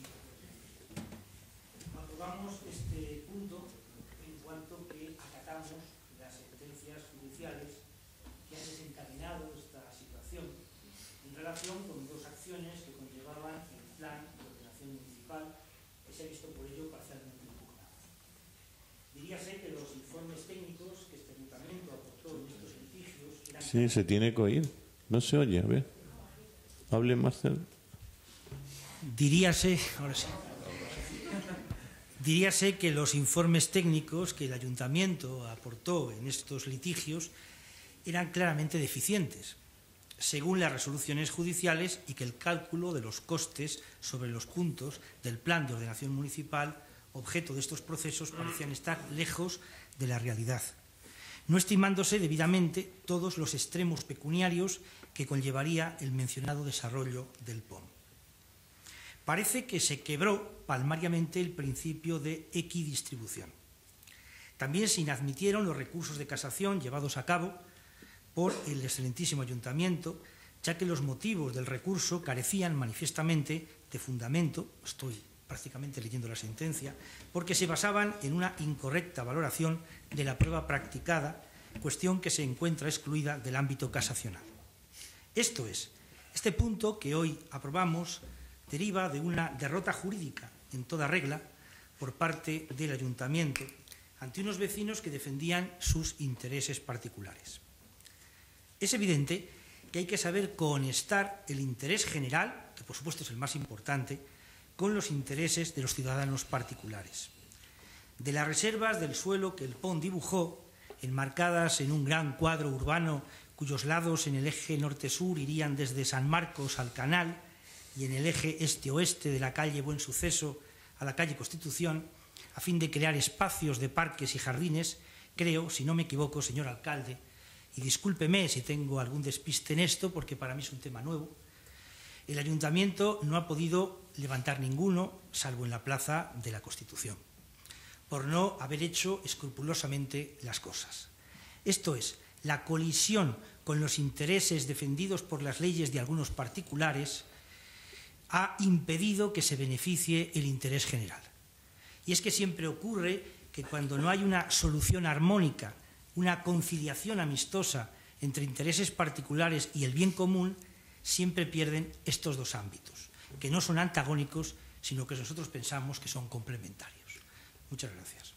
Aprobamos este punto en cuanto que acatamos las sentencias judiciales que han desencadenado esta situación en relación con dos acciones que conllevaban el plan de ordenación municipal que se ha visto por ello parcialmente impugnado. Diríase que los informes técnicos que este ayuntamiento aportó en estos litigios eran... Sí, se tiene que oír. No se oye, a ver. Hable más cerca. Diríase, ahora sí. Diríase que los informes técnicos que el ayuntamiento aportó en estos litigios eran claramente deficientes, según las resoluciones judiciales, y que el cálculo de los costes sobre los puntos del plan de ordenación municipal objeto de estos procesos parecían estar lejos de la realidad, no estimándose debidamente todos los extremos pecuniarios que conllevaría el mencionado desarrollo del POM. Parece que se quebró palmariamente el principio de equidistribución. También se inadmitieron los recursos de casación llevados a cabo por el excelentísimo ayuntamiento, ya que los motivos del recurso carecían manifiestamente de fundamento, estoy prácticamente leyendo la sentencia, porque se basaban en una incorrecta valoración de la prueba practicada, cuestión que se encuentra excluida del ámbito casacional. Esto es, este punto que hoy aprobamos deriva de una derrota jurídica en toda regla por parte del ayuntamiento ante unos vecinos que defendían sus intereses particulares. Es evidente que hay que saber conectar el interés general, que por supuesto es el más importante, con los intereses de los ciudadanos particulares. De las reservas del suelo que el PON dibujó, enmarcadas en un gran cuadro urbano cuyos lados en el eje norte-sur irían desde San Marcos al Canal y en el eje este-oeste de la calle Buen Suceso a la calle Constitución, a fin de crear espacios de parques y jardines, creo, si no me equivoco, señor alcalde, y discúlpeme si tengo algún despiste en esto, porque para mí es un tema nuevo, el ayuntamiento no ha podido levantar ninguno, salvo en la plaza de la Constitución, por no haber hecho escrupulosamente las cosas. Esto es, la colisión con los intereses defendidos por las leyes de algunos particulares ha impedido que se beneficie el interés general. Y es que siempre ocurre que cuando no hay una solución armónica, una conciliación amistosa entre intereses particulares y el bien común, siempre pierden estos dos ámbitos, que no son antagónicos, sino que nosotros pensamos que son complementarios. Muchas gracias.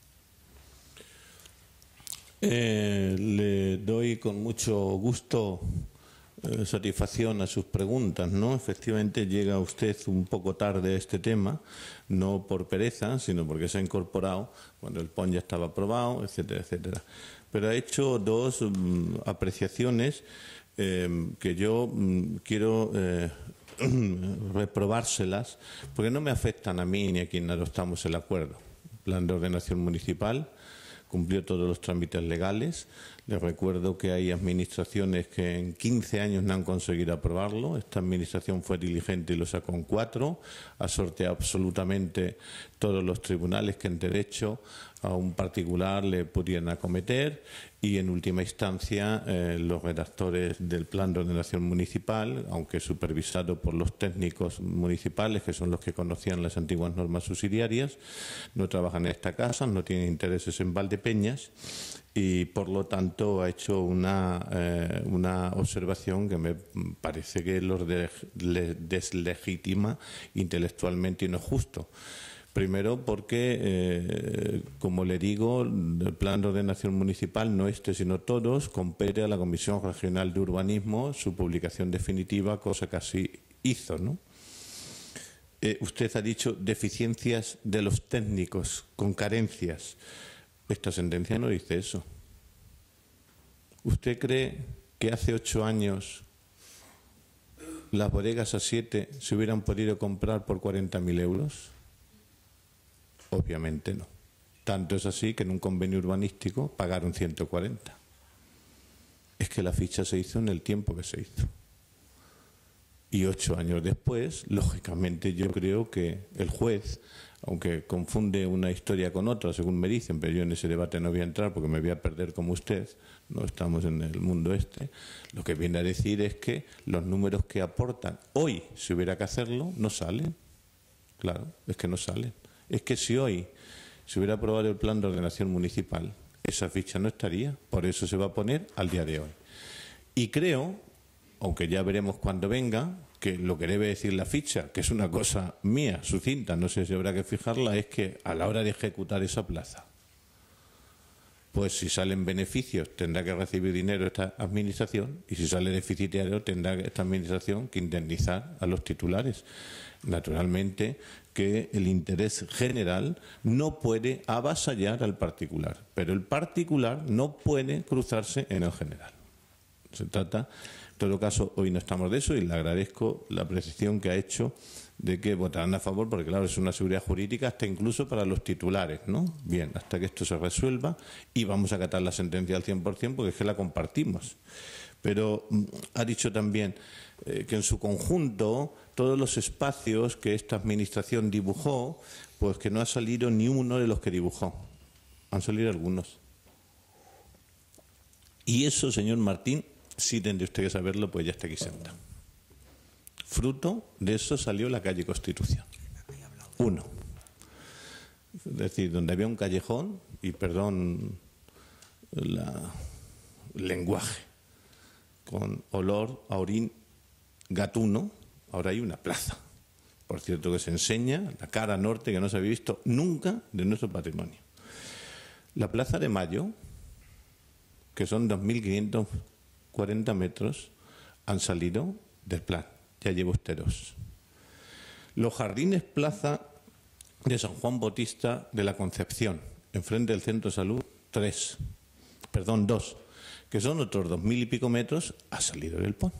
Le doy con mucho gusto satisfacción a sus preguntas, ¿no? Efectivamente llega usted un poco tarde a este tema, no por pereza, sino porque se ha incorporado cuando el PON ya estaba aprobado, etcétera, etcétera. Pero ha hecho dos apreciaciones que yo quiero reprobárselas, porque no me afectan a mí ni a quien adoptamos el acuerdo. Plan de ordenación municipal, cumplió todos los trámites legales. Les recuerdo que hay administraciones que en 15 años no han conseguido aprobarlo. Esta administración fue diligente y lo sacó en 4. Ha sorteado absolutamente todos los tribunales que en derecho a un particular le pudieran acometer, y en última instancia los redactores del Plan de Ordenación Municipal, aunque supervisado por los técnicos municipales, que son los que conocían las antiguas normas subsidiarias, no trabajan en esta casa, no tienen intereses en Valdepeñas, y por lo tanto ha hecho una observación que me parece que los deslegitima intelectualmente y no es justo. Primero porque, como le digo, el Plan de Ordenación Municipal, no este sino todos, compete a la Comisión Regional de Urbanismo su publicación definitiva, cosa que así hizo, ¿no? Usted ha dicho deficiencias de los técnicos, con carencias. Esta sentencia no dice eso. ¿Usted cree que hace 8 años las bodegas A7 se hubieran podido comprar por 40.000 euros? Obviamente no. Tanto es así que en un convenio urbanístico pagaron 140. Es que la ficha se hizo en el tiempo que se hizo. Y 8 años después, lógicamente, yo creo que el juez, aunque confunde una historia con otra, según me dicen, pero yo en ese debate no voy a entrar porque me voy a perder como usted, no estamos en el mundo este, lo que viene a decir es que los números que aportan hoy, si hubiera que hacerlo, no salen. Claro, es que no salen. Es que si hoy se hubiera aprobado el Plan de Ordenación Municipal, esa ficha no estaría, por eso se va a poner al día de hoy. Y creo, aunque ya veremos cuando venga, que lo que debe decir la ficha, que es una cosa mía, sucinta, no sé si habrá que fijarla, es que a la hora de ejecutar esa plaza, pues si salen beneficios tendrá que recibir dinero esta administración, y si sale deficitario tendrá esta administración que indemnizar a los titulares. Naturalmente que el interés general no puede avasallar al particular, pero el particular no puede cruzarse en el general. Se trata, en todo caso, hoy no estamos de eso y le agradezco la precisión que ha hecho de que votarán a favor, porque claro, es una seguridad jurídica hasta incluso para los titulares, ¿no? Bien, hasta que esto se resuelva, y vamos a acatar la sentencia al 100% porque es que la compartimos. Pero ha dicho también que en su conjunto todos los espacios que esta administración dibujó, pues que no ha salido ni uno de los que dibujó. Han salido algunos. Y eso, señor Martín, sí tendría usted que saberlo, pues ya está aquí sentado. Fruto de eso salió la calle Constitución. 1. Es decir, donde había un callejón, y perdón el lenguaje, con olor a orín gatuno, ahora hay una plaza. Por cierto, que se enseña la cara norte que no se había visto nunca de nuestro patrimonio. La Plaza de Mayo, que son 2.540 metros, han salido del plan. Ya lleva usted 2. Los Jardines Plaza de San Juan Bautista de la Concepción, enfrente del Centro de Salud, 2, que son otros 2.000 y pico metros, ha salido del PON.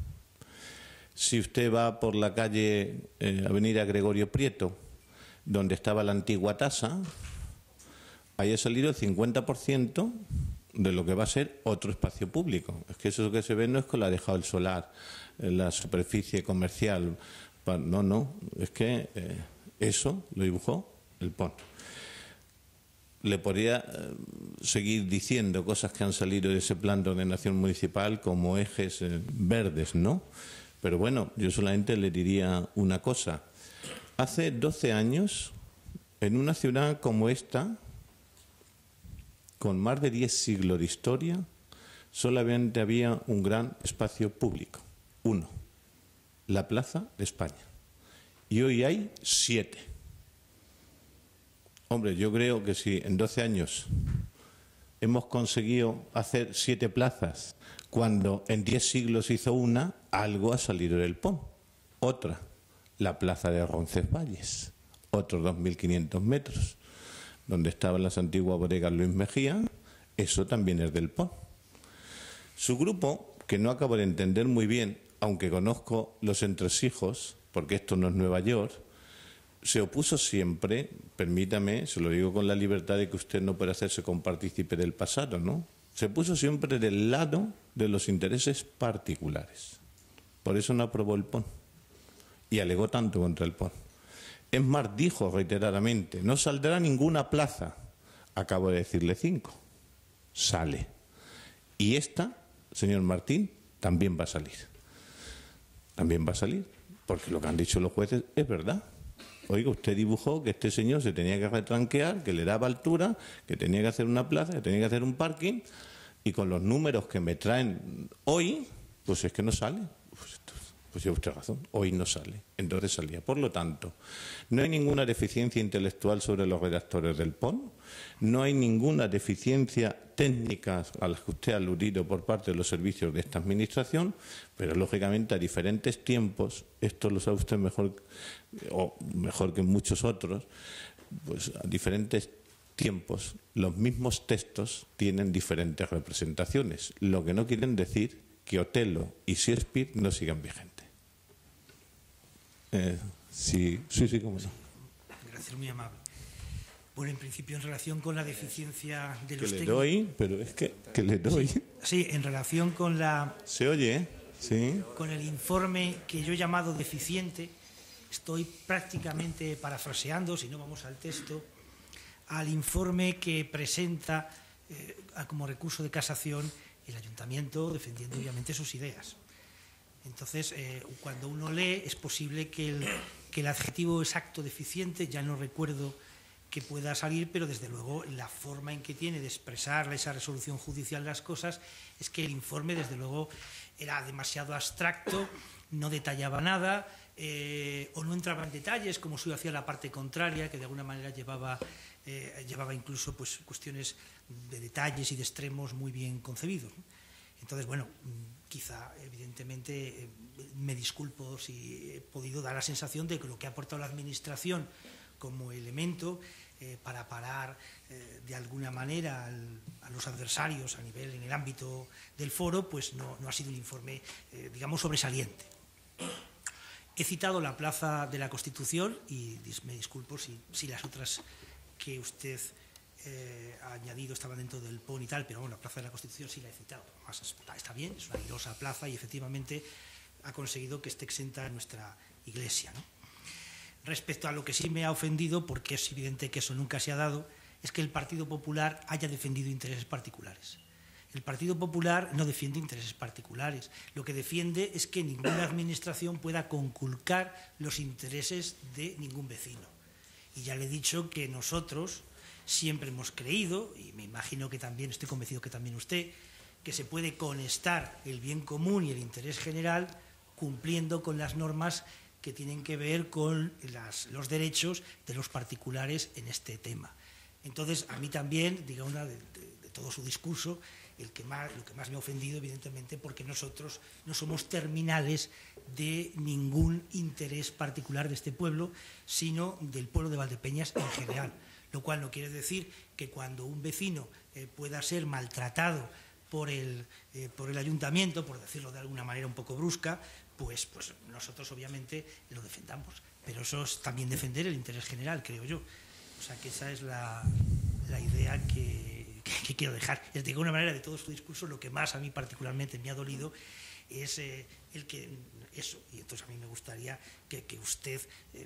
Si usted va por la calle Avenida Gregorio Prieto, donde estaba la antigua tasa, ahí ha salido el 50% de lo que va a ser otro espacio público. Es que eso que se ve no es que lo ha dejado el solar, la superficie comercial. No, es que eso lo dibujó el PON. Le podría seguir diciendo cosas que han salido de ese plan de ordenación municipal como ejes verdes, ¿no? Pero bueno, yo solamente le diría una cosa. Hace 12 años, en una ciudad como esta, con más de 10 siglos de historia, solamente había un gran espacio público. 1, la Plaza de España. Y hoy hay 7. Hombre, yo creo que si en 12 años hemos conseguido hacer 7 plazas, cuando en 10 siglos hizo una, algo ha salido del PON. Otra, la Plaza de Roncesvalles, otros 2.500 metros, donde estaban las antiguas bodegas Luis Mejía, eso también es del PON. Su grupo, que no acabo de entender muy bien, aunque conozco los entresijos, porque esto no es Nueva York, se opuso siempre, permítame, se lo digo con la libertad de que usted no puede hacerse compartícipe del pasado, ¿no? Se puso siempre del lado de los intereses particulares. Por eso no aprobó el PON y alegó tanto contra el PON. Es más, dijo reiteradamente, no saldrá ninguna plaza. Acabo de decirle 5. Sale. Y esta, señor Martín, también va a salir. También va a salir, porque lo que han dicho los jueces es verdad. Oiga, usted dibujó que este señor se tenía que retranquear, que le daba altura, que tenía que hacer una plaza, que tenía que hacer un parking, y con los números que me traen hoy, pues es que no sale. Pues lleva usted razón, hoy no sale, entonces salía. Por lo tanto, no hay ninguna deficiencia intelectual sobre los redactores del PON, no hay ninguna deficiencia técnica a las que usted ha aludido por parte de los servicios de esta Administración, pero lógicamente a diferentes tiempos, esto lo sabe usted mejor, o mejor que muchos otros, pues a diferentes tiempos los mismos textos tienen diferentes representaciones, lo que no quieren decir que Otelo y Shakespeare no sigan vigentes. Sí, cómo no. Gracias, muy amable. Bueno, en principio, en relación con la deficiencia de los técnicos... Que le doy, pero es que le doy. Sí, en relación con la... ¿Se oye? Sí. Con el informe que yo he llamado deficiente, estoy prácticamente parafraseando, si no vamos al texto, al informe que presenta como recurso de casación el Ayuntamiento, defendiendo obviamente sus ideas. Entonces, cuando uno lee, es posible que el adjetivo exacto deficiente, ya no recuerdo que pueda salir, pero desde luego la forma en que tiene de expresar esa resolución judicial las cosas es que el informe, desde luego, era demasiado abstracto, no detallaba nada, o no entraba en detalles, como si hacía la parte contraria, que de alguna manera llevaba incluso pues, cuestiones de detalles y de extremos muy bien concebidos, ¿no? Entonces, bueno, quizá, evidentemente, me disculpo si he podido dar la sensación de que lo que ha aportado la Administración como elemento para parar de alguna manera a los adversarios en el ámbito del foro, pues no ha sido un informe, digamos, sobresaliente. He citado la Plaza de la Constitución y me disculpo si las otras que usted ha añadido estaban dentro del PON y tal, pero bueno, la Plaza de la Constitución sí la he citado. Además, está bien, es una airosa plaza y efectivamente ha conseguido que esté exenta en nuestra iglesia, ¿no? Respecto a lo que sí me ha ofendido, porque es evidente que eso nunca se ha dado, es que el Partido Popular haya defendido intereses particulares. El Partido Popular no defiende intereses particulares. Lo que defiende es que ninguna administración pueda conculcar los intereses de ningún vecino. Y ya le he dicho que nosotros siempre hemos creído, y me imagino que también, estoy convencido que también usted, que se puede conectar el bien común y el interés general cumpliendo con las normas que tienen que ver con los derechos de los particulares en este tema. Entonces, a mí también, digamos, de todo su discurso, lo que más me ha ofendido, evidentemente, porque nosotros no somos terminales de ningún interés particular de este pueblo, sino del pueblo de Valdepeñas en general. Lo cual no quiere decir que cuando un vecino pueda ser maltratado por el ayuntamiento, por decirlo de alguna manera un poco brusca, pues nosotros obviamente lo defendamos. Pero eso es también defender el interés general, creo yo. O sea que esa es la idea que quiero dejar. Es de alguna manera de todo su discurso lo que más a mí particularmente me ha dolido es el que eso. Y entonces a mí me gustaría que usted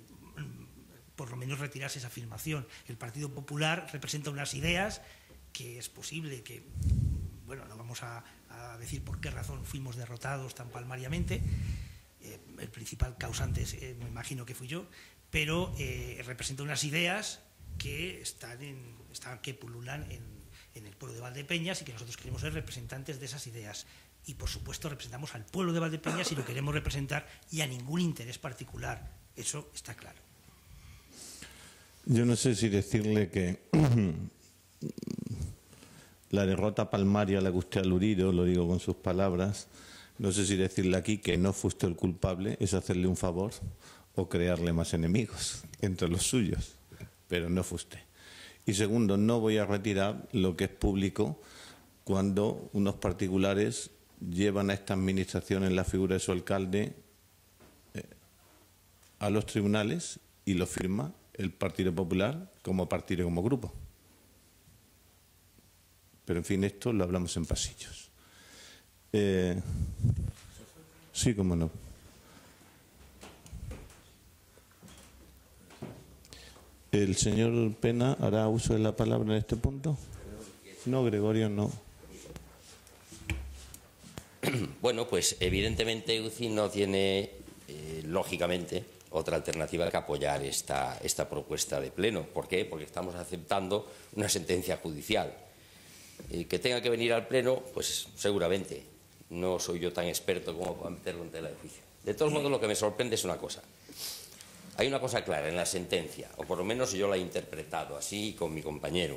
por lo menos retirase esa afirmación. El Partido Popular representa unas ideas que es posible que, bueno, no vamos a decir por qué razón fuimos derrotados tan palmariamente. El principal causante me imagino que fui yo, pero representa unas ideas que que pululan en el pueblo de Valdepeñas y que nosotros queremos ser representantes de esas ideas. Y, por supuesto, representamos al pueblo de Valdepeñas y lo queremos representar y a ningún interés particular. Eso está claro. Yo no sé si decirle que la derrota palmaria a la que usted ha aludido, lo digo con sus palabras, no sé si decirle aquí que no fue usted el culpable, es hacerle un favor o crearle más enemigos entre los suyos, pero no fue usted. Y segundo, no voy a retirar lo que es público cuando unos particulares llevan a esta administración en la figura de su alcalde a los tribunales y lo firma el Partido Popular como partido y como grupo. Pero, en fin, esto lo hablamos en pasillos. Sí, cómo no. ¿El señor Pena hará uso de la palabra en este punto? No, Gregorio, no. Bueno, pues evidentemente UCI no tiene, lógicamente, otra alternativa que apoyar esta propuesta de pleno. ¿Por qué? Porque estamos aceptando una sentencia judicial. Que tenga que venir al pleno, pues seguramente. No soy yo tan experto como para meterlo en tela de juicio. De todos modos, lo que me sorprende es una cosa. Hay una cosa clara en la sentencia, o por lo menos yo la he interpretado así con mi compañero.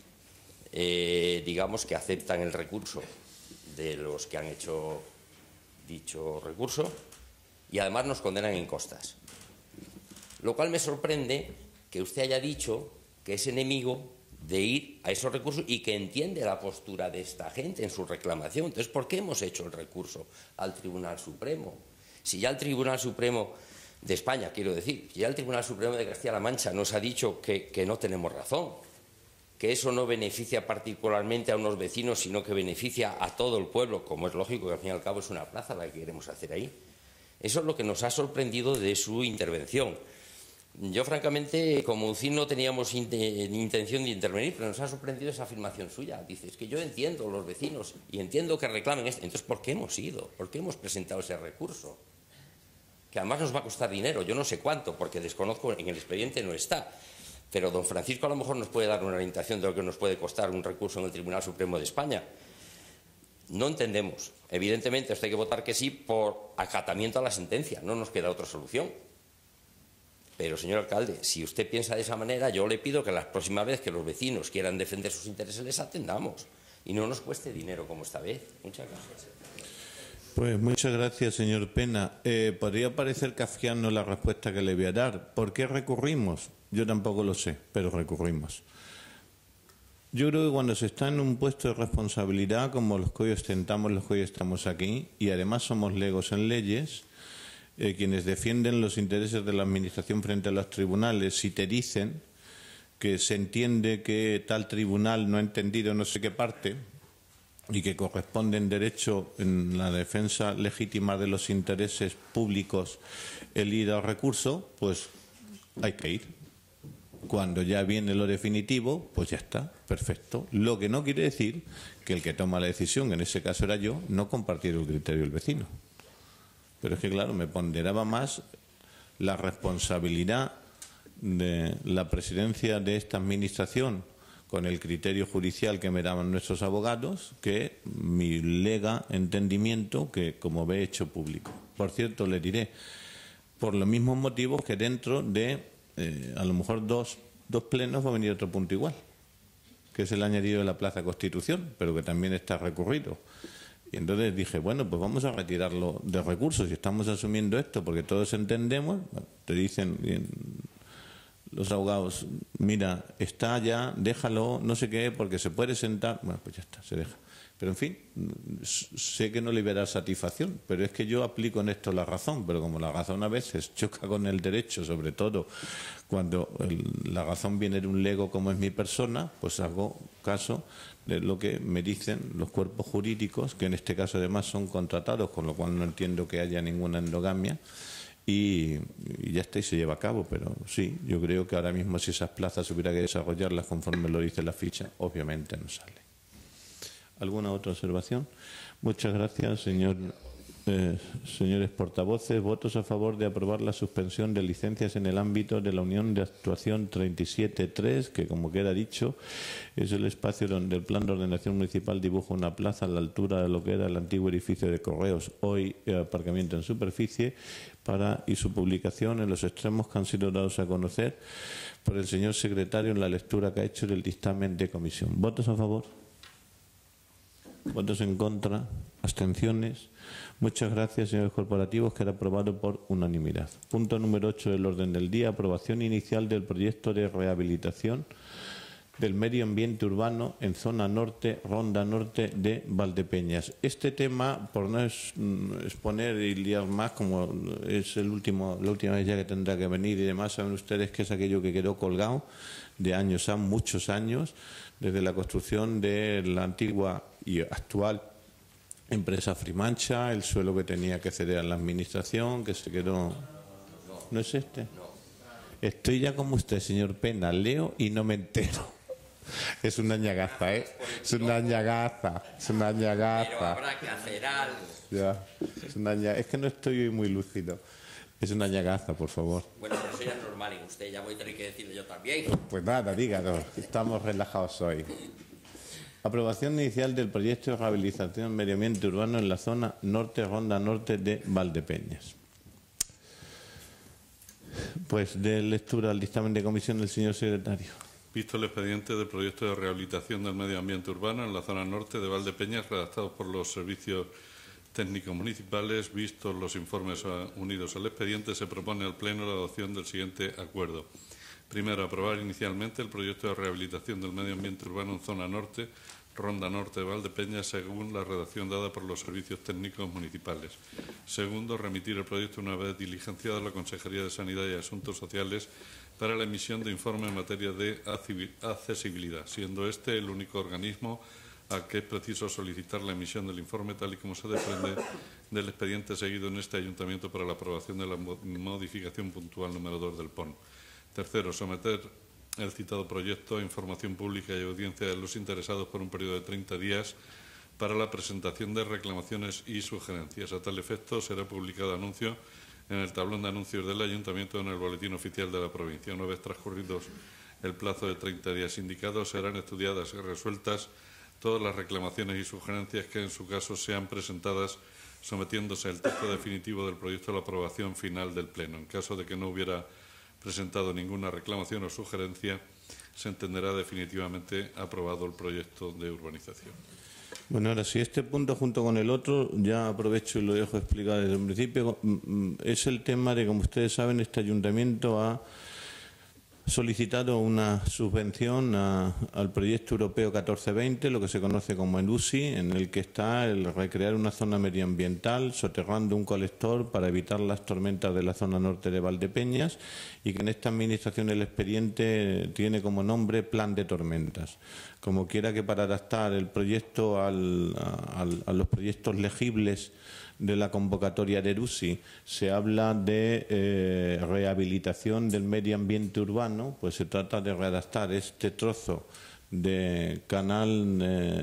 Digamos que aceptan el recurso de los que han hecho dicho recurso y además nos condenan en costas. Lo cual me sorprende que usted haya dicho que es enemigo de ir a esos recursos y que entiende la postura de esta gente en su reclamación. Entonces, ¿por qué hemos hecho el recurso al Tribunal Supremo? Si ya el Tribunal Supremo de España, quiero decir, si ya el Tribunal Supremo de Castilla-La Mancha nos ha dicho que no tenemos razón, que eso no beneficia particularmente a unos vecinos, sino que beneficia a todo el pueblo, como es lógico, que al fin y al cabo es una plaza la que queremos hacer ahí. Eso es lo que nos ha sorprendido de su intervención. Yo, francamente, como UCI no teníamos intención de intervenir, pero nos ha sorprendido esa afirmación suya. Dice, es que yo entiendo los vecinos y entiendo que reclamen esto. Entonces, ¿por qué hemos ido? ¿Por qué hemos presentado ese recurso? Que además nos va a costar dinero, yo no sé cuánto, porque desconozco, en el expediente no está. Pero don Francisco a lo mejor nos puede dar una orientación de lo que nos puede costar un recurso en el Tribunal Supremo de España. No entendemos. Evidentemente, esto hay que votar que sí por acatamiento a la sentencia. No nos queda otra solución. Pero, señor alcalde, si usted piensa de esa manera, yo le pido que la próxima vez que los vecinos quieran defender sus intereses les atendamos y no nos cueste dinero como esta vez. Muchas gracias. Pues muchas gracias, señor Pena. Podría parecer kafkiano la respuesta que le voy a dar. ¿Por qué recurrimos? Yo tampoco lo sé, pero recurrimos. Yo creo que cuando se está en un puesto de responsabilidad, como los que hoy ostentamos, los que hoy estamos aquí, y además somos legos en leyes, quienes defienden los intereses de la Administración frente a los tribunales, si te dicen que se entiende que tal tribunal no ha entendido no sé qué parte y que corresponde en derecho en la defensa legítima de los intereses públicos el ir al recurso, pues hay que ir. Cuando ya viene lo definitivo, pues ya está, perfecto. Lo que no quiere decir que el que toma la decisión, que en ese caso era yo, no compartiera el criterio del vecino. Pero es que, claro, me ponderaba más la responsabilidad de la presidencia de esta administración con el criterio judicial que me daban nuestros abogados que mi lega entendimiento que, como ve, he hecho público. Por cierto, le diré, por los mismos motivos que dentro de, a lo mejor, dos plenos va a venir otro punto igual, que es el añadido de la Plaza Constitución, pero que también está recurrido. Y entonces dije, bueno, pues vamos a retirarlo de recursos y estamos asumiendo esto porque todos entendemos. Te dicen los abogados, mira, está ya, déjalo, no sé qué, porque se puede sentar. Bueno, pues ya está, se deja. Pero en fin, sé que no le voy a dar satisfacción, pero es que yo aplico en esto la razón, pero como la razón a veces choca con el derecho, sobre todo cuando la razón viene de un lego como es mi persona, pues hago caso de lo que me dicen los cuerpos jurídicos, que en este caso además son contratados, con lo cual no entiendo que haya ninguna endogamia, y ya está y se lleva a cabo. Pero sí, yo creo que ahora mismo si esas plazas hubiera que desarrollarlas conforme lo dice la ficha, obviamente no sale. ¿Alguna otra observación? Muchas gracias, señores portavoces. Votos a favor de aprobar la suspensión de licencias en el ámbito de la Unión de Actuación 37.3, que, como queda dicho, es el espacio donde el Plan de Ordenación Municipal dibuja una plaza a la altura de lo que era el antiguo edificio de Correos, hoy aparcamiento en superficie, y su publicación en los extremos que han sido dados a conocer por el señor secretario en la lectura que ha hecho del dictamen de comisión. ¿Votos a favor? ¿Votos en contra? ¿Abstenciones? Muchas gracias, señores corporativos. Queda aprobado por unanimidad. Punto número 8 del orden del día. Aprobación inicial del proyecto de rehabilitación del medio ambiente urbano en zona norte, ronda norte de Valdepeñas. Este tema, por no exponer y liar más, como es la última vez ya que tendrá que venir y demás, saben ustedes que es aquello que quedó colgado de años a muchos años, desde la construcción de la antigua y actual empresa Frimancha, el suelo que tenía que ceder a la administración, que se quedó... ¿No es este? Estoy ya como usted, señor Pena, leo y no me entero. Es una ñagaza, ¿eh? Es una ñagaza, es una ñagaza. Pero habrá que hacer algo. Ya, es que no estoy muy lúcido. Es una ñagaza, por favor. Bueno, pero eso ya es normal en usted, ya voy a tener que decirlo yo también. Pues nada, díganos, estamos relajados hoy. Aprobación inicial del proyecto de rehabilitación medio ambiente urbano en la zona norte, ronda norte de Valdepeñas. Pues de lectura al dictamen de comisión del señor secretario. Visto el expediente del proyecto de rehabilitación del medio ambiente urbano en la zona norte de Valdepeñas, redactado por los servicios técnicos municipales, vistos los informes unidos al expediente, se propone al Pleno la adopción del siguiente acuerdo. Primero, aprobar inicialmente el proyecto de rehabilitación del medio ambiente urbano en zona norte, ronda norte de Valdepeñas, según la redacción dada por los servicios técnicos municipales. Segundo, remitir el proyecto una vez diligenciada la Consejería de Sanidad y Asuntos Sociales para la emisión de informe en materia de accesibilidad, siendo este el único organismo al que es preciso solicitar la emisión del informe, tal y como se desprende del expediente seguido en este ayuntamiento para la aprobación de la modificación puntual número 2 del PON. Tercero, someter el citado proyecto a información pública y audiencia de los interesados por un periodo de 30 días para la presentación de reclamaciones y sugerencias. A tal efecto, será publicado anuncio en el tablón de anuncios del Ayuntamiento en el Boletín Oficial de la provincia. Una vez transcurridos el plazo de 30 días indicados, serán estudiadas y resueltas todas las reclamaciones y sugerencias que en su caso sean presentadas, sometiéndose el texto definitivo del proyecto a la aprobación final del Pleno. En caso de que no hubiera presentado ninguna reclamación o sugerencia, se entenderá definitivamente aprobado el proyecto de urbanización. Bueno, ahora sí, este punto junto con el otro, ya aprovecho y lo dejo explicar desde el principio, es el tema de, como ustedes saben, este ayuntamiento ha solicitado una subvención al proyecto europeo 1420, lo que se conoce como el USI, en el que está el recrear una zona medioambiental soterrando un colector para evitar las tormentas de la zona norte de Valdepeñas, y que en esta administración el expediente tiene como nombre Plan de Tormentas. Como quiera que para adaptar el proyecto a los proyectos legibles de la convocatoria de ERUSI se habla de rehabilitación del medio ambiente urbano, pues se trata de readaptar este trozo de canal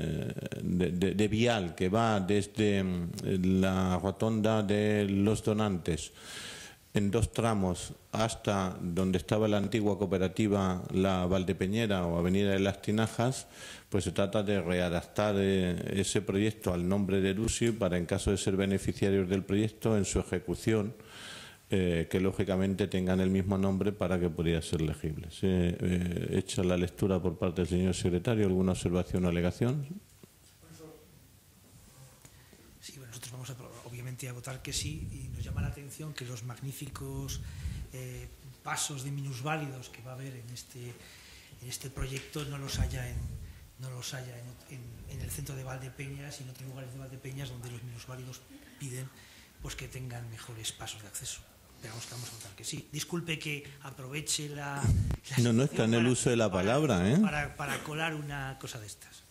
de vial que va desde la rotonda de Los Donantes en dos tramos hasta donde estaba la antigua cooperativa La Valdepeñera o Avenida de las Tinajas, pues se trata de readaptar ese proyecto al nombre de ERUSI para, en caso de ser beneficiarios del proyecto, en su ejecución, que lógicamente tengan el mismo nombre para que pudiera ser legible. Hecha la lectura por parte del señor secretario, ¿alguna observación o alegación? Sí, bueno, nosotros vamos obviamente a votar que sí, y nos llama la atención que los magníficos pasos de minusválidos que va a haber en este proyecto no los haya en el centro de Valdepeñas y en otros lugares de Valdepeñas donde los minusválidos piden pues que tengan mejores pasos de acceso. Pero vamos a votar que sí. Disculpe que aproveche la no está en el uso de la palabra, para colar una cosa de estas.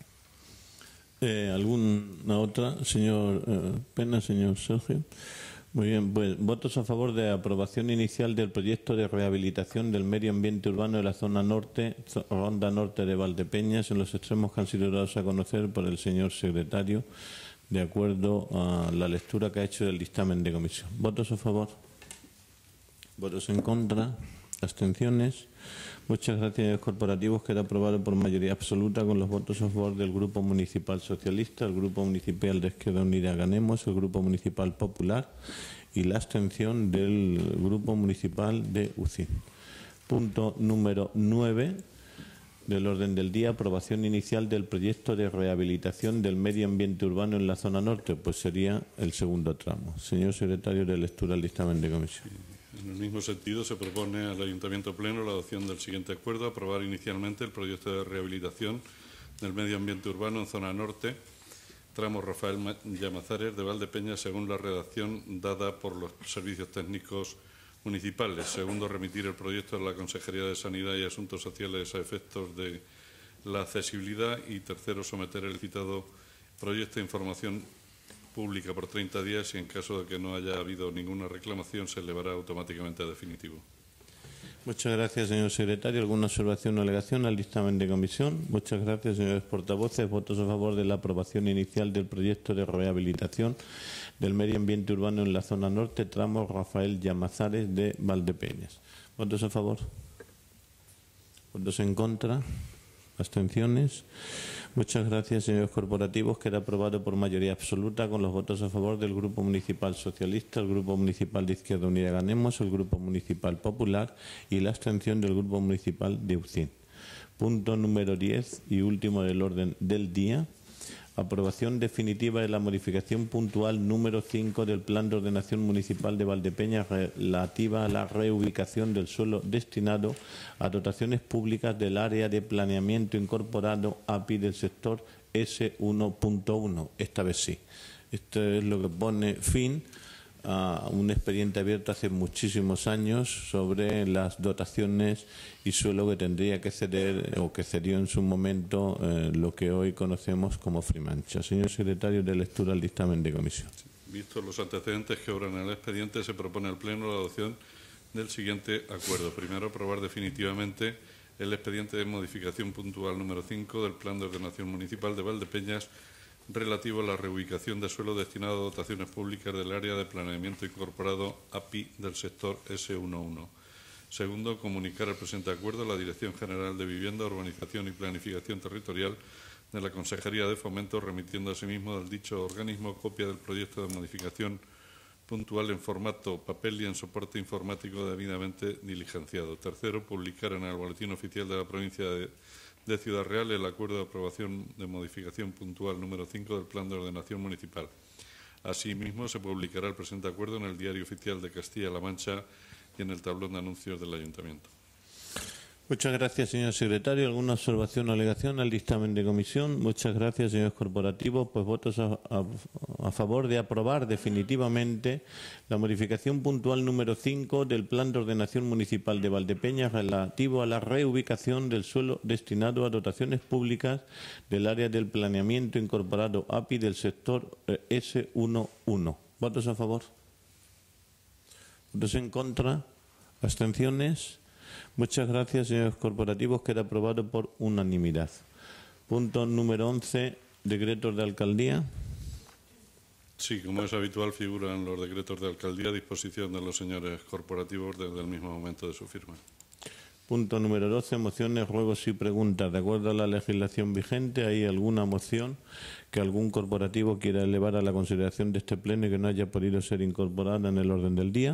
¿Alguna otra? Señor Pena, señor Sergio. Muy bien, pues votos a favor de aprobación inicial del proyecto de rehabilitación del medio ambiente urbano de la zona norte, ronda norte de Valdepeñas, en los extremos que han sido dados a conocer por el señor secretario, de acuerdo a la lectura que ha hecho del dictamen de comisión. ¿Votos a favor? ¿Votos en contra? ¿Abstenciones? Muchas gracias, señores corporativos. Queda aprobado por mayoría absoluta con los votos a favor del Grupo Municipal Socialista, el Grupo Municipal de Izquierda Unida Ganemos, el Grupo Municipal Popular y la abstención del Grupo Municipal de UCI. Punto número 9 del orden del día, aprobación inicial del proyecto de rehabilitación del medio ambiente urbano en la zona norte, pues sería el segundo tramo. Señor secretario, de lectura al dictamen de comisión. En el mismo sentido, se propone al Ayuntamiento Pleno la adopción del siguiente acuerdo: aprobar inicialmente el proyecto de rehabilitación del medio ambiente urbano en zona norte, tramo Rafael Llamazares de Valdepeñas, según la redacción dada por los servicios técnicos municipales. Segundo, remitir el proyecto a la Consejería de Sanidad y Asuntos Sociales a efectos de la accesibilidad. Y tercero, someter el citado proyecto a información pública por 30 días y en caso de que no haya habido ninguna reclamación se elevará automáticamente a definitivo. Muchas gracias, señor secretario. ¿Alguna observación o alegación al dictamen de comisión? Muchas gracias, señores portavoces. Votos a favor de la aprobación inicial del proyecto de rehabilitación del medio ambiente urbano en la zona norte, tramo Rafael Llamazares de Valdepeñas. ¿Votos a favor? ¿Votos en contra? ¿Abstenciones? Muchas gracias, señores corporativos. Queda aprobado por mayoría absoluta con los votos a favor del Grupo Municipal Socialista, el Grupo Municipal de Izquierda Unida Ganemos, el Grupo Municipal Popular y la abstención del Grupo Municipal de UCIN. Punto número 10 y último del orden del día. Aprobación definitiva de la modificación puntual número 5 del Plan de Ordenación Municipal de Valdepeñas relativa a la reubicación del suelo destinado a dotaciones públicas del área de planeamiento incorporado API del sector S1.1. Esta vez sí. Esto es lo que pone fin a un expediente abierto hace muchísimos años sobre las dotaciones y suelo que tendría que ceder o que cedió en su momento lo que hoy conocemos como Frimancha. Señor secretario, de lectura al dictamen de comisión. Vistos los antecedentes que obran en el expediente, se propone al Pleno la adopción del siguiente acuerdo. Primero, aprobar definitivamente el expediente de modificación puntual número 5 del Plan de Ordenación Municipal de Valdepeñas relativo a la reubicación de suelo destinado a dotaciones públicas del área de planeamiento incorporado API del sector S1.1. Segundo, comunicar el presente acuerdo a la Dirección General de Vivienda, Urbanización y Planificación Territorial de la Consejería de Fomento, remitiendo asimismo del dicho organismo copia del proyecto de modificación puntual en formato papel y en soporte informático debidamente diligenciado. Tercero, publicar en el Boletín Oficial de la Provincia de Ciudad Real el acuerdo de aprobación de modificación puntual número 5 del Plan de Ordenación Municipal. Asimismo, se publicará el presente acuerdo en el Diario Oficial de Castilla-La Mancha y en el tablón de anuncios del Ayuntamiento. Muchas gracias, señor secretario. ¿Alguna observación o alegación al dictamen de comisión? Muchas gracias, señores corporativos. Pues votos a favor de aprobar definitivamente la modificación puntual número 5 del Plan de Ordenación Municipal de Valdepeñas relativo a la reubicación del suelo destinado a dotaciones públicas del área del planeamiento incorporado API del sector S1.1. ¿Votos a favor? ¿Votos en contra? ¿Abstenciones? Muchas gracias, señores corporativos. Queda aprobado por unanimidad. Punto número 11, decretos de alcaldía. Sí, como es habitual, figuran los decretos de alcaldía a disposición de los señores corporativos desde el mismo momento de su firma. Punto número 12, mociones, ruegos y preguntas. De acuerdo a la legislación vigente, ¿hay alguna moción que algún corporativo quiera elevar a la consideración de este pleno y que no haya podido ser incorporada en el orden del día?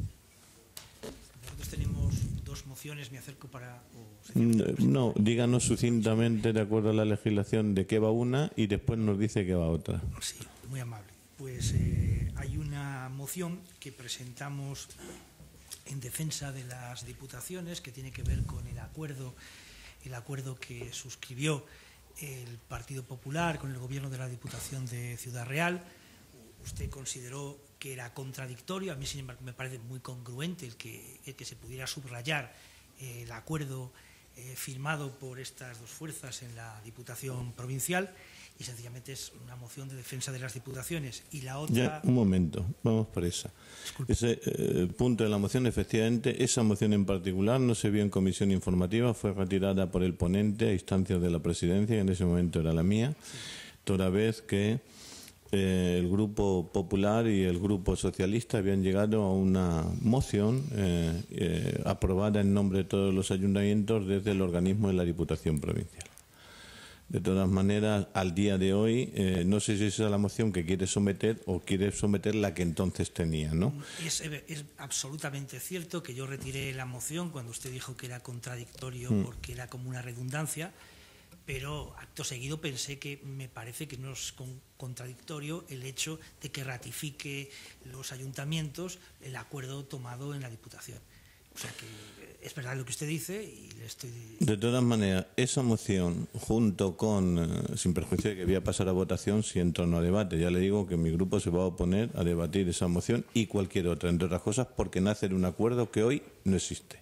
Nosotros tenemos dos mociones, me acerco para... No, díganos sucintamente, de acuerdo a la legislación, de qué va una y después nos dice qué va otra. Sí, muy amable. Pues hay una moción que presentamos en defensa de las diputaciones que tiene que ver con el acuerdo que suscribió el Partido Popular con el Gobierno de la Diputación de Ciudad Real. Usted consideró que era contradictorio, a mí sin embargo me parece muy congruente el que se pudiera subrayar el acuerdo firmado por estas dos fuerzas en la Diputación Provincial, y sencillamente es una moción de defensa de las diputaciones. Y la otra... Ya, un momento, vamos por esa. Disculpe. Ese punto de la moción, efectivamente, esa moción en particular no se vio en comisión informativa, fue retirada por el ponente a instancias de la presidencia, que en ese momento era la mía, sí. Toda vez que el Grupo Popular y el Grupo Socialista habían llegado a una moción aprobada en nombre de todos los ayuntamientos desde el organismo de la Diputación Provincial. De todas maneras, al día de hoy, no sé si esa es la moción que quiere someter o quiere someter la que entonces tenía, ¿no? Es absolutamente cierto que yo retiré la moción cuando usted dijo que era contradictorio porque era como una redundancia, pero acto seguido pensé que me parece que no es contradictorio el hecho de que ratifique los ayuntamientos el acuerdo tomado en la Diputación. O sea que es verdad lo que usted dice y le estoy... De todas maneras, esa moción, junto con, sin perjuicio de que voy a pasar a votación si en torno a debate, ya le digo que mi grupo se va a oponer a debatir esa moción y cualquier otra, entre otras cosas, porque nace de un acuerdo que hoy no existe.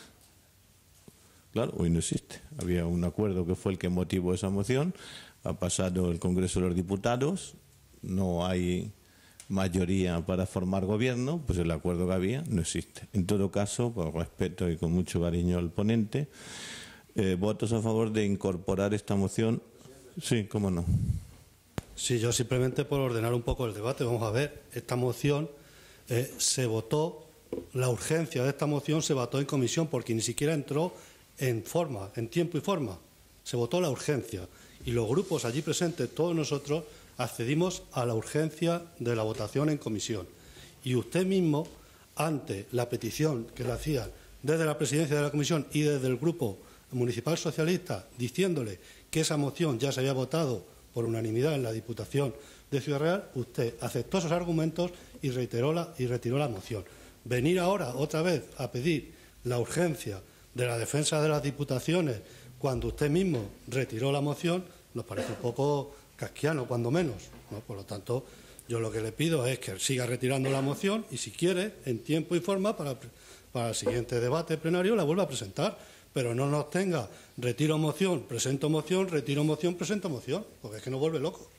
Claro, hoy no existe. Había un acuerdo que fue el que motivó esa moción, ha pasado el Congreso de los Diputados, no hay mayoría para formar gobierno, pues el acuerdo que había no existe. En todo caso, por respeto y con mucho cariño al ponente, ¿votos a favor de incorporar esta moción? Sí, cómo no. Sí, yo simplemente por ordenar un poco el debate, vamos a ver, esta moción se votó, la urgencia de esta moción se votó en comisión porque ni siquiera entró en forma, en tiempo y forma. Se votó la urgencia y los grupos allí presentes, todos nosotros, accedimos a la urgencia de la votación en comisión. Y usted mismo, ante la petición que le hacían desde la presidencia de la comisión y desde el Grupo Municipal Socialista, diciéndole que esa moción ya se había votado por unanimidad en la Diputación de Ciudad Real, usted aceptó esos argumentos y retiró la moción. Venir ahora otra vez a pedir la urgencia de la defensa de las diputaciones cuando usted mismo retiró la moción nos parece un poco casquiano, cuando menos, ¿no? Por lo tanto, yo lo que le pido es que siga retirando la moción y, si quiere, en tiempo y forma, para el siguiente debate plenario la vuelva a presentar. Pero no nos tenga retiro moción, presento moción, retiro moción, presento moción, porque es que nos vuelve loco.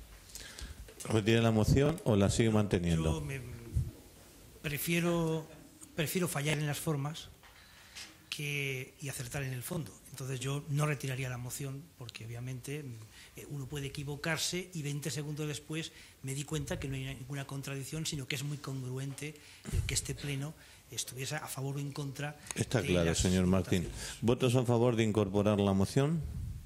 ¿Retira la moción o la sigue manteniendo? Yo prefiero fallar en las formas y acertar en el fondo. Entonces yo no retiraría la moción porque obviamente uno puede equivocarse y 20 segundos después me di cuenta que no hay ninguna contradicción, sino que es muy congruente que este pleno estuviese a favor o en contra. Está claro, señor Martín. ¿Votos a favor de incorporar la moción?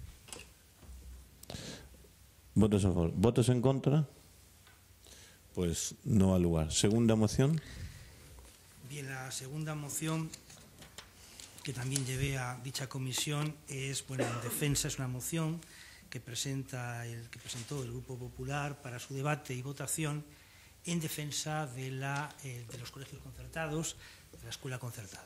¿Votos a favor? ¿Votos en contra? Pues no al lugar. ¿Segunda moción? Bien, la segunda moción que también llevé a dicha comisión es, bueno, en defensa, es una moción que presentó el Grupo Popular para su debate y votación en defensa de los colegios concertados, de la escuela concertada.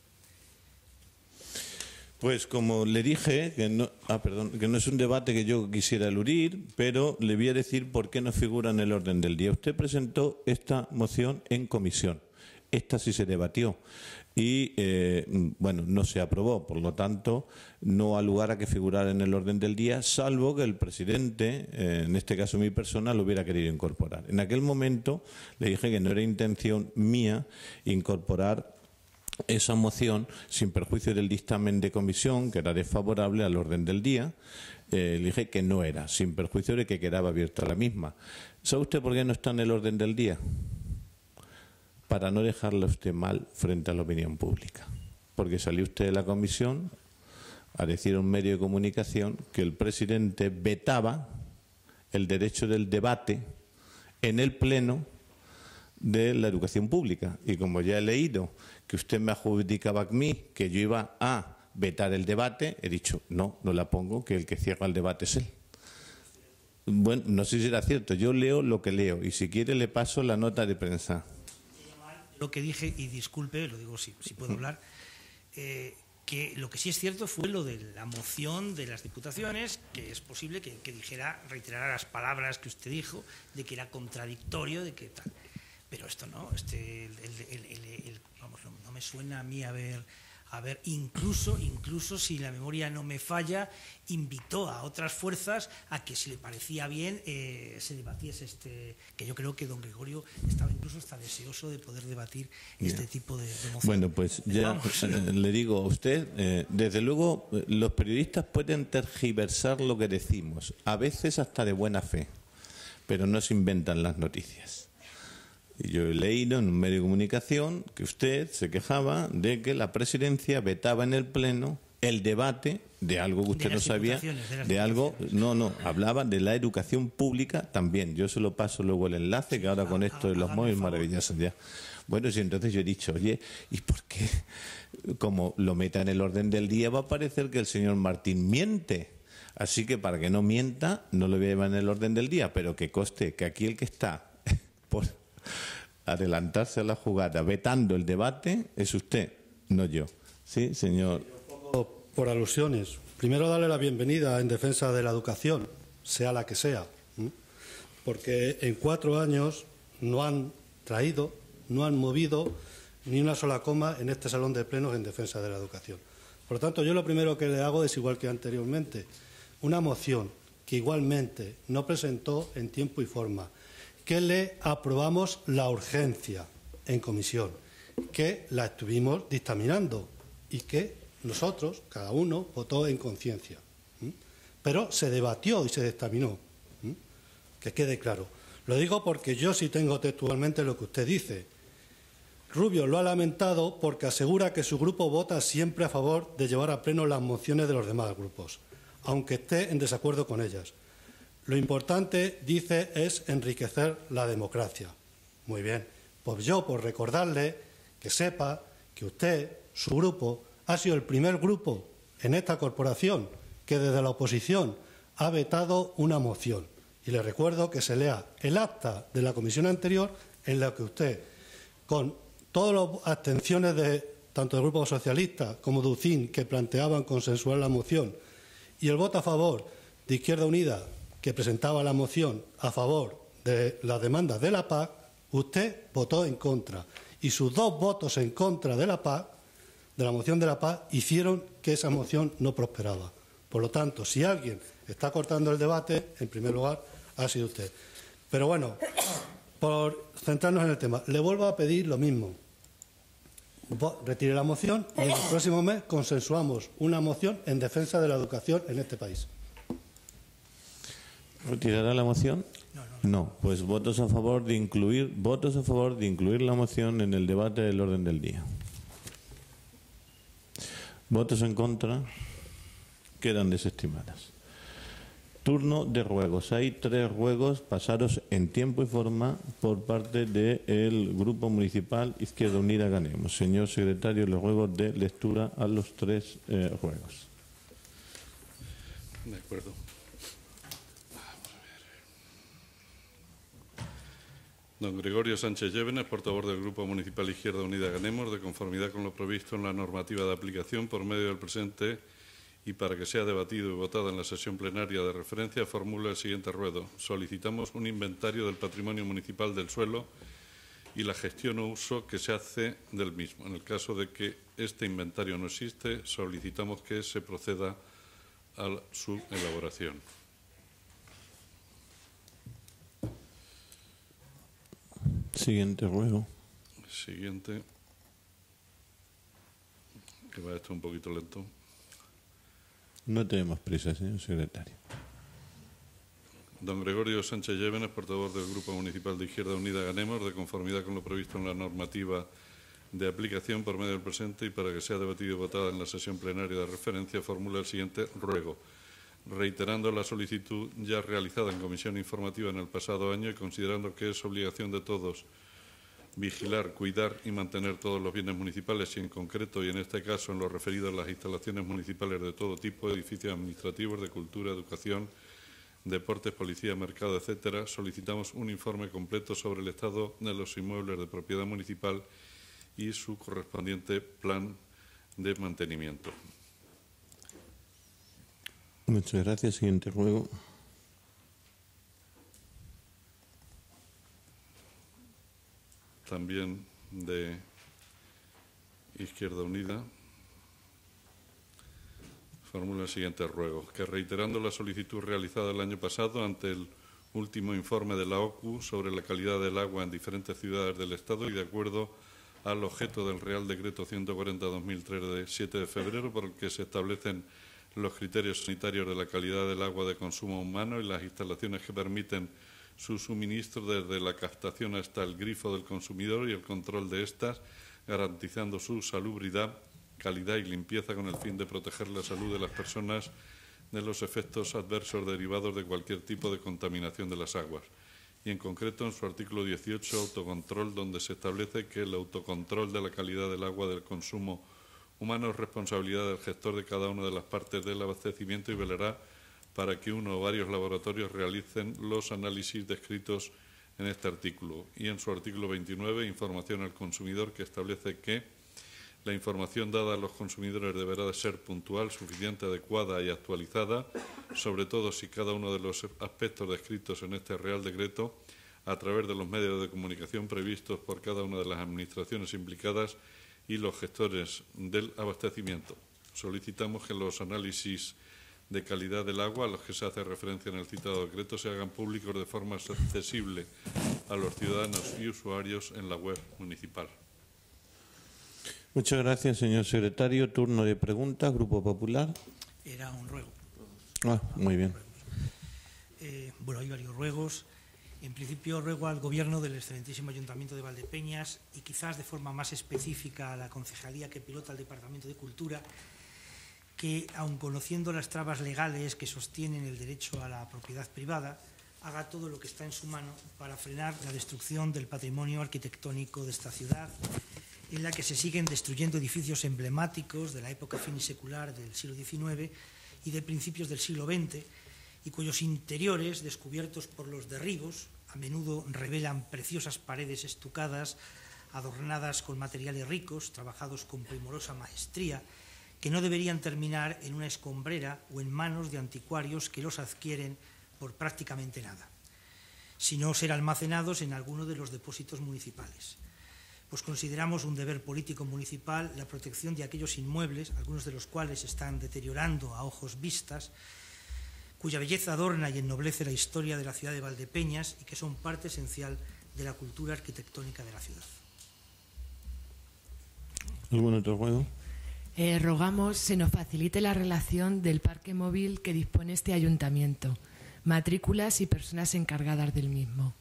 Pues como le dije, que no es un debate que yo quisiera eludir, pero le voy a decir por qué no figura en el orden del día. Usted presentó esta moción en comisión. Esta sí se debatió y, bueno, no se aprobó. Por lo tanto, no ha lugar a que figurara en el orden del día, salvo que el presidente, en este caso mi persona, lo hubiera querido incorporar. En aquel momento le dije que no era intención mía incorporar esa moción sin perjuicio del dictamen de comisión, que era desfavorable al orden del día. Le dije que no era, sin perjuicio de que quedaba abierta la misma. ¿Sabe usted por qué no está en el orden del día? Para no dejarle a usted mal frente a la opinión pública. Porque salió usted de la comisión a decir a un medio de comunicación que el presidente vetaba el derecho del debate en el pleno de la educación pública. Y como ya he leído que usted me adjudicaba a mí que yo iba a vetar el debate, he dicho, no la pongo, que el que cierra el debate es él. Bueno, no sé si era cierto, yo leo lo que leo y si quiere le paso la nota de prensa. Lo que dije, y disculpe, lo digo si puedo hablar, que lo que sí es cierto fue lo de la moción de las diputaciones, que es posible que reiterara las palabras que usted dijo, de que era contradictorio, de que tal. Pero esto no, vamos, no me suena a mí haber incluso si la memoria no me falla, invitó a otras fuerzas a que, si le parecía bien, se debatiese que yo creo que don Gregorio estaba incluso hasta deseoso de poder debatir este tipo de moción. Bueno, pues ya le digo a usted, desde luego los periodistas pueden tergiversar lo que decimos, a veces hasta de buena fe, pero no se inventan las noticias. Y yo he leído en un medio de comunicación que usted se quejaba de que la presidencia vetaba en el pleno el debate de algo que usted no sabía, de algo, hablaba de la educación pública también. Yo se lo paso luego el enlace, que ahora con esto de los móviles maravillosos ya. Bueno, sí, entonces yo he dicho, oye, ¿y por qué? Como lo meta en el orden del día, va a parecer que el señor Martín miente. Así que para que no mienta, no lo voy a llevar en el orden del día, pero que conste que aquí el que está por adelantarse a la jugada, vetando el debate, es usted, no yo. Sí, señor. Por alusiones. Primero, darle la bienvenida en defensa de la educación, sea la que sea, porque en 4 años no han traído, no han movido ni una sola coma en este salón de plenos en defensa de la educación. Por lo tanto, yo lo primero que le hago es, igual que anteriormente, una moción que igualmente no presentó en tiempo y forma, que le aprobamos la urgencia en comisión, que la estuvimos dictaminando y que nosotros, cada uno, votó en conciencia. Pero se debatió y se dictaminó. Que quede claro. Lo digo porque yo sí tengo textualmente lo que usted dice. Rubio lo ha lamentado porque asegura que su grupo vota siempre a favor de llevar a pleno las mociones de los demás grupos, aunque esté en desacuerdo con ellas. Lo importante, dice, es enriquecer la democracia. Muy bien. Pues yo, por recordarle, que sepa que usted, su grupo, ha sido el primer grupo en esta corporación que desde la oposición ha vetado una moción. Y le recuerdo que se lea el acta de la comisión anterior en la que usted, con todas las abstenciones de tanto del Grupo Socialista como de UCIN, que planteaban consensuar la moción, y el voto a favor de Izquierda Unida, que presentaba la moción a favor de las demandas de la PAC, usted votó en contra. Y sus 2 votos en contra de la PAC, de la moción de la PAC, hicieron que esa moción no prosperaba. Por lo tanto, si alguien está cortando el debate, en primer lugar, ha sido usted. Pero bueno, por centrarnos en el tema, le vuelvo a pedir lo mismo. Retire la moción y en el próximo mes consensuamos una moción en defensa de la educación en este país. ¿Retirará la moción? No. Pues votos a favor de incluir la moción en el debate del orden del día. Votos en contra. Quedan desestimadas. Turno de ruegos. Hay 3 ruegos pasados en tiempo y forma por parte del Grupo Municipal Izquierda Unida Ganemos. Señor secretario, le ruego de lectura a los 3 ruegos. De acuerdo. Don Gregorio Sánchez Llévenes, portavoz del Grupo Municipal Izquierda Unida Ganemos, de conformidad con lo previsto en la normativa de aplicación por medio del presente y para que sea debatido y votado en la sesión plenaria de referencia, formula el siguiente ruego. Solicitamos un inventario del patrimonio municipal del suelo y la gestión o uso que se hace del mismo. En el caso de que este inventario no existe, solicitamos que se proceda a su elaboración. Siguiente ruego. Siguiente. Que va esto un poquito lento. No tenemos prisa, señor secretario. Don Gregorio Sánchez Llévenes, portavoz del Grupo Municipal de Izquierda Unida Ganemos, de conformidad con lo previsto en la normativa de aplicación por medio del presente y para que sea debatido y votado en la sesión plenaria de referencia, formula el siguiente ruego. Reiterando la solicitud ya realizada en comisión informativa en el pasado año y considerando que es obligación de todos vigilar, cuidar y mantener todos los bienes municipales y en concreto y en este caso en lo referido a las instalaciones municipales de todo tipo, edificios administrativos, de cultura, educación, deportes, policía, mercado, etcétera, solicitamos un informe completo sobre el estado de los inmuebles de propiedad municipal y su correspondiente plan de mantenimiento. Muchas gracias. Siguiente ruego. También de Izquierda Unida, formula el siguiente ruego, que reiterando la solicitud realizada el año pasado ante el último informe de la OCU sobre la calidad del agua en diferentes ciudades del Estado y de acuerdo al objeto del Real Decreto 140/2003 de 7 de febrero por el que se establecen los criterios sanitarios de la calidad del agua de consumo humano y las instalaciones que permiten su suministro desde la captación hasta el grifo del consumidor y el control de estas, garantizando su salubridad, calidad y limpieza con el fin de proteger la salud de las personas de los efectos adversos derivados de cualquier tipo de contaminación de las aguas. Y en concreto en su artículo 18, autocontrol, donde se establece que el autocontrol de la calidad del agua del consumo humano es responsabilidad del gestor de cada una de las partes del abastecimiento y velará para que uno o varios laboratorios realicen los análisis descritos en este artículo. Y en su artículo 29, información al consumidor, que establece que la información dada a los consumidores deberá de ser puntual, suficiente, adecuada y actualizada, sobre todo si cada uno de los aspectos descritos en este Real Decreto, a través de los medios de comunicación previstos por cada una de las administraciones implicadas y los gestores del abastecimiento. Solicitamos que los análisis de calidad del agua a los que se hace referencia en el citado decreto se hagan públicos de forma accesible a los ciudadanos y usuarios en la web municipal. Muchas gracias, señor secretario. Turno de preguntas, Grupo Popular. Era un ruego. Muy bien. Bueno, hay varios ruegos. En principio, ruego al Gobierno del excelentísimo Ayuntamiento de Valdepeñas y quizás de forma más específica a la concejalía que pilota el Departamento de Cultura, que, aun conociendo las trabas legales que sostienen el derecho a la propiedad privada, haga todo lo que está en su mano para frenar la destrucción del patrimonio arquitectónico de esta ciudad, en la que se siguen destruyendo edificios emblemáticos de la época finisecular del siglo XIX y de principios del siglo XX, y cuyos interiores, descubiertos por los derribos, a menudo revelan preciosas paredes estucadas, adornadas con materiales ricos, trabajados con primorosa maestría, que no deberían terminar en una escombrera o en manos de anticuarios que los adquieren por prácticamente nada, sino ser almacenados en alguno de los depósitos municipales. Pues consideramos un deber político municipal la protección de aquellos inmuebles, algunos de los cuales se están deteriorando a ojos vistas, cuya belleza adorna y ennoblece la historia de la ciudad de Valdepeñas y que son parte esencial de la cultura arquitectónica de la ciudad. ¿Algún otro ruego? Rogamos se nos facilite la relación del parque móvil que dispone este ayuntamiento, matrículas y personas encargadas del mismo.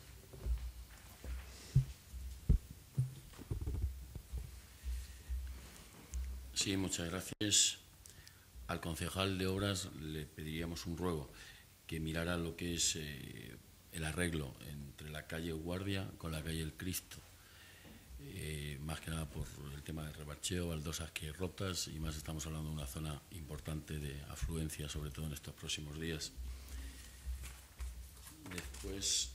Sí, muchas gracias. Al concejal de Obras le pediríamos un ruego, que mirara lo que es el arreglo entre la calle Guardia con la calle El Cristo. Más que nada por el tema de rebacheo, baldosas que rotas, y más estamos hablando de una zona importante de afluencia, sobre todo en estos próximos días. Después,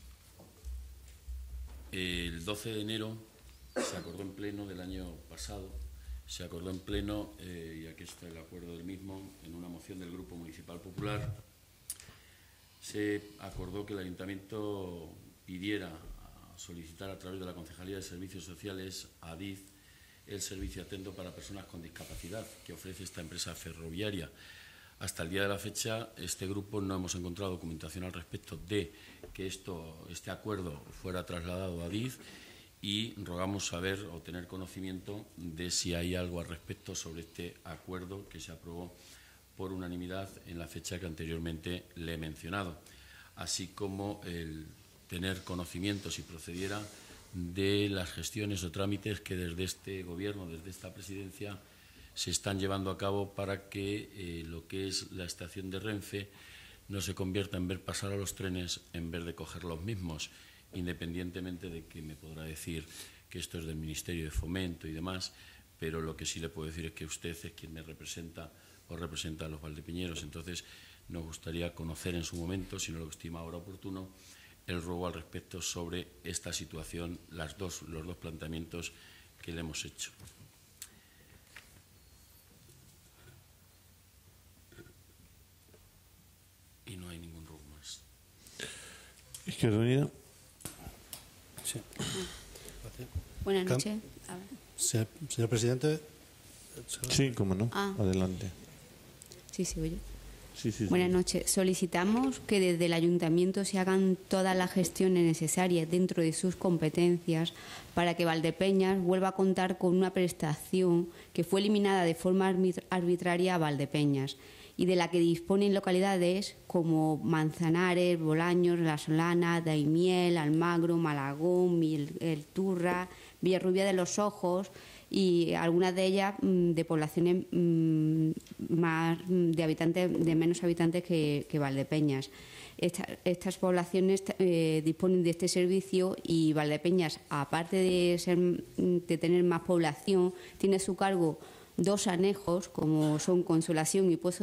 el 12 de enero se acordó en pleno del año pasado, se acordó en pleno, y aquí está el acuerdo del mismo, en una moción del Grupo Municipal Popular, se acordó que el Ayuntamiento pidiera solicitar a través de la Concejalía de Servicios Sociales a ADIZ el servicio atento para personas con discapacidad que ofrece esta empresa ferroviaria. Hasta el día de la fecha, este grupo no hemos encontrado documentación al respecto de que este acuerdo fuera trasladado a ADIZ, y rogamos saber o tener conocimiento de si hay algo al respecto sobre este acuerdo que se aprobó por unanimidad en la fecha que anteriormente le he mencionado, así como el tener conocimiento, si procediera, de las gestiones o trámites que desde este Gobierno, desde esta Presidencia, se están llevando a cabo para que lo que es la estación de Renfe no se convierta en ver pasar a los trenes en vez de coger los mismos, independientemente de que me podrá decir que esto es del Ministerio de Fomento y demás, pero lo que sí le puedo decir es que usted es quien me representa o representa a los valdepeñeros. Entonces, nos gustaría conocer en su momento, si no lo estima ahora oportuno, el ruego al respecto sobre esta situación, los dos planteamientos que le hemos hecho. Y no hay ningún ruego más. Izquierda Unida. Sí. Buenas noches. Señor presidente. Sí, cómo no. Adelante. Sí, oye. Sí. Buenas noches. Solicitamos que desde el Ayuntamiento se hagan todas las gestiones necesarias dentro de sus competencias para que Valdepeñas vuelva a contar con una prestación que fue eliminada de forma arbitraria a Valdepeñas y de la que disponen localidades como Manzanares, Bolaños, La Solana, Daimiel, Almagro, Malagón, El Turra, Villarrubia de los Ojos, y algunas de ellas de poblaciones más de menos habitantes que Valdepeñas. Estas poblaciones disponen de este servicio, y Valdepeñas, aparte de tener más población, tiene a su cargo dos anejos, como son Consolación y Pozo de la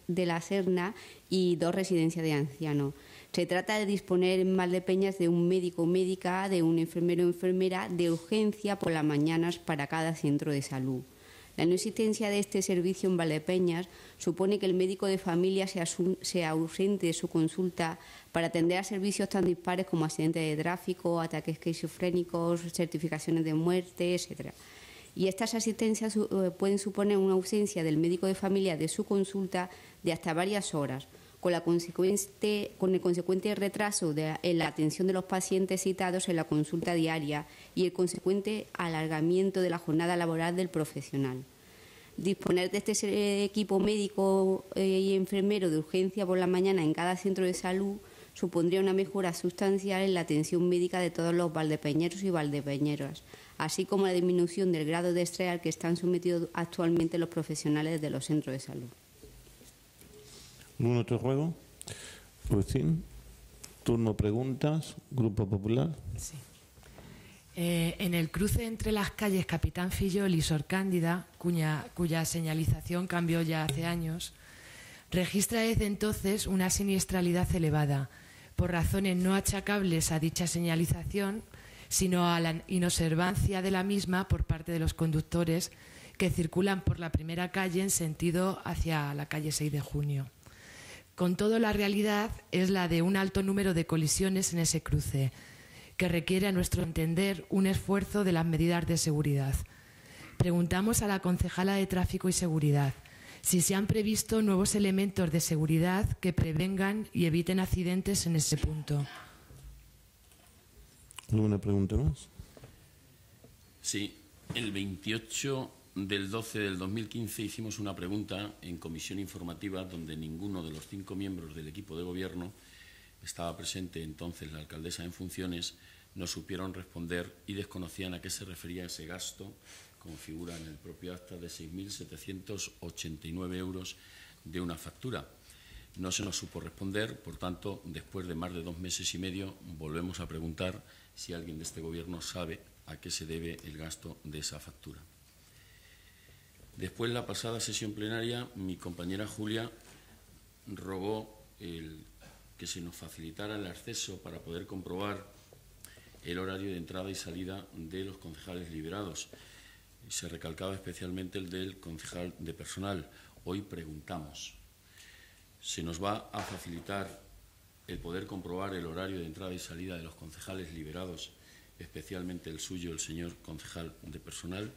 de la Serna y 2 residencias de ancianos. Se trata de disponer en Valdepeñas de un médico o médica, de un enfermero o enfermera de urgencia por las mañanas para cada centro de salud. La no existencia de este servicio en Valdepeñas supone que el médico de familia sea ausente de su consulta para atender a servicios tan dispares como accidentes de tráfico, ataques esquizofrénicos, certificaciones de muerte, etc. Y estas asistencias pueden suponer una ausencia del médico de familia de su consulta de hasta varias horas, con el consecuente retraso en la atención de los pacientes citados en la consulta diaria y el consecuente alargamiento de la jornada laboral del profesional. Disponer de este equipo médico y enfermero de urgencia por la mañana en cada centro de salud supondría una mejora sustancial en la atención médica de todos los valdepeñeros y valdepeñeras, así como la disminución del grado de estrés al que están sometidos actualmente los profesionales de los centros de salud. ¿Algún otro juego? Lucín, turno preguntas, Grupo Popular. Sí. En el cruce entre las calles Capitán Fillol y Sor Cándida, cuya señalización cambió ya hace años, registra desde entonces una siniestralidad elevada, por razones no achacables a dicha señalización, sino a la inobservancia de la misma por parte de los conductores que circulan por la primera calle en sentido hacia la calle 6 de Junio. Con todo, la realidad es la de un alto número de colisiones en ese cruce, que requiere, a nuestro entender, un esfuerzo de las medidas de seguridad. Preguntamos a la concejala de Tráfico y Seguridad si se han previsto nuevos elementos de seguridad que prevengan y eviten accidentes en ese punto. ¿Alguna pregunta más? Sí, el 28 del 12 del 2015 hicimos una pregunta en comisión informativa donde ninguno de los 5 miembros del equipo de gobierno, estaba presente entonces la alcaldesa en funciones, nos supieron responder y desconocían a qué se refería ese gasto, como figura en el propio acta, de 6.789 euros de una factura. No se nos supo responder, por tanto, después de más de 2 meses y medio, volvemos a preguntar si alguien de este Gobierno sabe a qué se debe el gasto de esa factura. Después, la pasada sesión plenaria, mi compañera Julia rogó que se nos facilitara el acceso para poder comprobar el horario de entrada y salida de los concejales liberados. Se recalcaba especialmente el del concejal de personal. Hoy preguntamos, ¿se nos va a facilitar el poder comprobar el horario de entrada y salida de los concejales liberados, especialmente el suyo, el señor concejal de personal?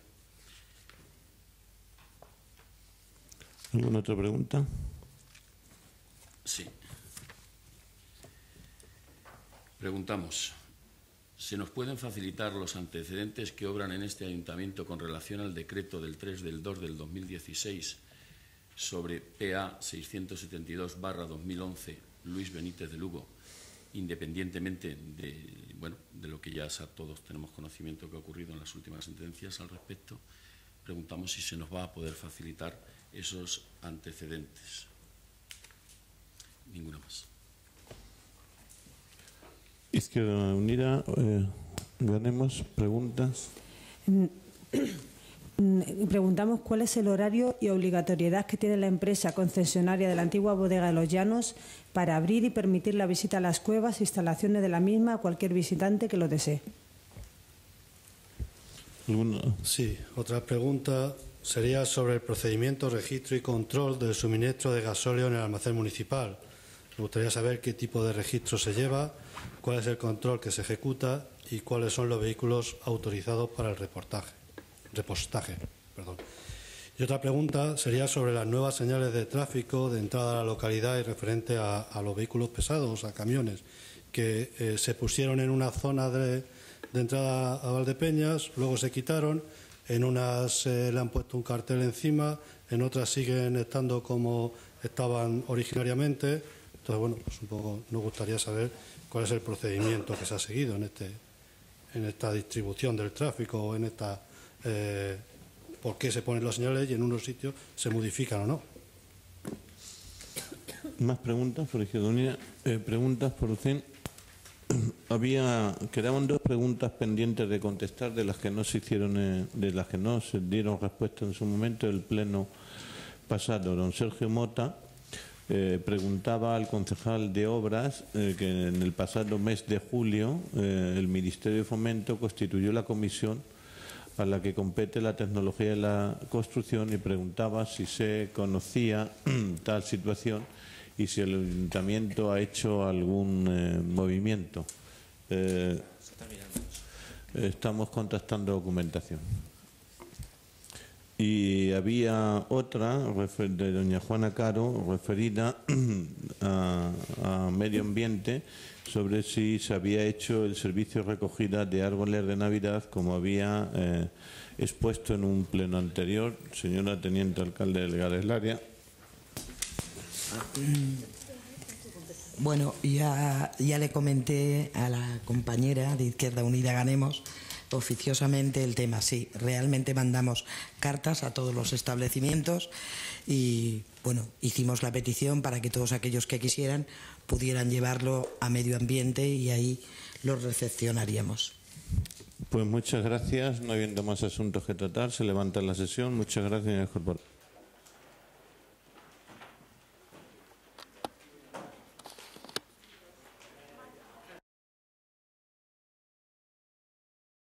¿Alguna otra pregunta? Sí. Preguntamos, ¿se nos pueden facilitar los antecedentes que obran en este ayuntamiento con relación al decreto del 3 del 2 del 2016 sobre PA 672/2011 Luis Benítez de Lugo, independientemente de lo que ya todos tenemos conocimiento que ha ocurrido en las últimas sentencias al respecto? Preguntamos si se nos va a poder facilitar esos antecedentes. Ninguna más. Izquierda Unida, ganemos preguntas. Preguntamos cuál es el horario y obligatoriedad que tiene la empresa concesionaria de la antigua bodega de Los Llanos para abrir y permitir la visita a las cuevas e instalaciones de la misma a cualquier visitante que lo desee. Sí, otra pregunta sería sobre el procedimiento, registro y control del suministro de gasóleo en el almacén municipal. Me gustaría saber qué tipo de registro se lleva, cuál es el control que se ejecuta y cuáles son los vehículos autorizados para el repostaje. Y otra pregunta sería sobre las nuevas señales de tráfico de entrada a la localidad y referente a los vehículos pesados, a camiones, que se pusieron en una zona de entrada a Valdepeñas, luego se quitaron, en unas le han puesto un cartel encima, en otras siguen estando como estaban originariamente. Entonces, bueno, pues un poco nos gustaría saber cuál es el procedimiento que se ha seguido en esta distribución del tráfico, o en esta por qué se ponen las señales y en unos sitios se modifican o no. ¿Más preguntas por Izquierda Unida? Preguntas por usted. Quedaban 2 preguntas pendientes de contestar de las que no se hicieron, de las que no se dieron respuesta en su momento del pleno pasado. Don Sergio Mota Preguntaba al concejal de Obras que en el pasado mes de julio el Ministerio de Fomento constituyó la comisión a la que compete la tecnología de la construcción y preguntaba si se conocía tal situación y si el Ayuntamiento ha hecho algún movimiento. Estamos contactando documentación. Y había otra de doña Juana Caro referida a medio ambiente sobre si se había hecho el servicio de recogida de árboles de Navidad como había expuesto en un pleno anterior. Señora Teniente Alcalde delegada del área. Bueno, ya le comenté a la compañera de Izquierda Unida Ganemos oficiosamente el tema. Sí, realmente mandamos cartas a todos los establecimientos y, bueno, hicimos la petición para que todos aquellos que quisieran pudieran llevarlo a medio ambiente y ahí los recepcionaríamos. Pues muchas gracias. No habiendo más asuntos que tratar, se levanta la sesión. Muchas gracias, señor Corporal.